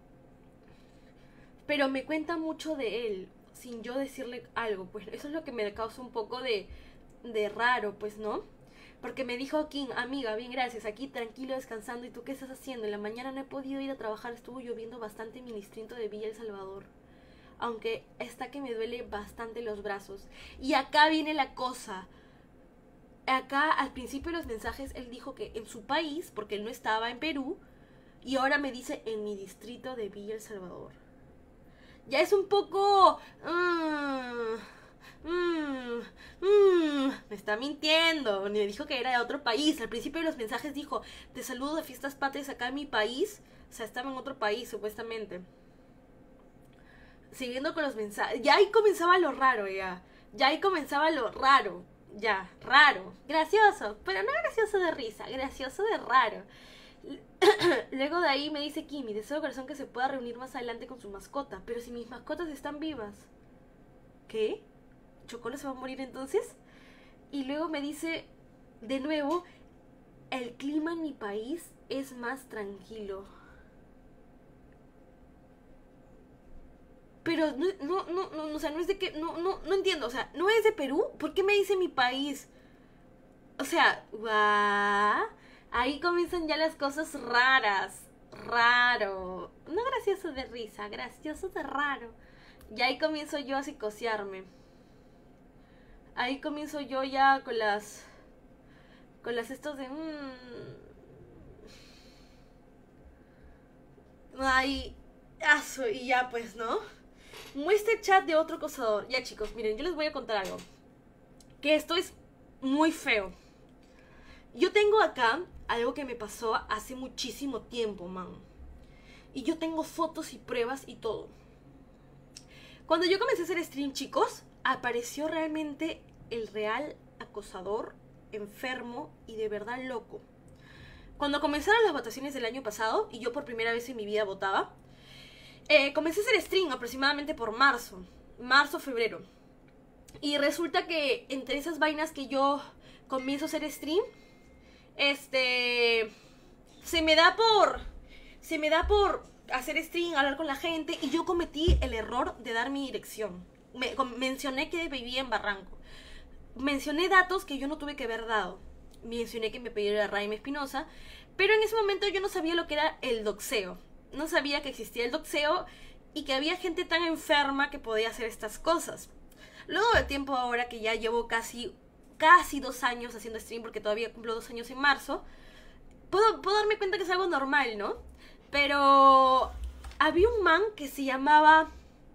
Pero me cuenta mucho de él, sin yo decirle algo. Pues eso es lo que me causa un poco de, de raro, pues, ¿no? Porque me dijo Kim, amiga, bien, gracias, aquí tranquilo, descansando. ¿Y tú qué estás haciendo? En la mañana no he podido ir a trabajar, estuvo lloviendo bastante en mi distrito de Villa El Salvador. Aunque está que me duele bastante los brazos. Y acá viene la cosa. Acá, al principio de los mensajes, él dijo que en su país, porque él no estaba en Perú, y ahora me dice en mi distrito de Villa El Salvador. Ya es un poco... Uh, Mm, mm, me está mintiendo. Me dijo que era de otro país. Al principio de los mensajes dijo, te saludo de fiestas patrias acá en mi país. O sea, estaba en otro país supuestamente. Siguiendo con los mensajes, ya ahí comenzaba lo raro. Ya Ya ahí comenzaba lo raro. Ya, raro, gracioso, pero no gracioso de risa, gracioso de raro. Luego de ahí me dice Kimi, deseo de corazón que se pueda reunir más adelante con su mascota. Pero si mis mascotas están vivas. ¿Qué? ¿Chocolo se va a morir entonces? Y luego me dice de nuevo, el clima en mi país es más tranquilo. Pero no, no, no, no, o sea, no es de que, no, no, no entiendo, o sea, no es de Perú. ¿Por qué me dice mi país? O sea, guau, ahí comienzan ya las cosas raras, raro, no gracioso de risa, gracioso de raro. Y ahí comienzo yo a psicosearme. Ahí comienzo yo ya con las... Con las estos de... Mmm, Ay, aso, y ya pues, ¿no? Muestra el chat de otro acosador. Ya chicos, miren, yo les voy a contar algo. Que esto es muy feo. Yo tengo acá algo que me pasó hace muchísimo tiempo, man. Y yo tengo fotos y pruebas y todo. Cuando yo comencé a hacer stream, chicos, apareció realmente el real acosador, enfermo y de verdad loco. Cuando comenzaron las votaciones del año pasado, y yo por primera vez en mi vida votaba, eh, comencé a hacer stream aproximadamente por marzo. Marzo, febrero. Y resulta que entre esas vainas que yo comienzo a hacer stream, este... Se me da por... Se me da por hacer stream, hablar con la gente, y yo cometí el error de dar mi dirección. Me, mencioné que vivía en Barranco. Mencioné datos que yo no tuve que haber dado. Mencioné que me pedía Raime Espinosa, pero en ese momento yo no sabía lo que era el doxeo. No sabía que existía el doxeo y que había gente tan enferma que podía hacer estas cosas. Luego de tiempo, ahora que ya llevo casi, casi dos años haciendo stream, porque todavía cumplo dos años en marzo, puedo, puedo darme cuenta que es algo normal, ¿no? Pero había un man que se llamaba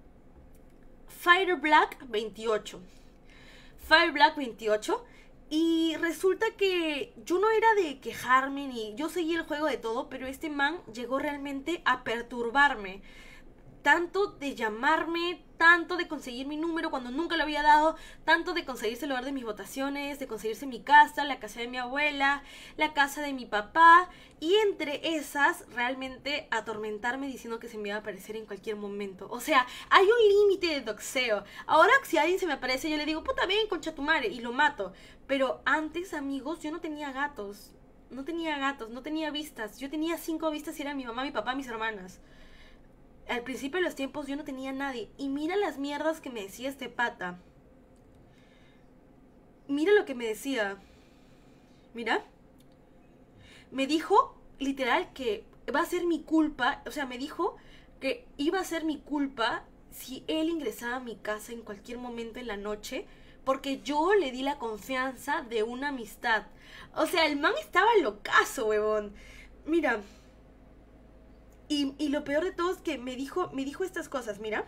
Fire Black veintiocho. Fire Black veintiocho. Y resulta que yo no era de quejarme ni... Yo seguí el juego de todo, pero este man llegó realmente a perturbarme. Tanto de llamarme, tanto de conseguir mi número cuando nunca lo había dado, tanto de conseguirse el lugar de mis votaciones, de conseguirse mi casa, la casa de mi abuela, la casa de mi papá, y entre esas realmente atormentarme diciendo que se me iba a aparecer en cualquier momento. O sea, hay un límite de doxeo. Ahora si alguien se me aparece yo le digo, puta, ven, concha tu madre, y lo mato. Pero antes, amigos, yo no tenía gatos, no tenía gatos, no tenía vistas. Yo tenía cinco vistas y eran mi mamá, mi papá, mis hermanas. Al principio de los tiempos yo no tenía nadie. Y mira las mierdas que me decía este pata. Mira lo que me decía. Mira. Me dijo, literal, que va a ser mi culpa. O sea, me dijo que iba a ser mi culpa si él ingresaba a mi casa en cualquier momento en la noche, porque yo le di la confianza de una amistad. O sea, el man estaba locazo, huevón. Mira. Y, y lo peor de todo es que me dijo, me dijo estas cosas, mira.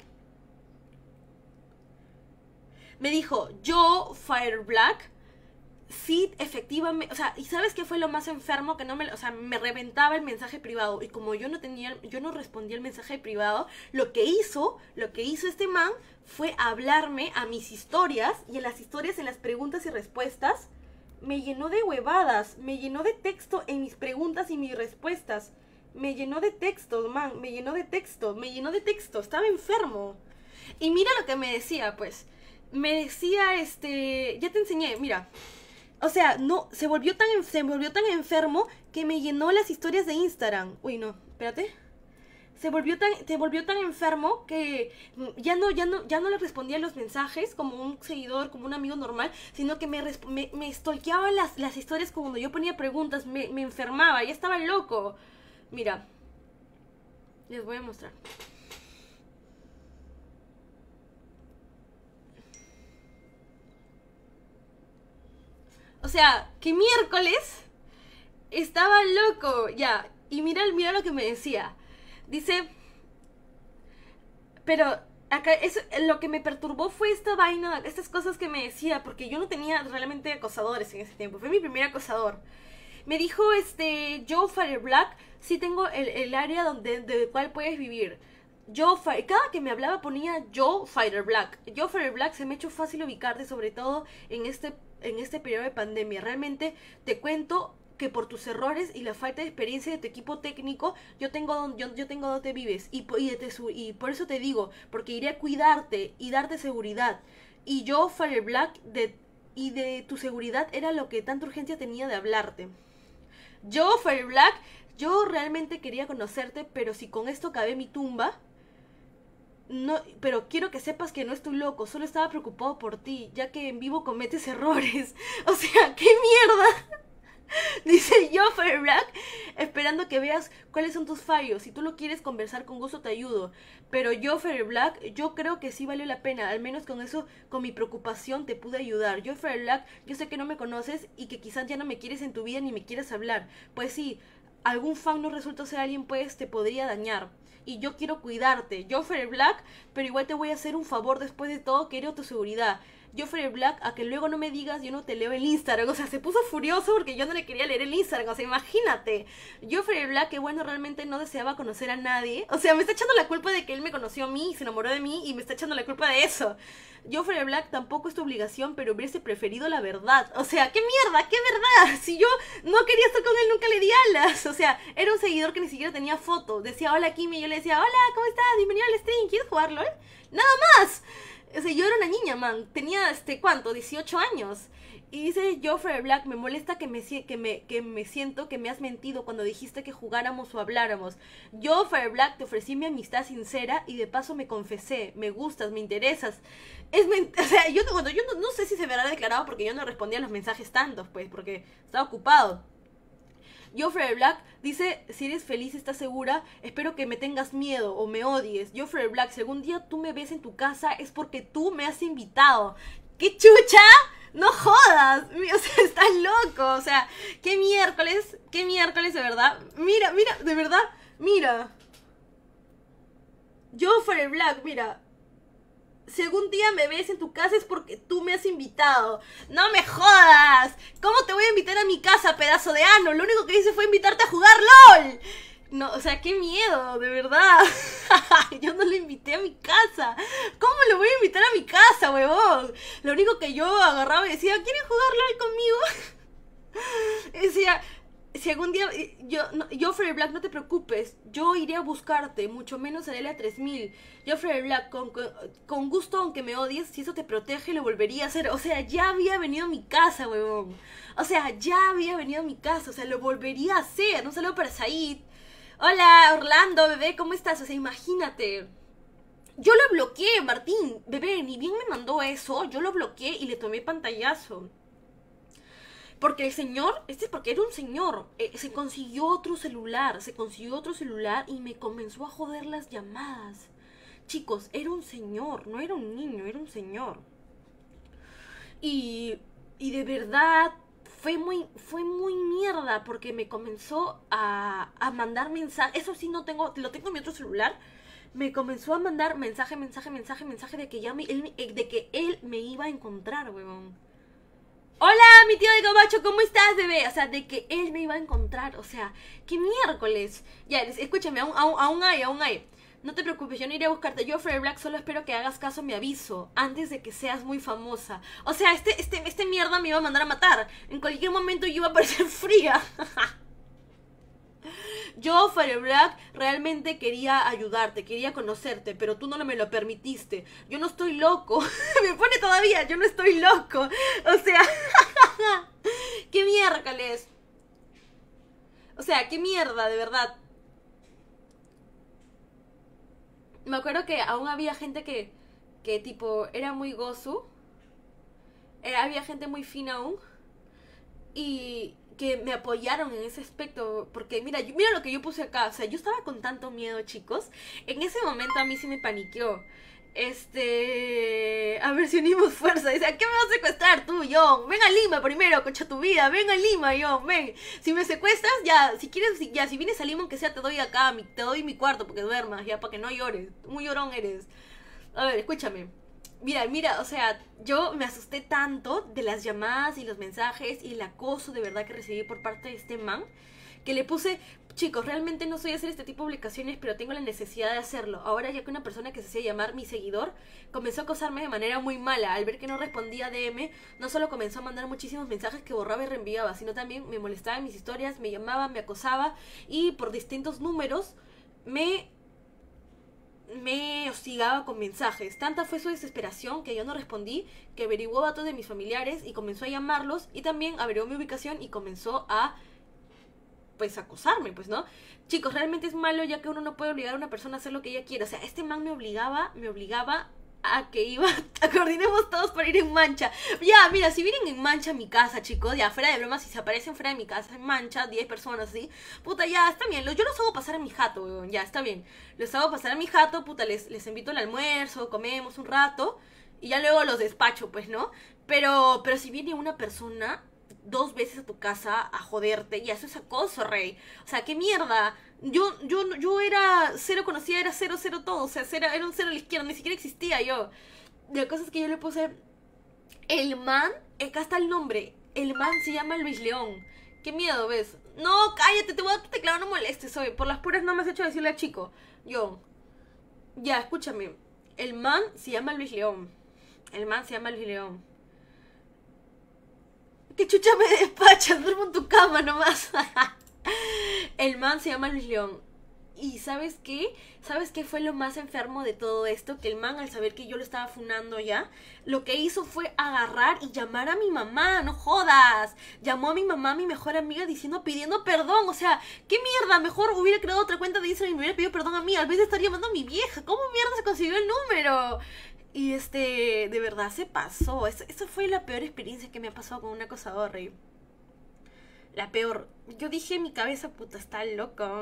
Me dijo, yo, Fire Black, sí, efectivamente, o sea, ¿y sabes qué fue lo más enfermo? Que no me, o sea, me reventaba el mensaje privado. Y como yo no tenía, yo no respondía el mensaje privado, lo que hizo, lo que hizo este man fue hablarme a mis historias, y en las historias, en las preguntas y respuestas, me llenó de huevadas, me llenó de texto en mis preguntas y mis respuestas. Me llenó de texto, man, me llenó de texto, me llenó de texto, estaba enfermo. Y mira lo que me decía, pues. Me decía, este, ya te enseñé, mira. O sea, no, se volvió tan, se volvió tan enfermo que me llenó las historias de Instagram. Uy, no, espérate. Se volvió tan, se volvió tan enfermo que ya no, ya no, ya no le respondía los mensajes como un seguidor, como un amigo normal, sino que me, me, me stalkeaba las, las historias cuando yo ponía preguntas, me, me enfermaba, ya estaba loco. Mira, les voy a mostrar. O sea, que miércoles estaba loco, ya. Y mira, mira lo que me decía. Dice, pero acá eso, lo que me perturbó fue esta vaina, estas cosas que me decía, porque yo no tenía realmente acosadores en ese tiempo. Fue mi primer acosador. Me dijo, este, yo, Fire Black, sí tengo el, el área donde, de cual puedes vivir. Yo, Fire, cada que me hablaba ponía yo, Fire Black. Yo, Fire Black, se me ha hecho fácil ubicarte, sobre todo en este, en este periodo de pandemia. Realmente te cuento que por tus errores y la falta de experiencia de tu equipo técnico, yo tengo, yo, yo tengo donde vives. Y, y, de, y por eso te digo, porque iré a cuidarte y darte seguridad. Y yo, Fire Black, de, y de tu seguridad era lo que tanta urgencia tenía de hablarte. Yo, Fire Black, yo realmente quería conocerte, pero si con esto cabe mi tumba, no, pero quiero que sepas que no estoy loco, solo estaba preocupado por ti, ya que en vivo cometes errores. O sea, ¡qué mierda! Dice yo, Fire Black, esperando que veas cuáles son tus fallos. Si tú lo quieres conversar, con gusto te ayudo. Pero yo, Fire Black, yo creo que sí valió la pena. Al menos con eso, con mi preocupación, te pude ayudar. Yo, Fire Black, yo sé que no me conoces y que quizás ya no me quieres en tu vida ni me quieres hablar. Pues sí, algún fan no resultó ser alguien, pues te podría dañar. y yo quiero cuidarte. Joffrey Black, pero igual te voy a hacer un favor después de todo, quiero tu seguridad. Joffrey Black, a que luego no me digas, yo no te leo el Instagram. O sea, se puso furioso porque yo no le quería leer el Instagram. O sea, imagínate. Joffrey Black, que bueno, realmente no deseaba conocer a nadie. O sea, me está echando la culpa de que él me conoció a mí, se enamoró de mí y me está echando la culpa de eso. Joffrey Black, tampoco es tu obligación, pero hubiese preferido la verdad. O sea, ¿qué mierda? ¿Qué verdad? Si yo no quería estar con él, nunca le di alas. O sea, era un seguidor que ni siquiera tenía foto. Decía, hola Kimi, y yo le decía, hola, ¿cómo estás? Bienvenido al stream, ¿quieres jugarlo? ¿Eh? Nada más. O sea, yo era una niña, man. Tenía, este, ¿cuánto? dieciocho años. Y dice Joffrey Black, me molesta que me, que, me, que me siento que me has mentido cuando dijiste que jugáramos o habláramos. Joffrey Black, te ofrecí mi amistad sincera y de paso me confesé. Me gustas, me interesas. Es o sea, yo, bueno, yo no, no sé si se me habrá declarado porque yo no respondía a los mensajes tantos, pues, porque estaba ocupado. Joffrey Black dice, si eres feliz, estás segura, espero que me tengas miedo o me odies. Joffrey Black, si algún día tú me ves en tu casa es porque tú me has invitado. ¿Qué chucha? No jodas, o sea, estás loco, o sea, qué miércoles, qué miércoles de verdad. Mira, mira, de verdad, mira. Joffrey Black, mira. Si algún día me ves en tu casa es porque tú me has invitado. ¡No me jodas! ¿Cómo te voy a invitar a mi casa, pedazo de ano? Lo único que hice fue invitarte a jugar LOL. No, o sea, qué miedo, de verdad. Yo no le invité a mi casa. ¿Cómo le voy a invitar a mi casa, huevón? Lo único que yo agarraba y decía, ¿quieren jugar LOL conmigo? Decía... Si algún día, yo, no, Joffrey Black, no te preocupes, yo iré a buscarte, mucho menos haré la tres mil. Joffrey Black, con, con, con gusto, aunque me odies, si eso te protege, lo volvería a hacer. O sea, ya había venido a mi casa, huevón. O sea, ya había venido a mi casa, o sea, lo volvería a hacer. Un saludo para Said. Hola, Orlando, bebé, ¿cómo estás? O sea, imagínate. Yo lo bloqueé, Martín, bebé, ni bien me mandó eso, yo lo bloqueé y le tomé pantallazo. Porque el señor, este es porque era un señor, eh, se consiguió otro celular, se consiguió otro celular y me comenzó a joder las llamadas. Chicos, era un señor, no era un niño, era un señor. Y, y de verdad fue muy, fue muy mierda porque me comenzó a, a mandar mensajes. Eso sí, no tengo, lo tengo en mi otro celular. Me comenzó a mandar mensaje, mensaje, mensaje, mensaje de que, ya me, él, de que él me iba a encontrar, huevón. Hola, mi tío de Gabacho, ¿cómo estás, bebé? O sea, de que él me iba a encontrar, o sea, ¿qué miércoles? Ya, escúchame, aún, aún, aún hay, aún hay. No te preocupes, yo no iré a buscarte. Joffrey Black, solo espero que hagas caso a mi aviso antes de que seas muy famosa. O sea, este, este, este mierda me iba a mandar a matar. En cualquier momento yo iba a parecer fría. Yo, Joffrey Black, realmente quería ayudarte, quería conocerte, pero tú no me lo permitiste. Yo no estoy loco. Me pone todavía, yo no estoy loco. O sea, qué miércoles. O sea, qué mierda, de verdad. Me acuerdo que aún había gente que, que tipo, era muy gozu. Eh, había gente muy fina aún. Y... que me apoyaron en ese aspecto, porque mira, yo, mira lo que yo puse acá, o sea, yo estaba con tanto miedo, chicos, en ese momento a mí sí me paniqueó, este, a ver si unimos fuerza, dice, ¿a qué me vas a secuestrar tú, John? Ven a Lima primero, concha tu vida, ven a Lima, John, ven, si me secuestras, ya, si quieres, si, ya, si vienes a Lima, aunque sea, te doy acá, mi, te doy mi cuarto, porque duermas, ya, para que no llores, muy llorón eres. A ver, escúchame. Mira, mira, o sea, yo me asusté tanto de las llamadas y los mensajes y el acoso de verdad que recibí por parte de este man, que le puse, chicos, realmente no soy a hacer este tipo de publicaciones, pero tengo la necesidad de hacerlo. Ahora ya que una persona que se hacía llamar mi seguidor comenzó a acosarme de manera muy mala, al ver que no respondía a D M, no solo comenzó a mandar muchísimos mensajes que borraba y reenviaba, sino también me molestaba en mis historias, me llamaba, me acosaba y por distintos números me... me hostigaba con mensajes. Tanta fue su desesperación que yo no respondí, que averiguó datos de mis familiares y comenzó a llamarlos, y también averiguó mi ubicación y comenzó a, pues, acosarme, pues, ¿no? Chicos, realmente es malo, ya que uno no puede obligar a una persona a hacer lo que ella quiera. O sea, este man me obligaba, me obligaba a que iba, a coordinemos todos para ir en mancha. Ya, mira, si vienen en mancha a mi casa, chicos, ya, fuera de broma, si se aparecen fuera de mi casa en mancha, diez personas así, puta, ya, está bien, yo los hago pasar a mi jato, weón, ya, está bien, los hago pasar a mi jato, puta, les, les invito al almuerzo, comemos un rato, y ya luego los despacho, pues, ¿no? Pero, pero si viene una persona dos veces a tu casa a joderte, ya, eso es acoso, rey. O sea, qué mierda. Yo, yo, yo era cero conocida, era cero, cero todo. O sea, cero, era un cero a la izquierda, ni siquiera existía yo. La cosa es que yo le puse... El man, acá está el nombre. El man se llama Luis León. Qué miedo, ¿ves? No, cállate, te voy a dar tu teclado, no molestes hoy. Por las puras no me has hecho decirle a chico. Yo... Ya, escúchame. El man se llama Luis León. El man se llama Luis León. ¿Qué chucha me despachas? Duermo en tu cama nomás. El man se llama Luis León. ¿Y sabes qué? ¿Sabes qué fue lo más enfermo de todo esto? Que el man, al saber que yo lo estaba funando ya, lo que hizo fue agarrar y llamar a mi mamá. ¡No jodas! Llamó a mi mamá, mi mejor amiga, diciendo, pidiendo perdón. O sea, ¿qué mierda? Mejor hubiera creado otra cuenta de Instagram y me hubiera pedido perdón a mí. Al vez de estar llamando a mi vieja. ¿Cómo mierda se consiguió el número? Y este, de verdad se pasó. Eso, eso fue la peor experiencia que me ha pasado con un acosador, rey. La peor. Yo dije en mi cabeza, puta, está loco.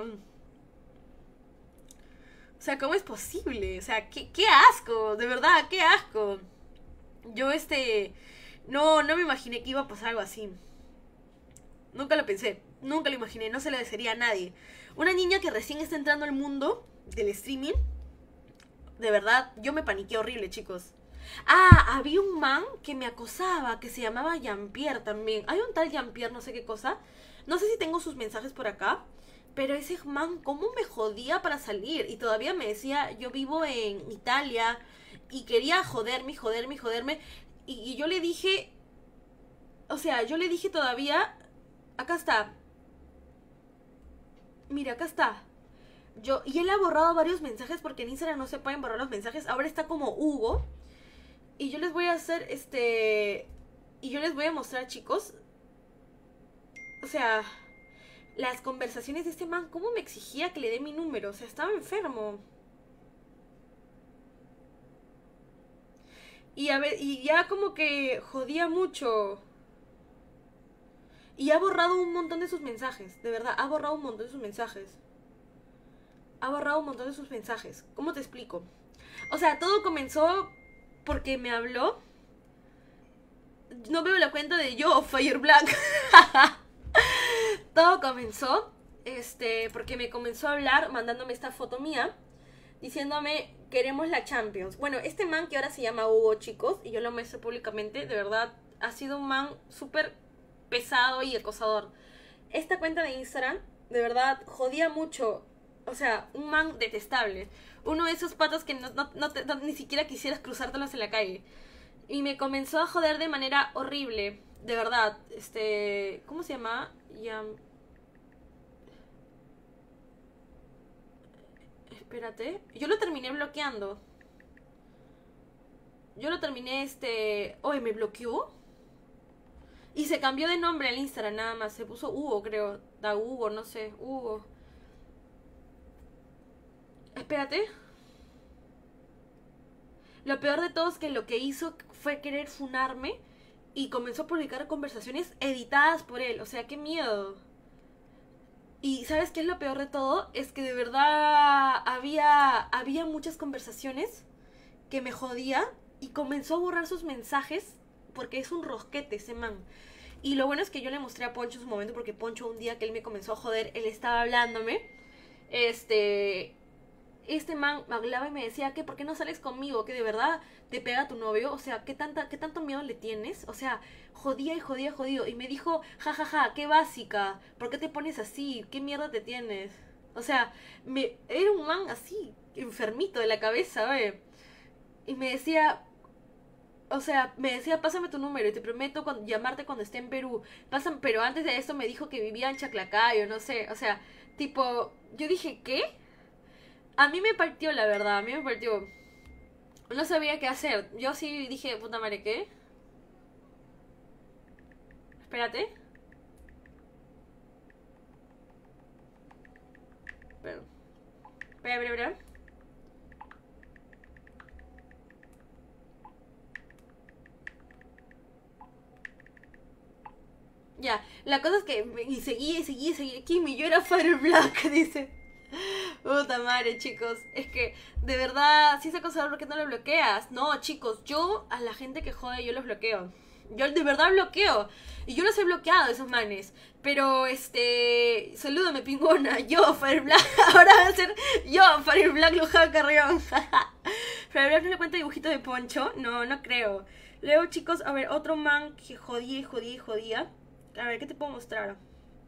O sea, ¿cómo es posible? O sea, qué, qué asco, de verdad, qué asco. Yo, este... No, no me imaginé que iba a pasar algo así. Nunca lo pensé, nunca lo imaginé, no se lo desearía a nadie. Una niña que recién está entrando al mundo del streaming, de verdad, yo me paniqué horrible, chicos. Ah, había un man que me acosaba, que se llamaba Jean-Pierre también. Hay un tal Jean-Pierre, no sé qué cosa. No sé si tengo sus mensajes por acá. Pero ese man, ¿cómo me jodía para salir? Y todavía me decía, yo vivo en Italia. Y quería joderme, joderme, joderme. Y, y yo le dije... O sea, yo le dije todavía... Acá está. Mira, acá está. Yo, y él ha borrado varios mensajes porque en Instagram no se pueden borrar los mensajes. Ahora está como Hugo. Y yo les voy a hacer este... Y yo les voy a mostrar, chicos. O sea... Las conversaciones de este man, ¿cómo me exigía que le dé mi número? O sea, estaba enfermo. Y a ver, y ya como que jodía mucho. Y ha borrado un montón de sus mensajes. De verdad, ha borrado un montón de sus mensajes. Ha borrado un montón de sus mensajes. ¿Cómo te explico? O sea, todo comenzó porque me habló. No veo la cuenta de yo, Fire Black. Todo comenzó, este, porque me comenzó a hablar mandándome esta foto mía, diciéndome, queremos la Champions. Bueno, este man que ahora se llama Hugo, chicos, y yo lo muestro públicamente, de verdad, ha sido un man súper pesado y acosador. Esta cuenta de Instagram, de verdad, jodía mucho. O sea, un man detestable. Uno de esos patos que no, no, no, te, no ni siquiera quisieras cruzártelos en la calle. Y me comenzó a joder de manera horrible. De verdad, este... ¿Cómo se llama? Ya... Espérate. Yo lo terminé bloqueando. Yo lo terminé, este... Oye, ¿me bloqueó? Y se cambió de nombre al Instagram nada más. Se puso Hugo, creo. Da Hugo, no sé. Hugo. Espérate. Lo peor de todo es que lo que hizo fue querer funarme. Y comenzó a publicar conversaciones editadas por él. O sea, qué miedo. Y ¿sabes qué es lo peor de todo? Es que de verdad había, había muchas conversaciones que me jodía. Y comenzó a borrar sus mensajes porque es un rosquete ese man. Y lo bueno es que yo le mostré a Poncho en su momento, porque Poncho un día que él me comenzó a joder, él estaba hablándome. Este... Este man me hablaba y me decía que ¿por qué no sales conmigo? Que de verdad te pega tu novio. O sea, ¿qué, tanta, ¿qué tanto miedo le tienes? O sea, jodía y jodía, jodido. Y me dijo, jajaja, ja, ja, qué básica. ¿Por qué te pones así? ¿Qué mierda te tienes? O sea, me, era un man así, enfermito de la cabeza, ¿ve? Y me decía... O sea, me decía, pásame tu número y te prometo cuando, llamarte cuando esté en Perú. Pásame, pero antes de esto me dijo que vivía en Chaclacayo, no sé. O sea, tipo, yo dije, ¿qué? A mí me partió, la verdad, a mí me partió. No sabía qué hacer. Yo sí dije, puta madre, ¿qué? Espérate. Espera, espera, espera, espera. Ya, la cosa es que y seguí, seguí, seguí. Kimi, yo era Fire Black, dice. Puta madre, chicos. Es que, de verdad, si es acosador, ¿por qué no lo bloqueas? No, chicos, yo a la gente que jode, yo los bloqueo. Yo de verdad bloqueo. Y yo los he bloqueado, esos manes. Pero, este... Salúdame, pingona. Yo, Fire Black. Ahora va a ser yo, Fire Black Luján Carrión. Fire Black no le cuenta dibujitos de Poncho. No, no creo. Luego, chicos, a ver, otro man que jodía y jodía y jodía. A ver, ¿qué te puedo mostrar?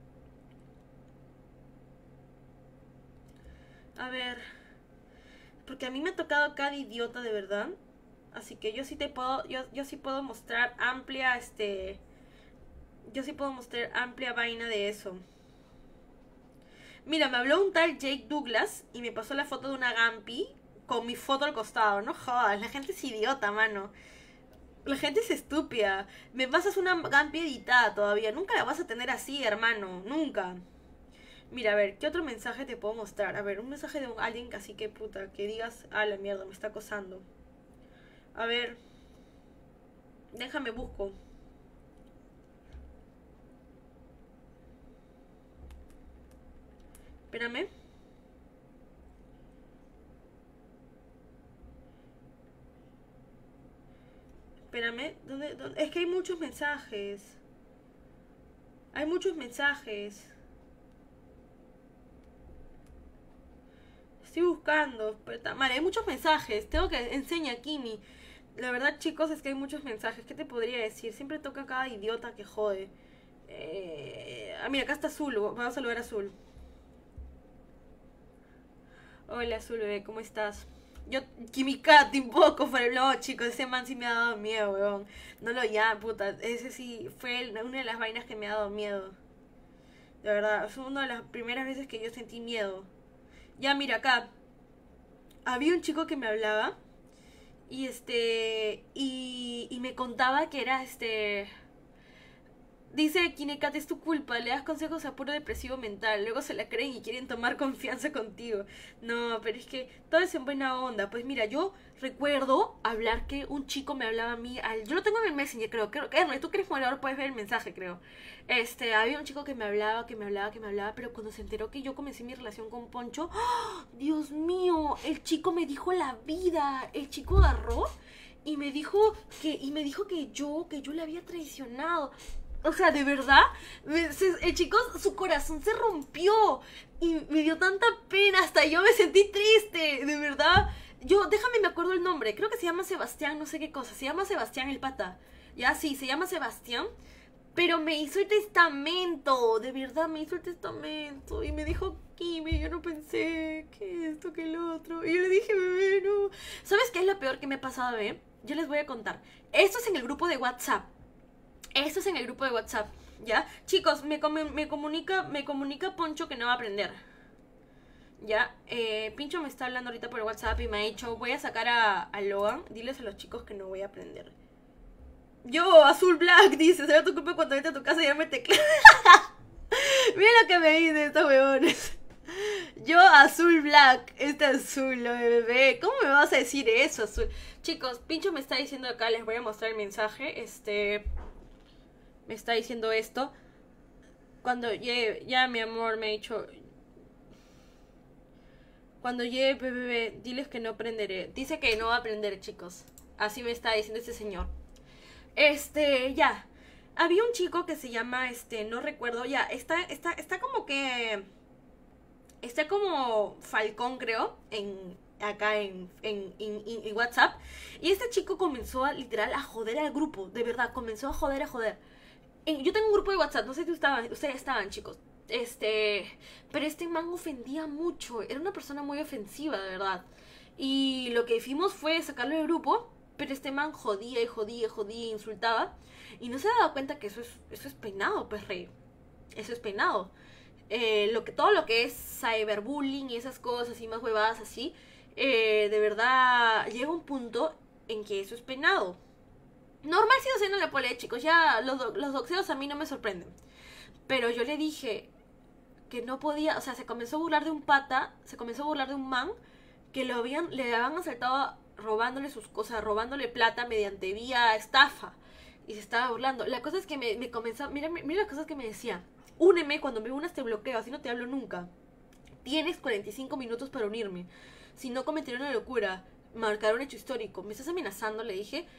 A ver... Porque a mí me ha tocado cada idiota de verdad. Así que yo sí te puedo, yo, yo sí puedo mostrar amplia, este... Yo sí puedo mostrar amplia vaina de eso. Mira, me habló un tal Jake Douglas y me pasó la foto de una Gampi con mi foto al costado. No jodas, la gente es idiota, mano. La gente es estúpida. Me pasas una Gampi editada todavía. Nunca la vas a tener así, hermano. Nunca. Mira, a ver, ¿qué otro mensaje te puedo mostrar? A ver, un mensaje de un, alguien así que puta, que digas, ah, la mierda, me está acosando. A ver, déjame busco. Espérame. Espérame, ¿dónde, dónde? Es que hay muchos mensajes. Hay muchos mensajes. Estoy buscando, pero vale, hay muchos mensajes. Tengo que enseñar Kimi. La verdad, chicos, es que hay muchos mensajes. ¿Qué te podría decir? Siempre toca cada idiota que jode. Eh... Ah, mira, acá está Azul. Vamos a saludar a Azul. Hola, Azul, bebé, ¿cómo estás? Yo, Kimi Cat, un poco, pero no, chicos, ese man sí me ha dado miedo, weón. No lo llamo, puta. Ese sí fue el, una de las vainas que me ha dado miedo. De verdad, fue una de las primeras veces que yo sentí miedo. Ya, mira, acá había un chico que me hablaba y este y, y me contaba que era este dice, Kinecat, es tu culpa, le das consejos a puro depresivo mental, luego se la creen y quieren tomar confianza contigo. No, pero es que todo es en buena onda. Pues mira, yo recuerdo hablar que un chico me hablaba a mí, al, yo lo tengo en el Messenger, creo, creo que tú que eres moderador puedes ver el mensaje, creo. Este, había un chico que me hablaba, que me hablaba, que me hablaba, pero cuando se enteró que yo comencé mi relación con Poncho, ¡oh, Dios mío! El chico me dijo la vida, el chico agarró y me dijo que, y me dijo que yo, que yo le había traicionado. O sea, de verdad, me, se, el chico, su corazón se rompió y me dio tanta pena, hasta yo me sentí triste, de verdad. Yo, déjame, me acuerdo el nombre, creo que se llama Sebastián, no sé qué cosa, se llama Sebastián el pata. Ya, sí, se llama Sebastián, pero me hizo el testamento, de verdad me hizo el testamento y me dijo, Kimi, yo no pensé que esto, que lo otro. Y yo le dije, bebé, no. ¿Sabes qué es lo peor que me ha pasado, bebé? Yo les voy a contar. Esto es en el grupo de WhatsApp. Esto es en el grupo de WhatsApp, ¿ya? Chicos, me, me, comunica, me comunica Poncho que no va a aprender. Ya, eh, Pincho me está hablando ahorita por WhatsApp y me ha dicho, voy a sacar a, a Logan, diles a los chicos que no voy a aprender. Yo, Azul Black, dice, será tu culpa cuando vete a tu casa y ya me tecleo. Mira lo que me dicen estos huevones. Yo, Azul Black, este Azul, lo de bebé. ¿Cómo me vas a decir eso, Azul? Chicos, Pincho me está diciendo acá, les voy a mostrar el mensaje, este... Me está diciendo esto. Cuando llegue, ya mi amor me ha dicho, cuando llegue bebé, diles que no aprenderé. Dice que no va a aprender, chicos. Así me está diciendo este señor. Este, ya. Había un chico que se llama, este, no recuerdo, ya, está, está, está como que, está como Falcón, creo, en, acá en, en, en, en WhatsApp. Y este chico comenzó a, literal, a joder al grupo, de verdad, comenzó a joder, a joder. Yo tengo un grupo de WhatsApp, no sé si estaban, ustedes estaban, chicos. Este, pero este man ofendía mucho, era una persona muy ofensiva, de verdad. Y lo que hicimos fue sacarlo del grupo, pero este man jodía y jodía, jodía, insultaba. Y no se daba cuenta que eso es, eso es penado, pues, rey. Eso es penado. Eh, lo que, todo lo que es cyberbullying y esas cosas y más huevadas así, eh, de verdad llega un punto en que eso es penado. Normal si no se la pole, chicos, ya los, do los doxeos a mí no me sorprenden. Pero yo le dije que no podía, o sea, se comenzó a burlar de un pata, se comenzó a burlar de un man que lo habían, le habían asaltado robándole sus cosas, robándole plata mediante vía estafa. Y se estaba burlando. La cosa es que me, me comenzó, mira, mira las cosas que me decía. Úneme, cuando me unas te bloqueo, así no te hablo nunca. Tienes cuarenta y cinco minutos para unirme. Si no, cometeré una locura. Marcar un hecho histórico. ¿Me estás amenazando? Le dije.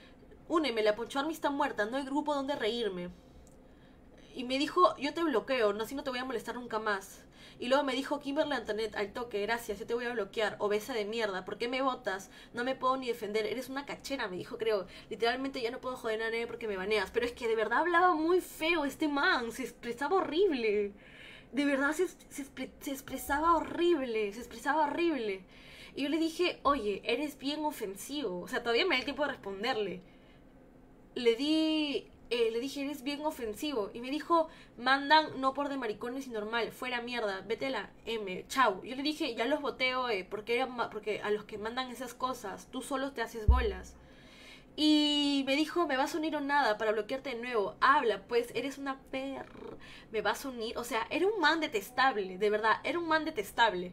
Úneme, la Poncho Army está muerta, no hay grupo donde reírme. Y me dijo, yo te bloqueo, no, así no te voy a molestar nunca más. Y luego me dijo, Kimberly Antoinette, al toque, gracias, yo te voy a bloquear, obesa de mierda, ¿por qué me botas? No me puedo ni defender, eres una cachera, me dijo, creo. Literalmente ya no puedo joder a nadie porque me baneas. Pero es que de verdad hablaba muy feo este man, se expresaba horrible. De verdad se, se, se expresaba horrible, se expresaba horrible. Y yo le dije, oye, eres bien ofensivo. O sea, todavía me da el tiempo de responderle. Le di... Eh, le dije, eres bien ofensivo. Y me dijo, mandan no por de maricones y normal, fuera mierda, vete a la M, chau. Yo le dije, ya los boteo, eh, porque, era porque a los que mandan esas cosas, tú solo te haces bolas. Y me dijo, me vas a unir o nada para bloquearte de nuevo. Habla, pues, eres una perra. Me vas a unir. O sea, era un man detestable, de verdad, era un man detestable.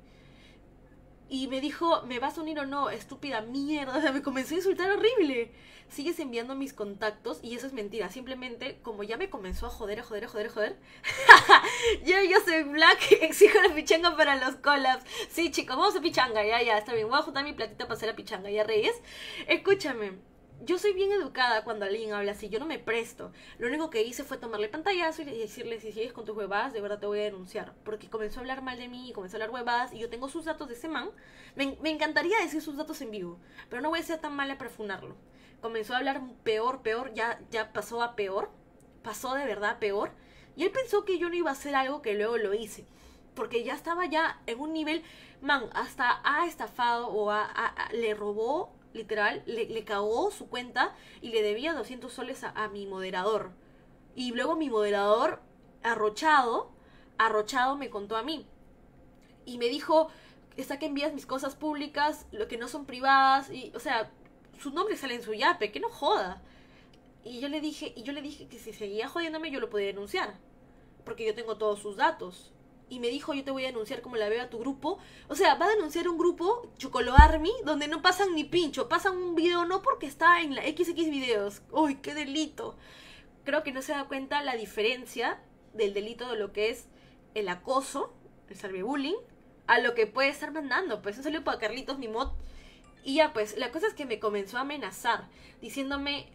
Y me dijo, ¿me vas a unir o no? Estúpida mierda. O sea, me comenzó a insultar horrible. Sigues enviando mis contactos y eso es mentira. Simplemente, como ya me comenzó a joder, a joder, a joder, a joder. yo, yo soy Black, exijo la pichanga para los collabs. Sí, chicos, vamos a pichanga, ya, ya, está bien. Voy a juntar mi platita para hacer la pichanga, ya, Reyes. Escúchame. Yo soy bien educada cuando alguien habla así, yo no me presto. Lo único que hice fue tomarle pantallazo y decirle, si sigues con tus huevadas, de verdad te voy a denunciar. Porque comenzó a hablar mal de mí y comenzó a hablar huevadas y yo tengo sus datos de ese man. Me, me encantaría decir sus datos en vivo, pero no voy a ser tan mala para funarlo. Comenzó a hablar peor, peor, ya, ya pasó a peor. Pasó de verdad a peor. Y él pensó que yo no iba a hacer algo que luego lo hice. Porque ya estaba ya en un nivel, man, hasta ha estafado o ha, ha, ha, le robó... Literal, le, le cagó su cuenta y le debía doscientos soles a, a mi moderador. Y luego mi moderador, arrochado, arrochado me contó a mí. Y me dijo, está que envías mis cosas públicas, lo que no son privadas. Y, o sea, su nombre sale en su yape, que no joda. Y yo le dije, y yo le dije que si seguía jodiéndome yo lo podía denunciar. Porque yo tengo todos sus datos. Y me dijo, yo te voy a denunciar como la veo a tu grupo. O sea, va a denunciar un grupo, Chocolo Army, donde no pasan ni pincho. Pasan un video no porque está en la equis equis videos. ¡Uy, qué delito! Creo que no se da cuenta la diferencia del delito de lo que es el acoso, el cyberbullying, a lo que puede estar mandando. Pues eso salió para Carlitos, mi mod. Y ya, pues, la cosa es que me comenzó a amenazar, diciéndome...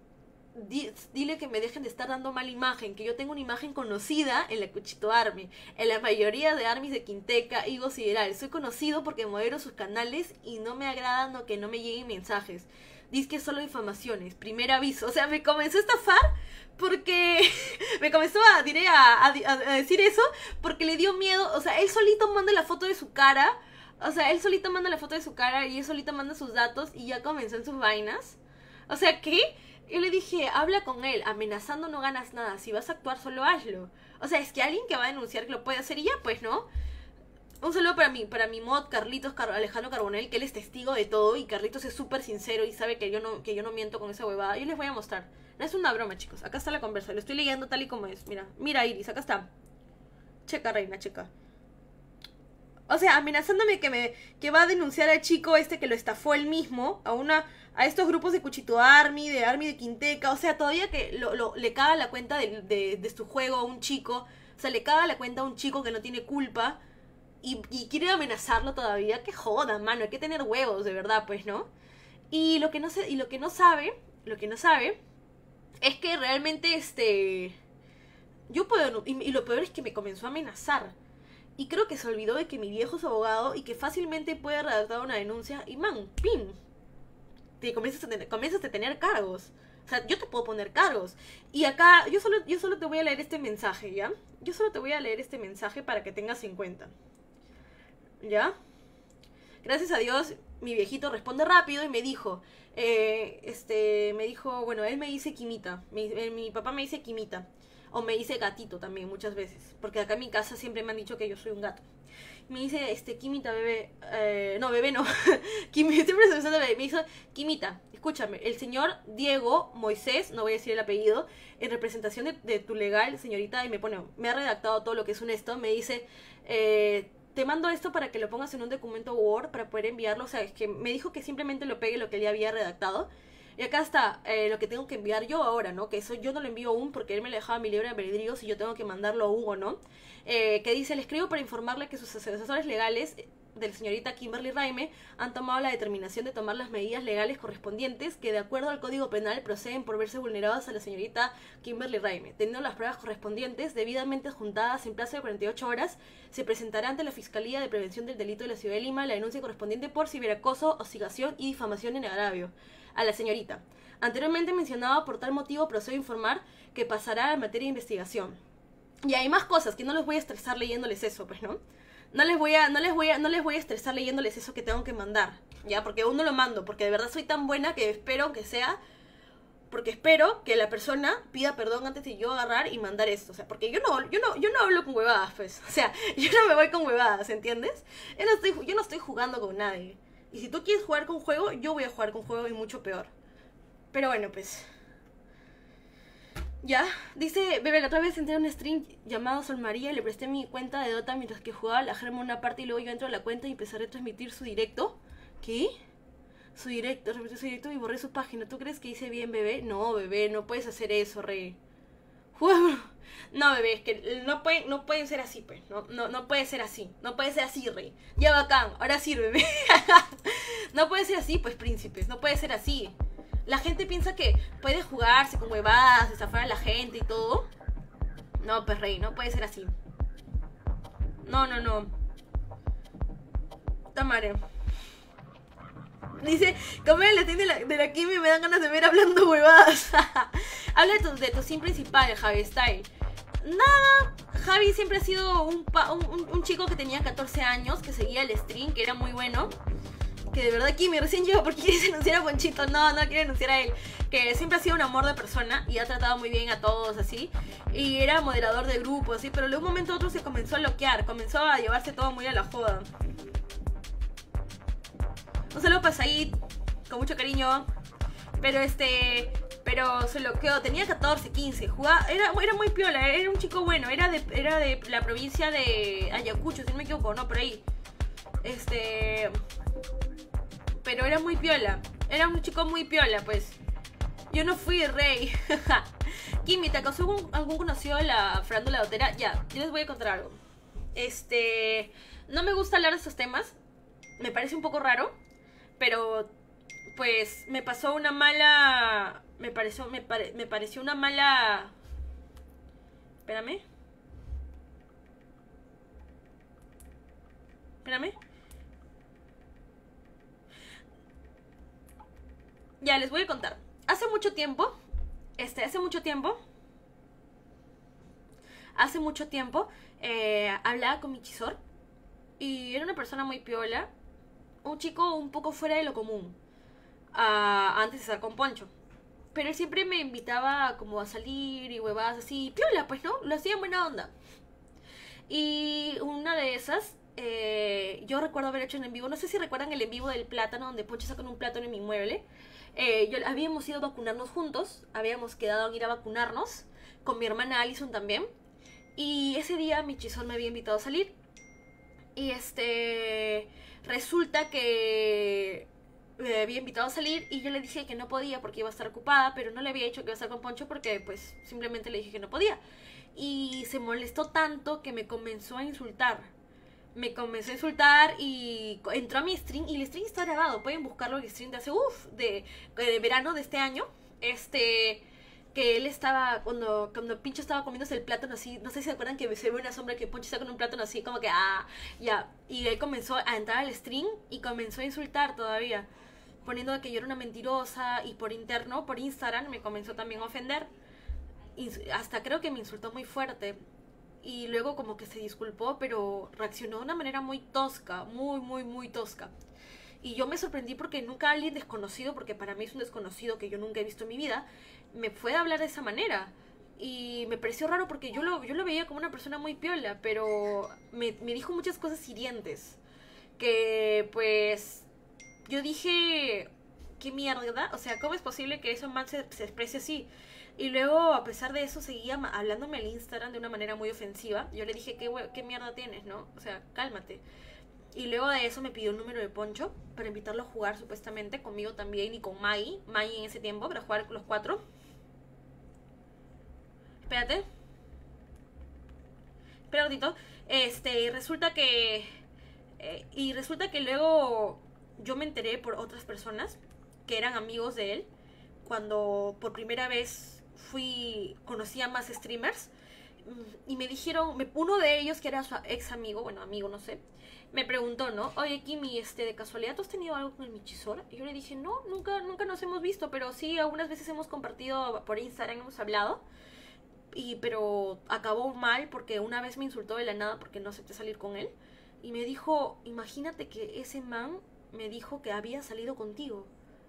Dile que me dejen de estar dando mala imagen, que yo tengo una imagen conocida en la Cuchito Army, en la mayoría de armies de Quinteca y Sideral. Soy conocido porque modero sus canales y no me agrada no, que no me lleguen mensajes. Dice que solo difamaciones, primer aviso. O sea, me comenzó a estafar porque me comenzó a, diré, a, a, a decir eso porque le dio miedo. O sea, él solito manda la foto de su cara. O sea, él solito manda la foto de su cara y él solito manda sus datos y ya comenzó en sus vainas. O sea, ¿qué? Yo le dije, habla con él, amenazando no ganas nada, si vas a actuar solo hazlo. O sea, es que alguien que va a denunciar que lo puede hacer y ya, pues, ¿no? Un saludo para mí, para mi mod Carlitos Car Alejandro Carbonell, que él es testigo de todo y Carlitos es súper sincero y sabe que yo no que yo no miento con esa huevada. Yo les voy a mostrar. No es una broma, chicos. Acá está la conversa, lo estoy leyendo tal y como es. Mira, mira Iris, acá está. Checa, reina, checa. O sea, amenazándome que me que va a denunciar al chico este que lo estafó él mismo a una a estos grupos de Cuchito Army, de Army de Quinteca. O sea, todavía que lo, lo, le caga la cuenta de, de, de su juego a un chico. O sea, le caga la cuenta a un chico que no tiene culpa y, y quiere amenazarlo todavía. Que joda, mano, hay que tener huevos, de verdad, pues, ¿no? Y lo que no se, y lo que no sabe, lo que no sabe es que realmente este yo puedo, y, y lo peor es que me comenzó a amenazar. Y creo que se olvidó de que mi viejo es abogado y que fácilmente puede redactar una denuncia. Y man, pim, te comienzas a tener, comienzas a tener cargos. O sea, yo te puedo poner cargos. Y acá, yo solo, yo solo te voy a leer este mensaje, ¿ya? Yo solo te voy a leer este mensaje para que tengas en cuenta. ¿Ya? Gracias a Dios, mi viejito responde rápido y me dijo, eh, este, me dijo, bueno, él me dice Quimita. Mi, eh, mi papá me dice Quimita. O me dice gatito también muchas veces. Porque acá en mi casa siempre me han dicho que yo soy un gato. Me dice, este, Quimita, bebé. Eh, no, bebé no. Quimita, siempre se me bebé. Me dice, Quimita, escúchame. El señor Diego Moisés, no voy a decir el apellido, en representación de, de tu legal, señorita, y me pone, me ha redactado todo lo que es un esto. Me dice, eh, te mando esto para que lo pongas en un documento Word para poder enviarlo. O sea, es que me dijo que simplemente lo pegue lo que él ya había redactado. Y acá está eh, lo que tengo que enviar yo ahora, ¿no? Que eso yo no lo envío aún porque él me le dejaba mi libre albedrío si yo tengo que mandarlo aún o no. Eh, que dice, le escribo para informarle que sus asesores legales de la señorita Kimberly Raime han tomado la determinación de tomar las medidas legales correspondientes que de acuerdo al Código Penal proceden por verse vulneradas a la señorita Kimberly Raime. Teniendo las pruebas correspondientes debidamente juntadas en plazo de cuarenta y ocho horas, se presentará ante la Fiscalía de Prevención del Delito de la Ciudad de Lima la denuncia correspondiente por ciberacoso, hostigación y difamación en agravio a la señorita. Anteriormente mencionado, por tal motivo procedo a informar que pasará a materia de investigación. Y hay más cosas que no les voy a estresar leyéndoles eso, pues, ¿no? No les voy a, no les voy a, no les voy a estresar leyéndoles eso que tengo que mandar, ¿ya? Porque aún no lo mando, porque de verdad soy tan buena que espero que sea, porque espero que la persona pida perdón antes de yo agarrar y mandar esto, o sea, porque yo no, yo no, yo no hablo con huevadas, pues, o sea, yo no me voy con huevadas, ¿entiendes? Yo no estoy, yo no estoy jugando con nadie, y si tú quieres jugar con juego, yo voy a jugar con juego y mucho peor, pero bueno, pues... Ya, dice, bebé, la otra vez entré a un stream llamado Sol María y le presté mi cuenta de Dota mientras que jugaba la germa una parte y luego yo entro a la cuenta y empecé a retransmitir su directo. ¿Qué? Su directo, retransmití su directo y borré su página. ¿Tú crees que hice bien, bebé? No, bebé, no puedes hacer eso, rey. No, bebé, es que no pueden, no pueden ser así, pues. No, no, no puede ser así. No puede ser así, rey. Ya bacán, ahora sí, bebé. No puede ser así, pues, príncipes. No puede ser así. La gente piensa que puede jugarse con huevadas, estafar a la gente y todo. No, pues rey, no puede ser así. No, no, no. Tamare. Dice, como el latín de la, de la Kimi me dan ganas de ver hablando huevadas. Habla de tu, de tu sim principal, Javi Style. Nada, Javi siempre ha sido un, pa, un, un chico que tenía catorce años, que seguía el stream, que era muy bueno. Que de verdad Kimi recién llegó porque quiere denunciar a Ponchito. No, no quiere denunciar a él. Que siempre ha sido un amor de persona y ha tratado muy bien a todos así. Y era moderador de grupo así. Pero de un momento a otro se comenzó a bloquear. Comenzó a llevarse todo muy a la joda. Un saludo para Said, con mucho cariño. Pero este... Pero se bloqueó. Tenía catorce, quince. Jugaba, era, era muy piola. Era un chico bueno. Era de, era de la provincia de Ayacucho, si no me equivoco. No, por ahí. Este... Pero era muy piola. Era un chico muy piola, pues. Yo no fui rey. Kimi, ¿te acaso algún, algún conocido de la farándula dotera? Ya, yo les voy a contar algo. Este... No me gusta hablar de estos temas. Me parece un poco raro. Pero... Pues me pasó una mala... Me pareció, me, pare, me pareció una mala... Espérame. Espérame. Ya, les voy a contar. Hace mucho tiempo, este, hace mucho tiempo, hace mucho tiempo, eh, hablaba con mi chisor y era una persona muy piola, un chico un poco fuera de lo común, uh, antes de estar con Poncho. Pero él siempre me invitaba como a salir y huevadas así, piola, pues, ¿no? Lo hacía en buena onda. Y una de esas... Eh, yo recuerdo haber hecho un en vivo, no sé si recuerdan el en vivo del plátano, donde Poncho saca un plátano en mi mueble. Eh, yo, habíamos ido a vacunarnos juntos, habíamos quedado en ir a vacunarnos, con mi hermana Alison también. Y ese día mi chisón me había invitado a salir. Y este... Resulta que... me había invitado a salir y yo le dije que no podía porque iba a estar ocupada, pero no le había dicho que iba a estar con Poncho porque pues simplemente le dije que no podía. Y se molestó tanto que me comenzó a insultar. Me comenzó a insultar y entró a mi stream y el stream está grabado. Pueden buscarlo, el stream de hace, uff, de, de verano de este año. Este, que él estaba, cuando, cuando Pincho estaba comiéndose el plátano así, no sé si se acuerdan que se ve una sombra que Poncho está con un plátano así, como que, ah, ya. Y él comenzó a entrar al stream y comenzó a insultar todavía, poniendo que yo era una mentirosa y por interno, por Instagram, me comenzó también a ofender. Y hasta creo que me insultó muy fuerte. Y luego como que se disculpó, pero reaccionó de una manera muy tosca, muy, muy, muy tosca. Y yo me sorprendí porque nunca alguien desconocido, porque para mí es un desconocido que yo nunca he visto en mi vida, me fue a hablar de esa manera. Y me pareció raro porque yo lo, yo lo veía como una persona muy piola, pero me, me dijo muchas cosas hirientes. Que pues yo dije, ¿qué mierda? O sea, ¿cómo es posible que eso man se, se exprese así? Y luego, a pesar de eso, seguía hablándome al Instagram de una manera muy ofensiva. Yo le dije, ¿qué, ¿qué mierda tienes, no? O sea, cálmate. Y luego de eso me pidió el número de Poncho para invitarlo a jugar, supuestamente, conmigo también y con Mai. Mai en ese tiempo, para jugar con los cuatro. Espérate. Espera un ratito. Este, resulta que... Eh, y resulta que luego yo me enteré por otras personas que eran amigos de él, cuando por primera vez fui, conocí a más streamers, y me dijeron, me, uno de ellos que era su ex amigo, bueno, amigo, no sé, me preguntó, ¿no? Oye, Kimi, este, de casualidad, ¿tú has tenido algo con el Michisora? Y yo le dije, no, nunca, nunca nos hemos visto, pero sí, algunas veces hemos compartido por Instagram, hemos hablado, y, pero acabó mal porque una vez me insultó de la nada porque no acepté salir con él, y me dijo, imagínate que ese man me dijo que había salido contigo.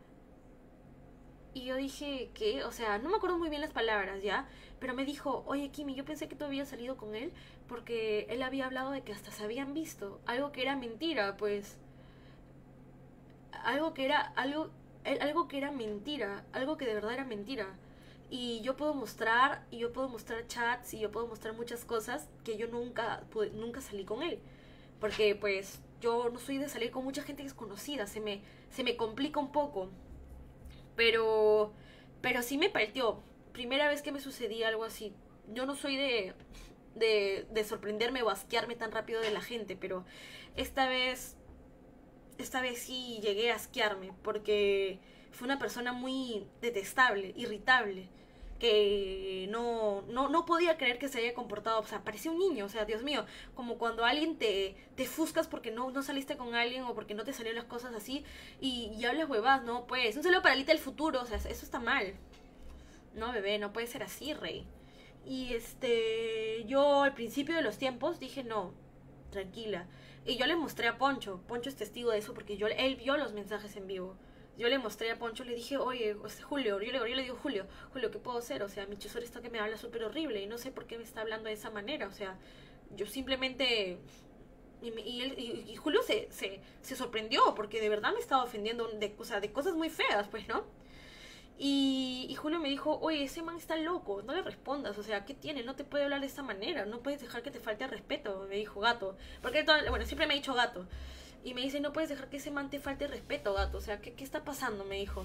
Y yo dije, ¿qué? O sea, no me acuerdo muy bien las palabras, ¿ya? Pero me dijo, oye, Kimi, yo pensé que tú habías salido con él porque él había hablado de que hasta se habían visto. Algo que era mentira, pues. Algo que era, algo, algo que era mentira. Algo que de verdad era mentira. Y yo puedo mostrar, y yo puedo mostrar chats, y yo puedo mostrar muchas cosas que yo nunca, pude, nunca salí con él. Porque, pues, yo no soy de salir con mucha gente desconocida. Se me, se me complica un poco. Pero, pero sí me partió. Primera vez que me sucedía algo así. Yo no soy de, de, de sorprenderme o asquearme tan rápido de la gente, pero esta vez, esta vez sí llegué a asquearme, porque fue una persona muy detestable, irritable, que no, no, no podía creer que se haya comportado, o sea, parecía un niño, o sea, Dios mío, como cuando alguien te, te fuscas porque no, no saliste con alguien o porque no te salieron las cosas así y, y hablas huevadas, no, pues, un saludo para Alita del futuro, o sea, eso está mal. No, bebé, no puede ser así, rey. Y este, yo al principio de los tiempos dije, no, tranquila. Y yo le mostré a Poncho, Poncho es testigo de eso porque yo, él vio los mensajes en vivo. Yo le mostré a Poncho, le dije, oye, este, Julio, yo le, yo le digo, Julio, Julio, ¿qué puedo hacer? O sea, mi Michisora está que me habla súper horrible y no sé por qué me está hablando de esa manera. O sea, yo simplemente... Y, y, él, y, y Julio se, se, se sorprendió porque de verdad me estaba ofendiendo de, o sea, de cosas muy feas, pues, ¿no? Y, y Julio me dijo, oye, ese man está loco, no le respondas, o sea, ¿qué tiene? No te puede hablar de esta manera, no puedes dejar que te falte el respeto, me dijo Gato. Porque él, bueno, siempre me ha dicho Gato. Y me dice, no puedes dejar que ese man te falte el respeto, Gato. O sea, ¿qué, qué está pasando? Me dijo.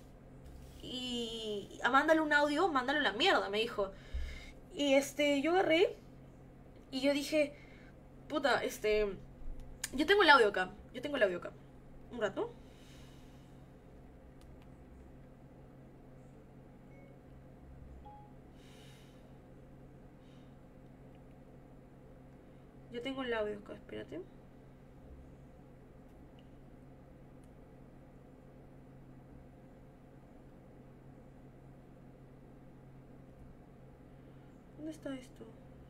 Y ah, mándale un audio, mándale la mierda, me dijo. Y este, yo agarré y yo dije, puta, este, yo tengo el audio acá, yo tengo el audio acá. Un rato. Yo tengo el audio acá, espérate. ¿Dónde está esto?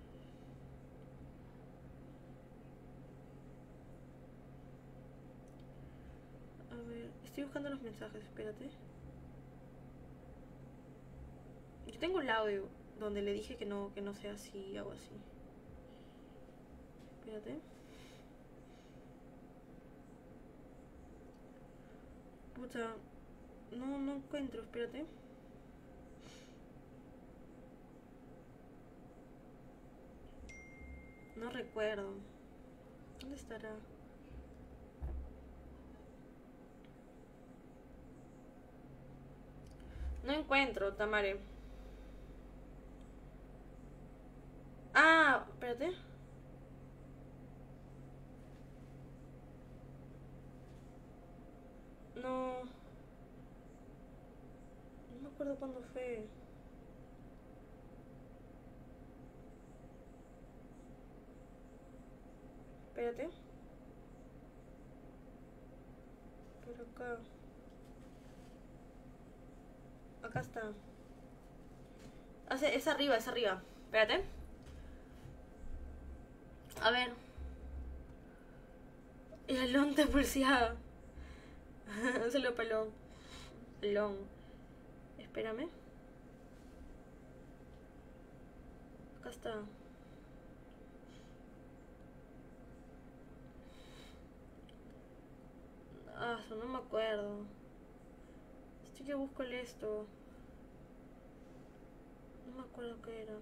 A ver, estoy buscando los mensajes, espérate. Yo tengo el audio donde le dije que no, que no sea así, algo así. Espérate. Puta, no, no encuentro, espérate. No recuerdo. ¿Dónde estará? No encuentro, Tamare. Ah, espérate. No. No me acuerdo cuándo fue. Espérate. Por acá. Acá está. Hace, es arriba, es arriba. Espérate. A ver. Y el long te pulseaba. Se lo peló. Long. Espérame. Acá está. Ah, eso no me acuerdo. Estoy que busco el esto. No me acuerdo qué era.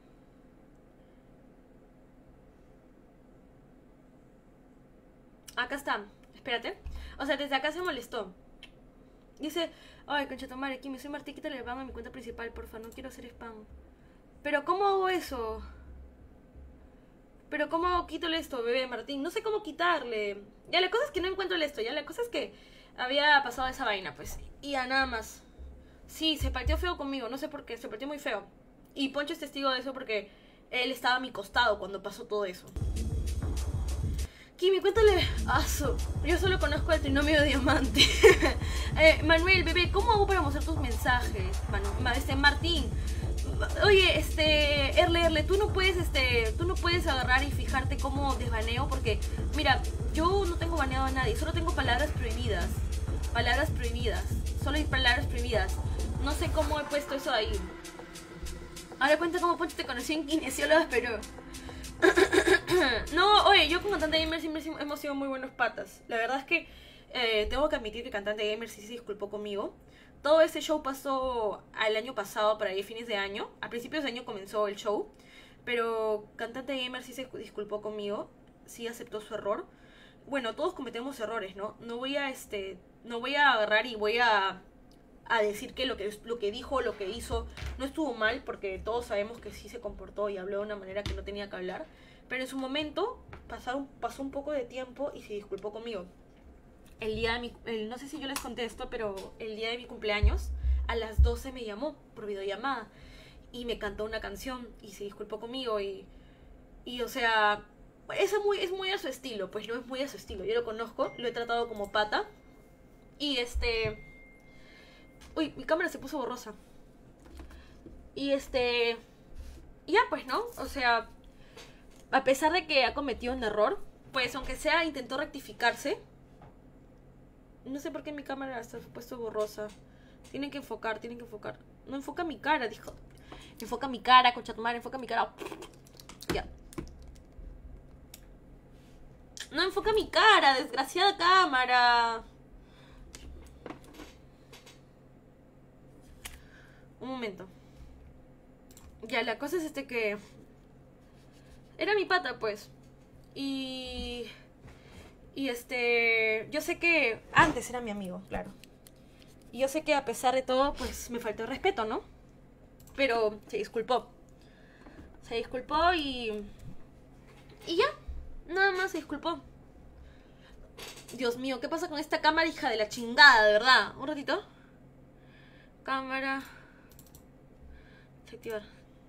Acá está. Espérate. O sea, desde acá se molestó. Dice, ay, concha tu madre, Kimi, soy Martí, quítale el spam a mi cuenta principal, porfa, no quiero hacer spam. Pero, ¿cómo hago eso? Pero ¿cómo quito esto, bebé Martín? No sé cómo quitarle. Ya, la cosa es que no encuentro el esto. Ya, la cosa es que había pasado esa vaina, pues. Y ya, nada más. Sí, se partió feo conmigo. No sé por qué. Se partió muy feo. Y Poncho es testigo de eso porque él estaba a mi costado cuando pasó todo eso. Kimi, cuéntale. Ah, su- yo solo conozco el trinomio de diamante. eh, Manuel, bebé, ¿cómo hago para mostrar tus mensajes? Manu, ma- este, Martín. Oye, este, Erle, Erle, tú no puedes, este, tú no puedes agarrar y fijarte cómo desbaneo, porque, mira, yo no tengo baneado a nadie, solo tengo palabras prohibidas, palabras prohibidas, solo hay palabras prohibidas, no sé cómo he puesto eso ahí. Ahora cuenta cómo Poncho te conocí en Kinesiólogos, pero... No, oye, yo con Cantante Gamer siempre hemos sido muy buenos patas, la verdad es que eh, tengo que admitir que Cantante Gamer sí se disculpó conmigo. Todo este show pasó al año pasado, para ahí fines de año. A principios de año comenzó el show. Pero Cantante Gamer sí se disculpó conmigo. Sí aceptó su error. Bueno, todos cometemos errores, ¿no? No voy a este. No voy a agarrar y voy a. A decir que lo que lo que dijo, lo que hizo, no estuvo mal. Porque todos sabemos que sí se comportó y habló de una manera que no tenía que hablar. Pero en su momento pasaron, pasó un poco de tiempo y se disculpó conmigo. El día de mi, el, no sé si yo les contesto, pero el día de mi cumpleaños a las doce me llamó por videollamada y me cantó una canción y se disculpó conmigo y, y o sea, es muy, es muy a su estilo, pues no es muy a su estilo, yo lo conozco, lo he tratado como pata y este, uy, mi cámara se puso borrosa y este, y ya pues no, o sea, a pesar de que ha cometido un error, pues aunque sea intentó rectificarse. No sé por qué mi cámara está puesto borrosa. Tienen que enfocar, tienen que enfocar. No enfoca mi cara, dijo. Enfoca mi cara, concha tu madre, enfoca mi cara. Ya. No enfoca mi cara, desgraciada cámara. Un momento. Ya, la cosa es este que... Era mi pata, pues. Y... Y este, yo sé que antes era mi amigo, claro. Y yo sé que a pesar de todo, pues me faltó el respeto, ¿no? Pero se disculpó. Se disculpó y... Y ya, nada más se disculpó. Dios mío, ¿qué pasa con esta cámara, hija de la chingada, de verdad? Un ratito. Cámara. Desactivar.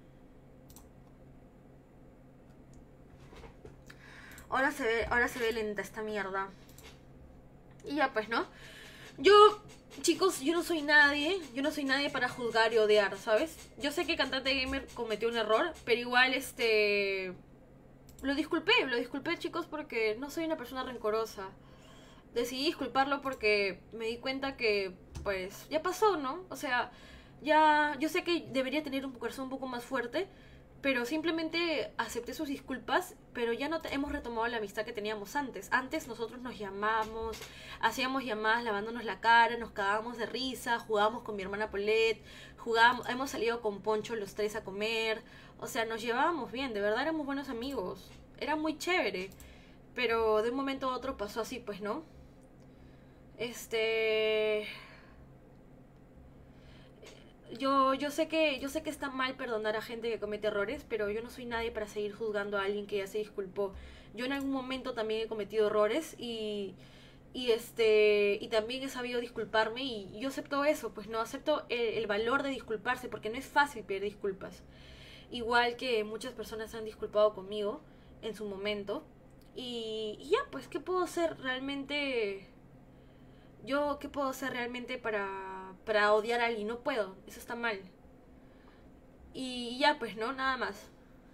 Ahora se ve, ahora se ve lenta esta mierda. Y ya pues, ¿no? Yo, chicos, yo no soy nadie. Yo no soy nadie para juzgar y odiar, ¿sabes? Yo sé que Cantante Gamer cometió un error, pero igual, este... Lo disculpé, lo disculpé, chicos, porque no soy una persona rencorosa. Decidí disculparlo porque me di cuenta que, pues, ya pasó, ¿no? O sea, ya... Yo sé que debería tener un corazón un poco más fuerte, pero simplemente acepté sus disculpas, pero ya no te, hemos retomado la amistad que teníamos antes. Antes nosotros nos llamábamos, hacíamos llamadas lavándonos la cara, nos cagábamos de risa, jugábamos con mi hermana Paulette, jugábamos, hemos salido con Poncho los tres a comer, o sea, nos llevábamos bien, de verdad éramos buenos amigos, era muy chévere, pero de un momento a otro pasó así, pues, ¿no? Este... Yo, yo sé que yo sé que está mal perdonar a gente que comete errores, pero yo no soy nadie para seguir juzgando a alguien que ya se disculpó. Yo en algún momento también he cometido errores y, y este y también he sabido disculparme y yo acepto eso, pues no acepto el, el valor de disculparse porque no es fácil pedir disculpas. Igual que muchas personas se han disculpado conmigo en su momento y, y ya, pues ¿qué puedo hacer realmente? Yo, ¿qué puedo hacer realmente para, para odiar a alguien? No puedo, eso está mal. Y ya, pues, ¿no? Nada más.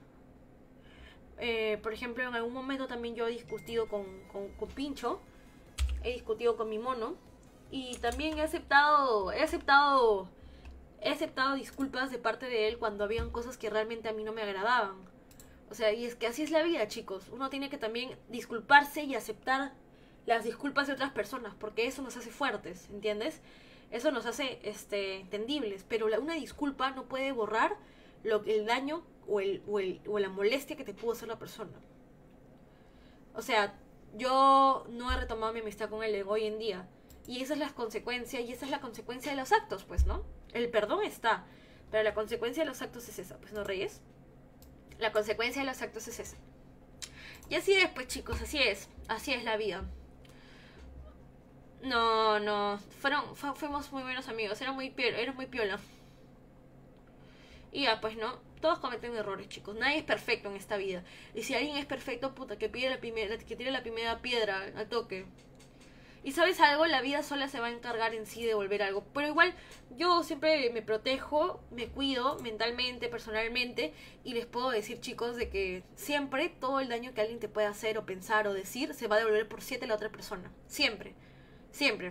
Eh, por ejemplo, en algún momento también yo he discutido con, con, con Pincho. He discutido con mi mono. Y también he aceptado, he aceptado, he aceptado disculpas de parte de él cuando habían cosas que realmente a mí no me agradaban. O sea, y es que así es la vida, chicos. Uno tiene que también disculparse y aceptar las disculpas de otras personas, porque eso nos hace fuertes, ¿entiendes? Eso nos hace este, entendibles, pero la, una disculpa no puede borrar lo, el daño o, el, o, el, o la molestia que te pudo hacer la persona. O sea, yo no he retomado mi amistad con él hoy en día, y esa es la consecuencia, y esa es la consecuencia de los actos, pues, ¿no? El perdón está, pero la consecuencia de los actos es esa, pues, ¿no, Reyes? La consecuencia de los actos es esa. Y así es, pues chicos, así es. Así es la vida. No, no. Fueron, fu fuimos muy buenos amigos. Era muy piola, era muy piola. Y ya, pues no. Todos cometen errores, chicos. Nadie es perfecto en esta vida. Y si alguien es perfecto, puta, que pide la primera, que tire la primera piedra al toque. Y sabes algo, la vida sola se va a encargar en sí de volver algo. Pero igual, yo siempre me protejo, me cuido mentalmente, personalmente. Y les puedo decir, chicos, de que siempre todo el daño que alguien te pueda hacer o pensar o decir se va a devolver por siete a la otra persona. Siempre. Siempre.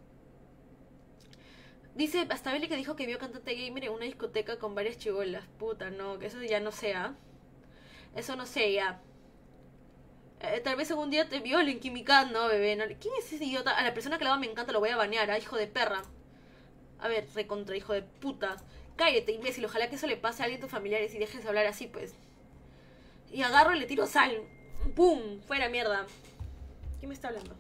Dice hasta Beli que dijo que vio cantante gamer en una discoteca con varias chibolas. Puta, no, que eso ya no sea. Eso no sé, ya. Eh, tal vez algún día te violen, Kimika. No, bebé. No. ¿Quién es ese idiota? A la persona que le va me encanta lo voy a banear, ¿ah? Hijo de perra. A ver, recontra, hijo de puta. Cállate, imbécil. Ojalá que eso le pase a alguien de tus familiares y dejes de hablar así, pues. Y agarro y le tiro sal. ¡Pum! Fuera, mierda. ¿Quién me está hablando?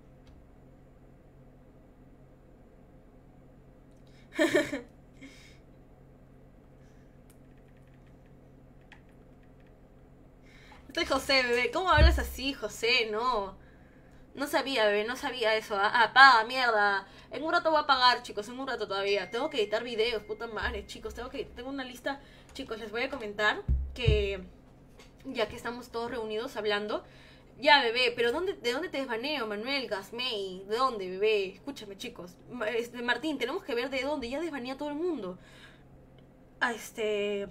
Estoy José, bebé. ¿Cómo hablas así, José? No. No sabía, bebé. No sabía eso. Ah, apaga, mierda. En un rato voy a apagar, chicos. En un rato todavía. Tengo que editar videos, puta madre, chicos. Tengo que... Tengo una lista. Chicos, les voy a comentar que... Ya que estamos todos reunidos hablando... Ya, bebé, pero ¿dónde, ¿de dónde te desbaneo, Manuel, Gasmey? ¿De dónde, bebé? Escúchame, chicos. Este, Martín, tenemos que ver de dónde. Ya desbanea a todo el mundo. A este...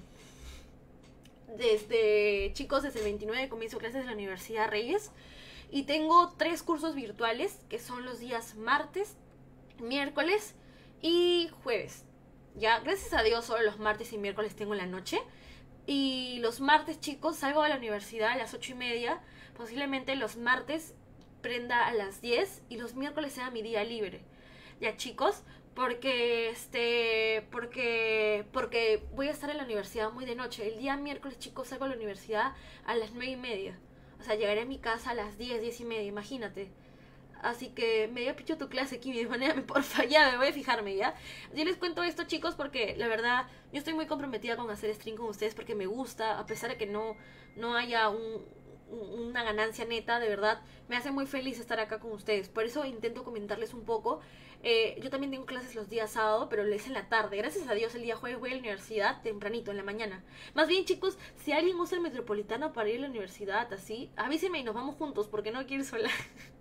Desde, chicos, desde el veintinueve comienzo clases de la Universidad Reyes. Y tengo tres cursos virtuales, que son los días martes, miércoles y jueves. Ya, gracias a Dios, solo los martes y miércoles tengo en la noche. Y los martes, chicos, salgo de la universidad a las ocho y media. Posiblemente los martes prenda a las diez y los miércoles sea mi día libre. Ya, chicos, porque este porque porque voy a estar en la universidad muy de noche. El día miércoles, chicos, salgo a la universidad a las nueve y media. O sea, llegaré a mi casa a las diez, diez y media, imagínate. Así que me dio picho tu clase, Kimi, manera, porfa, ya me voy a fijarme, ¿ya? Yo les cuento esto, chicos, porque la verdad yo estoy muy comprometida con hacer stream con ustedes porque me gusta, a pesar de que no, no haya un, una ganancia neta, de verdad, me hace muy feliz estar acá con ustedes. Por eso intento comentarles un poco. Eh, yo también tengo clases los días sábado, pero es en la tarde. Gracias a Dios el día jueves voy a la universidad tempranito, en la mañana. Más bien, chicos, si alguien usa el Metropolitano para ir a la universidad, así, avísenme y nos vamos juntos, porque no quiero ir sola.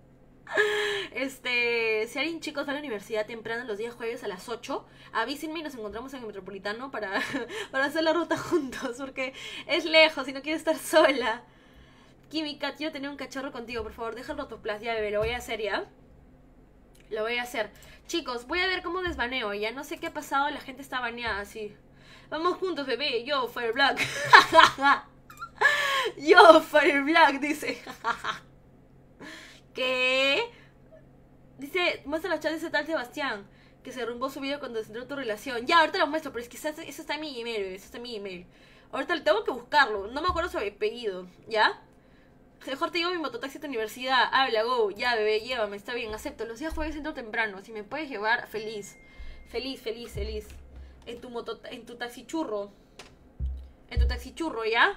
Este, si alguien, chicos, va a la universidad temprano los días jueves a las ocho, avísenme y nos encontramos en el Metropolitano para, para hacer la ruta juntos, porque es lejos y no quiero estar sola. Kimika, quiero tener un cachorro contigo, por favor, deja el rotoplas, ya, bebé, lo voy a hacer, ¿ya? Lo voy a hacer. Chicos, voy a ver cómo desbaneo, ya no sé qué ha pasado, la gente está baneada así. Vamos juntos, bebé, yo, Fire Black. Yo, Fire Black, dice. ¿Qué? Dice, muestra los chats de ese tal Sebastián que se rumbó su video cuando descentró tu relación. Ya, ahorita lo muestro, pero es que eso, eso está en mi email, eso está en mi email. Ahorita le tengo que buscarlo, no me acuerdo su apellido, ¿ya? Mejor te llevo mi mototaxi a tu universidad. Habla, go, ya, bebé, llévame, está bien, acepto. Los días jueves entro temprano, si me puedes llevar, feliz. Feliz, feliz, feliz. En tu moto, en tu taxi churro. En tu taxi churro, ¿ya?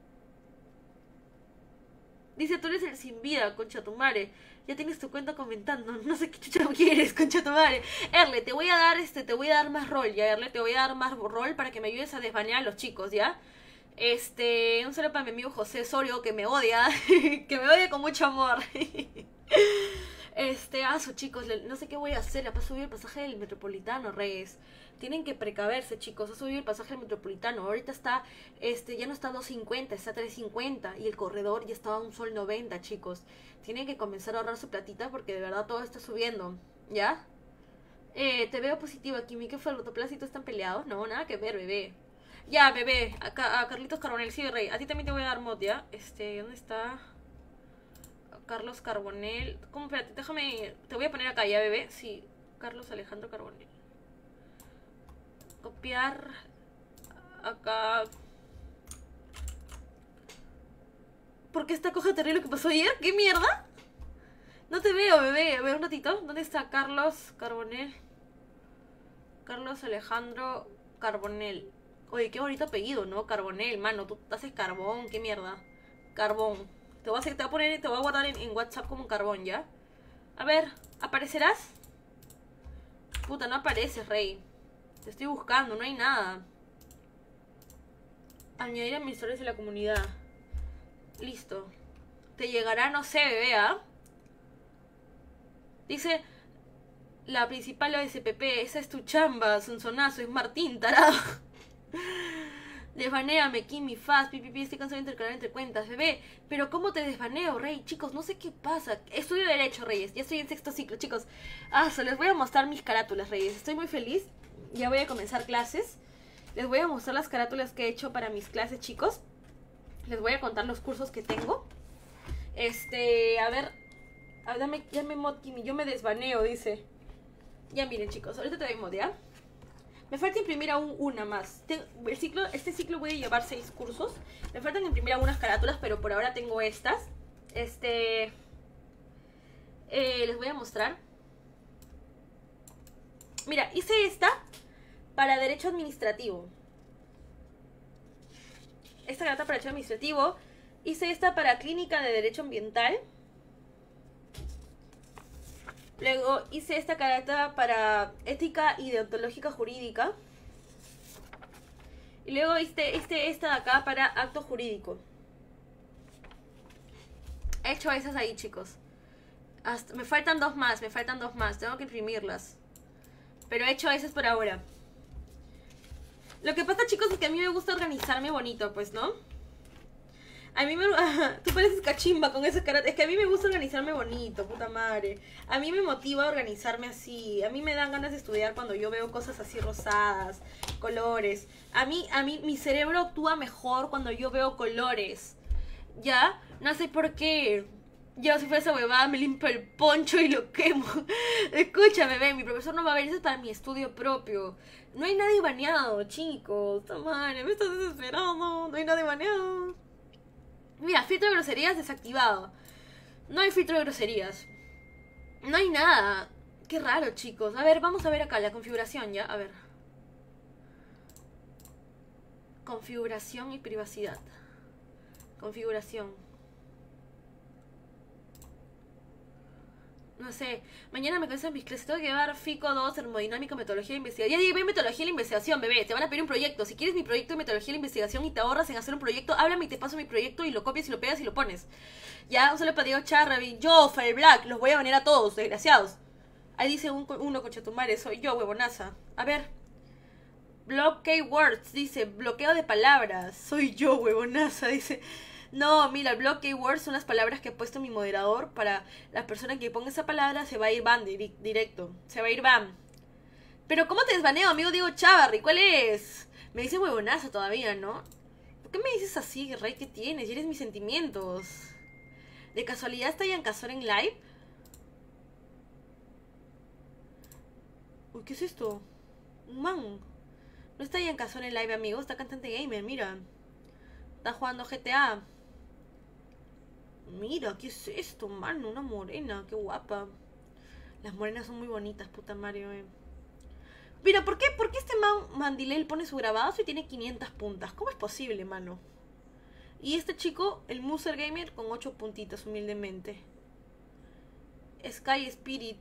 Dice, tú eres el sin vida, concha tu madre. Ya tienes tu cuenta comentando. No sé qué chucha quieres, concha tu madre. Erle, te voy a dar este, te voy a dar más rol, ya, Erle, te voy a dar más rol para que me ayudes a desbanear a los chicos, ¿ya? Este, un saludo para mi amigo José Sorio, que me odia. Que me odia con mucho amor. Este, ah, sus chicos, no sé qué voy a hacer. Ha subido el pasaje del Metropolitano, Reyes. Tienen que precaverse, chicos. Ha subido el pasaje del Metropolitano. Ahorita está, este, ya no está a dos cincuenta, está a tres cincuenta. Y el corredor ya estaba a un sol noventa, chicos. Tienen que comenzar a ahorrar su platita porque de verdad todo está subiendo, ¿ya? Eh, te veo positiva, Kimi. ¿Qué fue? ¿El rotoplácito están peleados? No, nada que ver, bebé. Ya, bebé. A, a Carlitos Carbonel, sí, Rey. A ti también te voy a dar mod, ¿ya? Este, ¿dónde está? Carlos Carbonel. ¿Cómo? Espérate, déjame. Te voy a poner acá, ya, bebé. Sí, Carlos Alejandro Carbonel. Copiar. Acá. ¿Por qué esta cosa terrible que pasó ayer? ¿Qué mierda? No te veo, bebé. A ver, un ratito. ¿Dónde está Carlos Carbonel? Carlos Alejandro Carbonel. Oye, qué bonito apellido, ¿no? Carbonel, mano. Tú haces carbón. ¿Qué mierda? Carbón. Te voy a, hacer, te voy a poner, te voy a guardar en, en WhatsApp como un carbón, ¿ya? A ver, ¿aparecerás? Puta, no apareces, rey. Te estoy buscando, no hay nada. Añadir administradores de la comunidad. Listo. Te llegará, no sé, bebé, ¿ah? Dice... La principal O S P P, esa es tu chamba, sonsonazo, es Martín, tarado. Desbanéame, Kimi, Fast, pipipi, estoy cansado de intercalar entre cuentas, bebé. Pero ¿cómo te desbaneo, rey? Chicos, no sé qué pasa. Estudio Derecho, reyes, ya estoy en sexto ciclo, chicos. Ah, se les voy a mostrar mis carátulas, reyes. Estoy muy feliz, ya voy a comenzar clases. Les voy a mostrar las carátulas que he hecho para mis clases, chicos. Les voy a contar los cursos que tengo. Este, a ver, a ver dame, dame mod, Kimi, yo me desbaneo, dice. Ya miren, chicos, ahorita te doy mod, ¿ya? Me falta imprimir aún una más. Ten, el ciclo, este ciclo voy a llevar seis cursos. Me faltan imprimir algunas carátulas, pero por ahora tengo estas. Este... Eh, les voy a mostrar. Mira, hice esta para Derecho Administrativo. Esta carta para Derecho Administrativo. Hice esta para Clínica de Derecho Ambiental. Luego hice esta carta para Ética y Deontológica Jurídica. Y luego hice, hice esta de acá para Acto Jurídico. He hecho esas ahí, chicos. Hasta, me faltan dos más, me faltan dos más. Tengo que imprimirlas. Pero he hecho esas por ahora. Lo que pasa, chicos, es que a mí me gusta organizarme bonito, pues, ¿no? A mí me... Tú pareces cachimba con esa cara. Es que a mí me gusta organizarme bonito, puta madre. A mí me motiva a organizarme así. A mí me dan ganas de estudiar cuando yo veo cosas así rosadas, colores. A mí, a mí, mi cerebro actúa mejor cuando yo veo colores. ¿Ya? No sé por qué. Yo si fuera esa huevada me limpio el poncho y lo quemo. Escúchame, ve, mi profesor no va a ver, eso es para mi estudio propio. No hay nadie baneado, chicos. Puta madre, me estás desesperando. No hay nadie baneado. Mira, filtro de groserías desactivado. No hay filtro de groserías. No hay nada. Qué raro, chicos. A ver, vamos a ver acá la configuración, ¿ya? A ver. Configuración y privacidad. Configuración. No sé, mañana me comienzan mis clases. Tengo que llevar FICO dos, termodinámica, metodología de investigación. Ya llevé metodología de la investigación, bebé. Te van a pedir un proyecto. Si quieres mi proyecto de metodología de la investigación y te ahorras en hacer un proyecto, háblame y te paso mi proyecto y lo copias y lo pegas y lo pones. Ya, un saludo para Diego Charraby, yo, Fire Black. Los voy a banear a todos, desgraciados. Ahí dice un, uno, conchetumare, soy yo, huevonaza. A ver. Blockade words, dice, bloqueo de palabras. Soy yo, huevonaza, dice. No, mira, el blockade words son las palabras que ha puesto mi moderador. Para la persona que ponga esa palabra se va a ir ban di directo. Se va a ir ban. Pero ¿cómo te desbaneo, amigo Diego Chavarri? ¿Cuál es? Me dice huevonazo todavía, ¿no? ¿Por qué me dices así, rey? ¿Qué tienes? Y eres mis sentimientos. ¿De casualidad está Yancasor en live? Uy, ¿qué es esto? Un man. No está Yancasor en live, amigo. Está Cantante Gamer, mira. Está jugando G T A. Mira, ¿qué es esto, mano? Una morena, qué guapa. Las morenas son muy bonitas, puta Mario, eh. Mira, ¿por qué, ¿por qué este man Mandilel pone su grabado y tiene quinientas puntas? ¿Cómo es posible, mano? Y este chico, el Muser Gamer, con ocho puntitas, humildemente. Sky Spirit.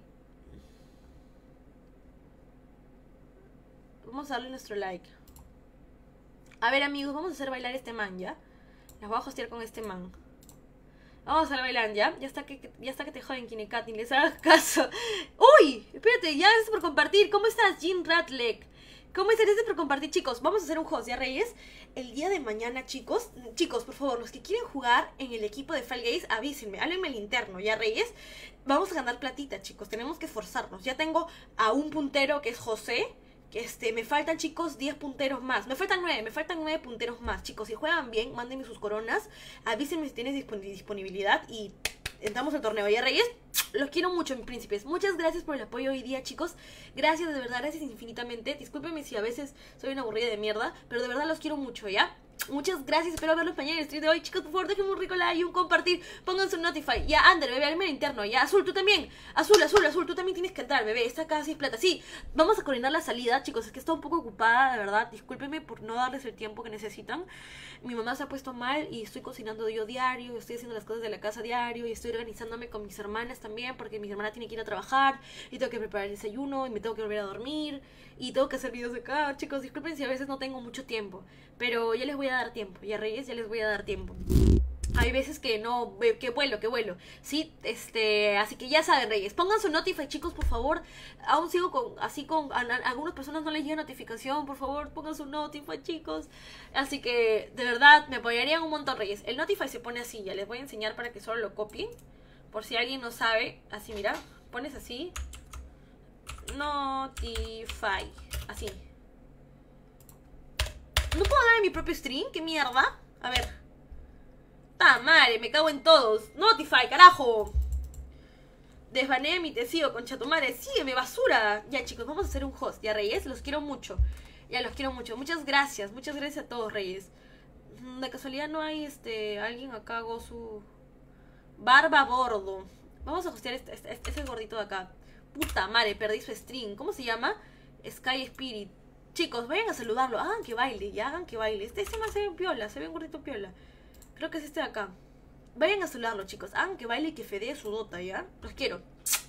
Vamos a darle nuestro like. A ver, amigos, vamos a hacer bailar este man, ¿ya? Las voy a hostear con este man. Vamos a hacer bailar, ¿ya? Ya está que, ya está que te joden, Kinecat, ni les hagas caso. ¡Uy! Espérate, ya gracias por compartir. ¿Cómo estás, Jean Ratlek? ¿Cómo estás? Gracias por compartir, chicos. Vamos a hacer un host, ¿ya, reyes? El día de mañana, chicos. Chicos, por favor, los que quieren jugar en el equipo de Fall Guys, avísenme. Háblenme el interno, ¿ya, reyes? Vamos a ganar platita, chicos. Tenemos que esforzarnos. Ya tengo a un puntero que es José. Este, me faltan, chicos, diez punteros más. Me faltan nueve, me faltan nueve punteros más. Chicos, si juegan bien, mándenme sus coronas. Avísenme si tienes disponibilidad y entramos al torneo. ¿Ya, reyes? Los quiero mucho, mis príncipes. Muchas gracias por el apoyo hoy día, chicos. Gracias, de verdad, gracias infinitamente. Discúlpenme si a veces soy una aburrida de mierda, pero de verdad los quiero mucho, ¿ya? Muchas gracias, espero verlos mañana en el stream de hoy. Chicos, por favor, déjenme un rico like y un compartir. Pónganse un notify. Ya, Ander, bebé, al medio interno. Ya, Azul, tú también. Azul, Azul, Azul, tú también tienes que entrar, bebé. Esta casa es plata. Sí, vamos a coordinar la salida, chicos. Es que estoy un poco ocupada, de verdad. Discúlpenme por no darles el tiempo que necesitan. Mi mamá se ha puesto mal y estoy cocinando yo diario. Estoy haciendo las cosas de la casa diario. Y estoy organizándome con mis hermanas también, porque mi hermana tiene que ir a trabajar. Y tengo que preparar el desayuno. Y me tengo que volver a dormir. Y tengo que hacer videos de acá. Chicos, disculpen si a veces no tengo mucho tiempo. Pero ya les voy a dar tiempo. Y a Reyes ya les voy a dar tiempo. Hay veces que no, que vuelo, que vuelo. Sí, este, así que ya saben, Reyes. Pongan su notify, chicos, por favor. Aún sigo con, así con, a, a algunas personas no les llega notificación. Por favor, pongan su notify, chicos. Así que, de verdad, me apoyarían un montón, Reyes. El notify se pone así, ya les voy a enseñar para que solo lo copien. Por si alguien no sabe, así, mira. Pones así. Notify. Así. ¿No puedo hablar en mi propio stream? ¿Qué mierda? A ver. ¡Ta madre! Me cago en todos. Notify, carajo. Desbané mi te sigo, concha tu madre. Sígueme, basura. Ya, chicos, vamos a hacer un host. Ya, Reyes, los quiero mucho. Ya, los quiero mucho. Muchas gracias. Muchas gracias a todos, Reyes. De casualidad no hay, este, alguien acá, Gozu. Barba Bordo. Vamos a hostear este, este, este, este gordito de acá. Puta madre, perdí su stream. ¿Cómo se llama? Sky Spirit. Chicos, vayan a saludarlo. Hagan que baile, ya hagan que baile. Este se me hace bien piola, se ve un gordito piola. Creo que es este de acá. Vayan a saludarlo, chicos. Hagan que baile y que fedee su dota, ¿ya? Los quiero.